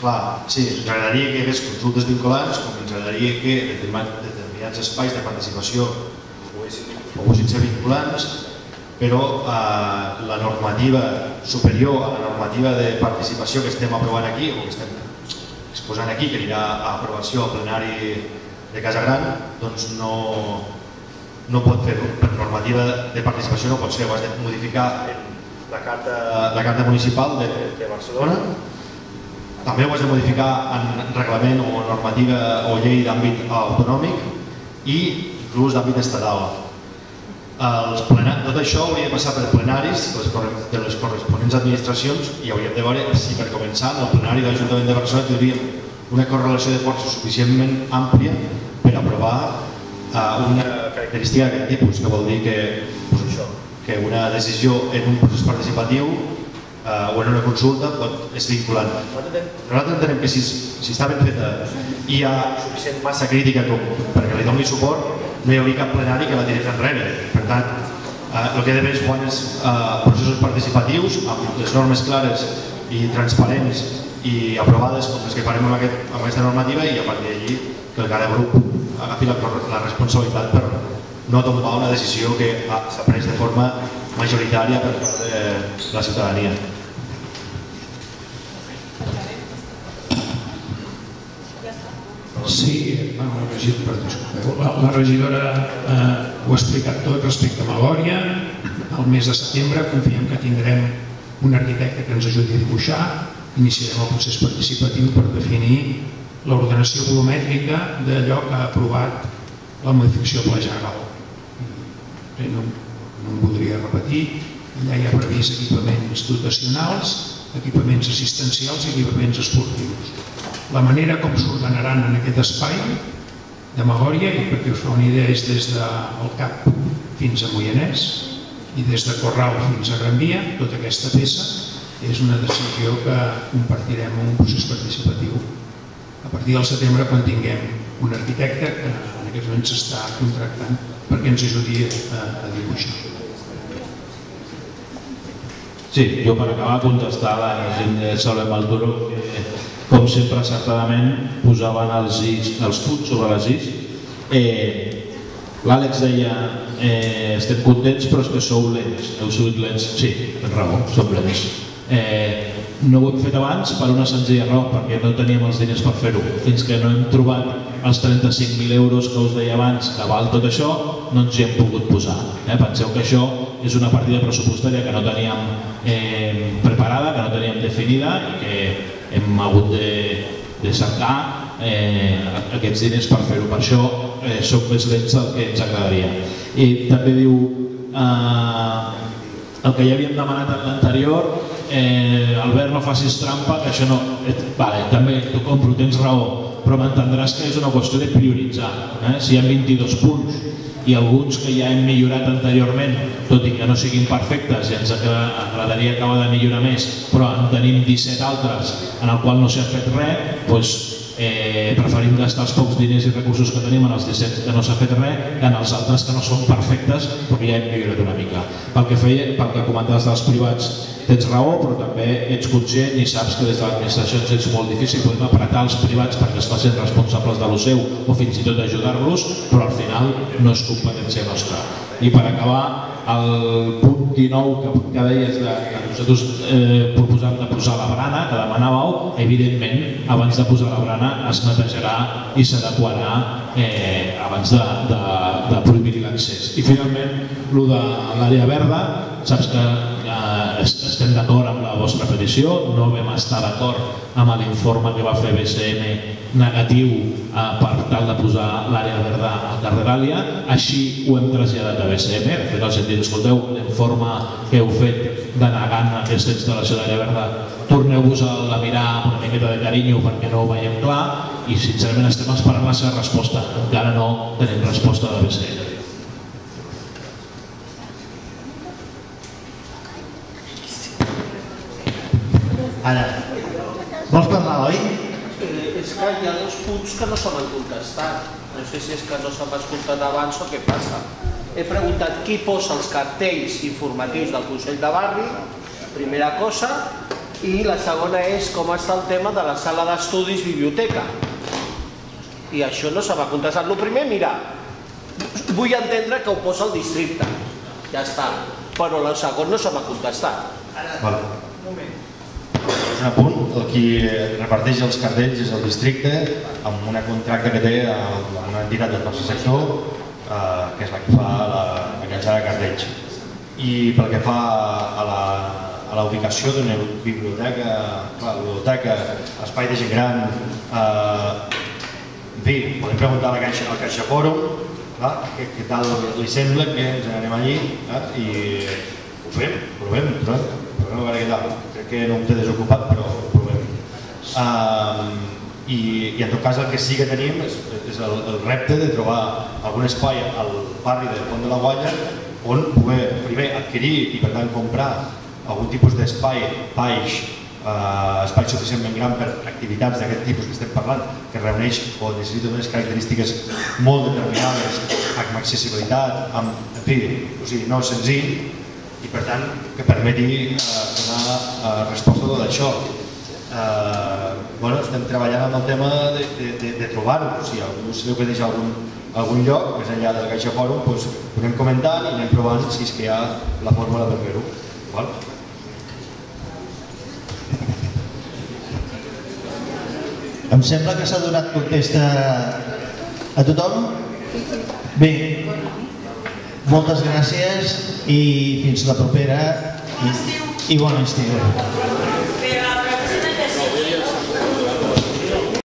Clar, sí, ens agradaria que hi hagués consultes vinculants, com ens agradaria que determinats espais de participació poguessin ser vinculants, però la normativa superior a la normativa de participació que estem aprovant aquí, o que estem exposant aquí, que anirà a aprovació al plenari de Casa Gran, doncs no pot fer-ho. Per normativa de participació no pot ser, ho has de modificar la Carta Municipal de Barcelona. També ho has de modificar en reglament o normativa o llei d'àmbit autonòmic i inclús d'àmbit estatal. Tot això hauria de passar per plenaris de les corresponents administracions i hauríem de veure si per començar en el plenari de l'Ajuntament de Barcelona tindríem una correlació de forces suficientment àmplia per aprovar una característica d'aquest tipus, que vol dir que una decisió en un procés participatiu o en una consulta és vinculant. Nosaltres entenem que si està ben feta i hi ha suficient massa crítica perquè li doni suport, no hi hauria cap plenari que la tirés enrere. Per tant, el que ha d'haver és bons processos participatius amb les normes clares i transparents i aprovades com les que farem amb aquesta normativa i a partir d'allí que cada grup agafi la responsabilitat per no tombar una decisió que s'ha pres de forma majoritària per part de la ciutadania. Sí, la regidora ho ha explicat tot respecte a Magòria. Al mes de setembre confiem que tindrem un arquitecte que ens ajudi a dibuixar. Iniciarem el procés participatiu per definir l'ordenació volumètrica d'allò que ha aprovat la modificació del Pla General. No em voldria repetir, allà hi ha previst equipaments dotacionals, equipaments assistencials i equipaments esportius. La manera com s'ordenaran en aquest espai de Magòria, i perquè us fa una idea, és des del Cap fins a Moianès i des de Corral fins a Gran Via. Tota aquesta peça és una decisió que compartirem en un procés participatiu a partir del setembre, quan tinguem un arquitecte que en aquests moments s'està contractant perquè ens ajudi a dibuixar. Sí, jo per acabar contestar a la gent de Salem Alturo, que com sempre acertadament posaven els punts sobre les is. L'Àlex deia estem contents però és que sou lents, heu sigut lents. Sí, tens raó, som lents. No ho hem fet abans per una senzilla raó, perquè no teníem els diners per fer-ho. Fins que no hem trobat els trenta-cinc mil euros que us deia abans que val tot això, no ens hi hem pogut posar. Penseu que això és una partida pressupostària que no teníem preparada, que no teníem definida i que hem hagut de cercar aquests diners per fer-ho. Per això som més lents del que ens agradaria. I també diu el que ja havíem demanat en l'anterior, Albert, no facis trampa, que això no... Vale, també t'ho compro, tens raó, però m'entendràs que és una qüestió de prioritzar. Si hi ha vint-i-dos punts i alguns que ja hem millorat anteriorment, tot i que no siguin perfectes i ens agradaria acabar de millorar més, però en tenim disset altres en el qual no s'ha fet res, doncs preferim gastar els pocs diners i recursos que tenim en els disset que no s'ha fet res que en els altres que no són perfectes perquè ja hem millorat una mica. Pel que comentaves dels privats, tens raó, però també ets conscient i saps que des de l'administració ens és molt difícil, podem apretar els privats perquè es facin responsables de lo seu o fins i tot ajudar-los, però al final no és competència nostra. I per acabar, el punt dinou que deies que nosaltres proposàvem de posar la brana, que demanàveu, evidentment, abans de posar la brana es netejarà i s'adequarà abans de prohibir l'accés. I finalment, el de l'àrea verda, saps que estem d'acord amb la vostra petició, no vam estar d'acord amb l'informe que va fer B C M negatiu per tal de posar l'àrea verda al carrer Dàlia, així ho hem traslladat a B C M, de fet els hem dit, escolteu, l'informe que heu fet denegant aquesta instal·lació d'àrea verda, torneu-vos a mirar amb una miqueta de carinyo perquè no ho veiem clar i sincerament estem esperant la seva resposta, encara no tenim resposta de B C M. Ara, vols parlar, oi? És que hi ha dos punts que no se m'han contestat. No sé si és que no se m'ha escoltat abans o què passa. He preguntat qui posa els cartells informatius del Consell de Barri, primera cosa, I la segona és com està el tema de la sala d'estudis biblioteca. I això no se m'ha contestat. El primer, mira, vull entendre que ho posa el districte, ja està, però el segon no se m'ha contestat. Un moment. És un apunt, el qui reparteix els cartells és el districte amb una contracta que té amb una entitat del tercer sector que és la que fa l'enganxada de cartells. I pel que fa a la ubicació d'una biblioteca, biblioteca, espai de gent gran, en fi, podem preguntar al CaixaForum què tal li sembla que ens anem allí i ho fem, provem, provem, provem a veure què tal. Crec que no em té desocupat, però ho provem. I en tot cas el que sí que tenim és el repte de trobar algun espai al barri del Pont de la Gualla on poder primer adquirir i per tant comprar algun tipus d'espai baix, espai suficientment gran per activitats d'aquest tipus que estem parlant, que reuneix o necessita unes característiques molt determinades, amb accessibilitat, en fi, o sigui, no senzill, i per tant que permeti donar resposta a tot això. Estem treballant amb el tema de trobar-ho, si algú sabeu que deixa algun lloc, més enllà del CaixaForum, podem comentar i anem provant si és que hi ha la fórmula per fer-ho. Em sembla que s'ha donat contesta a tothom? Bé, moltes gràcies i fins la propera i bon estiu.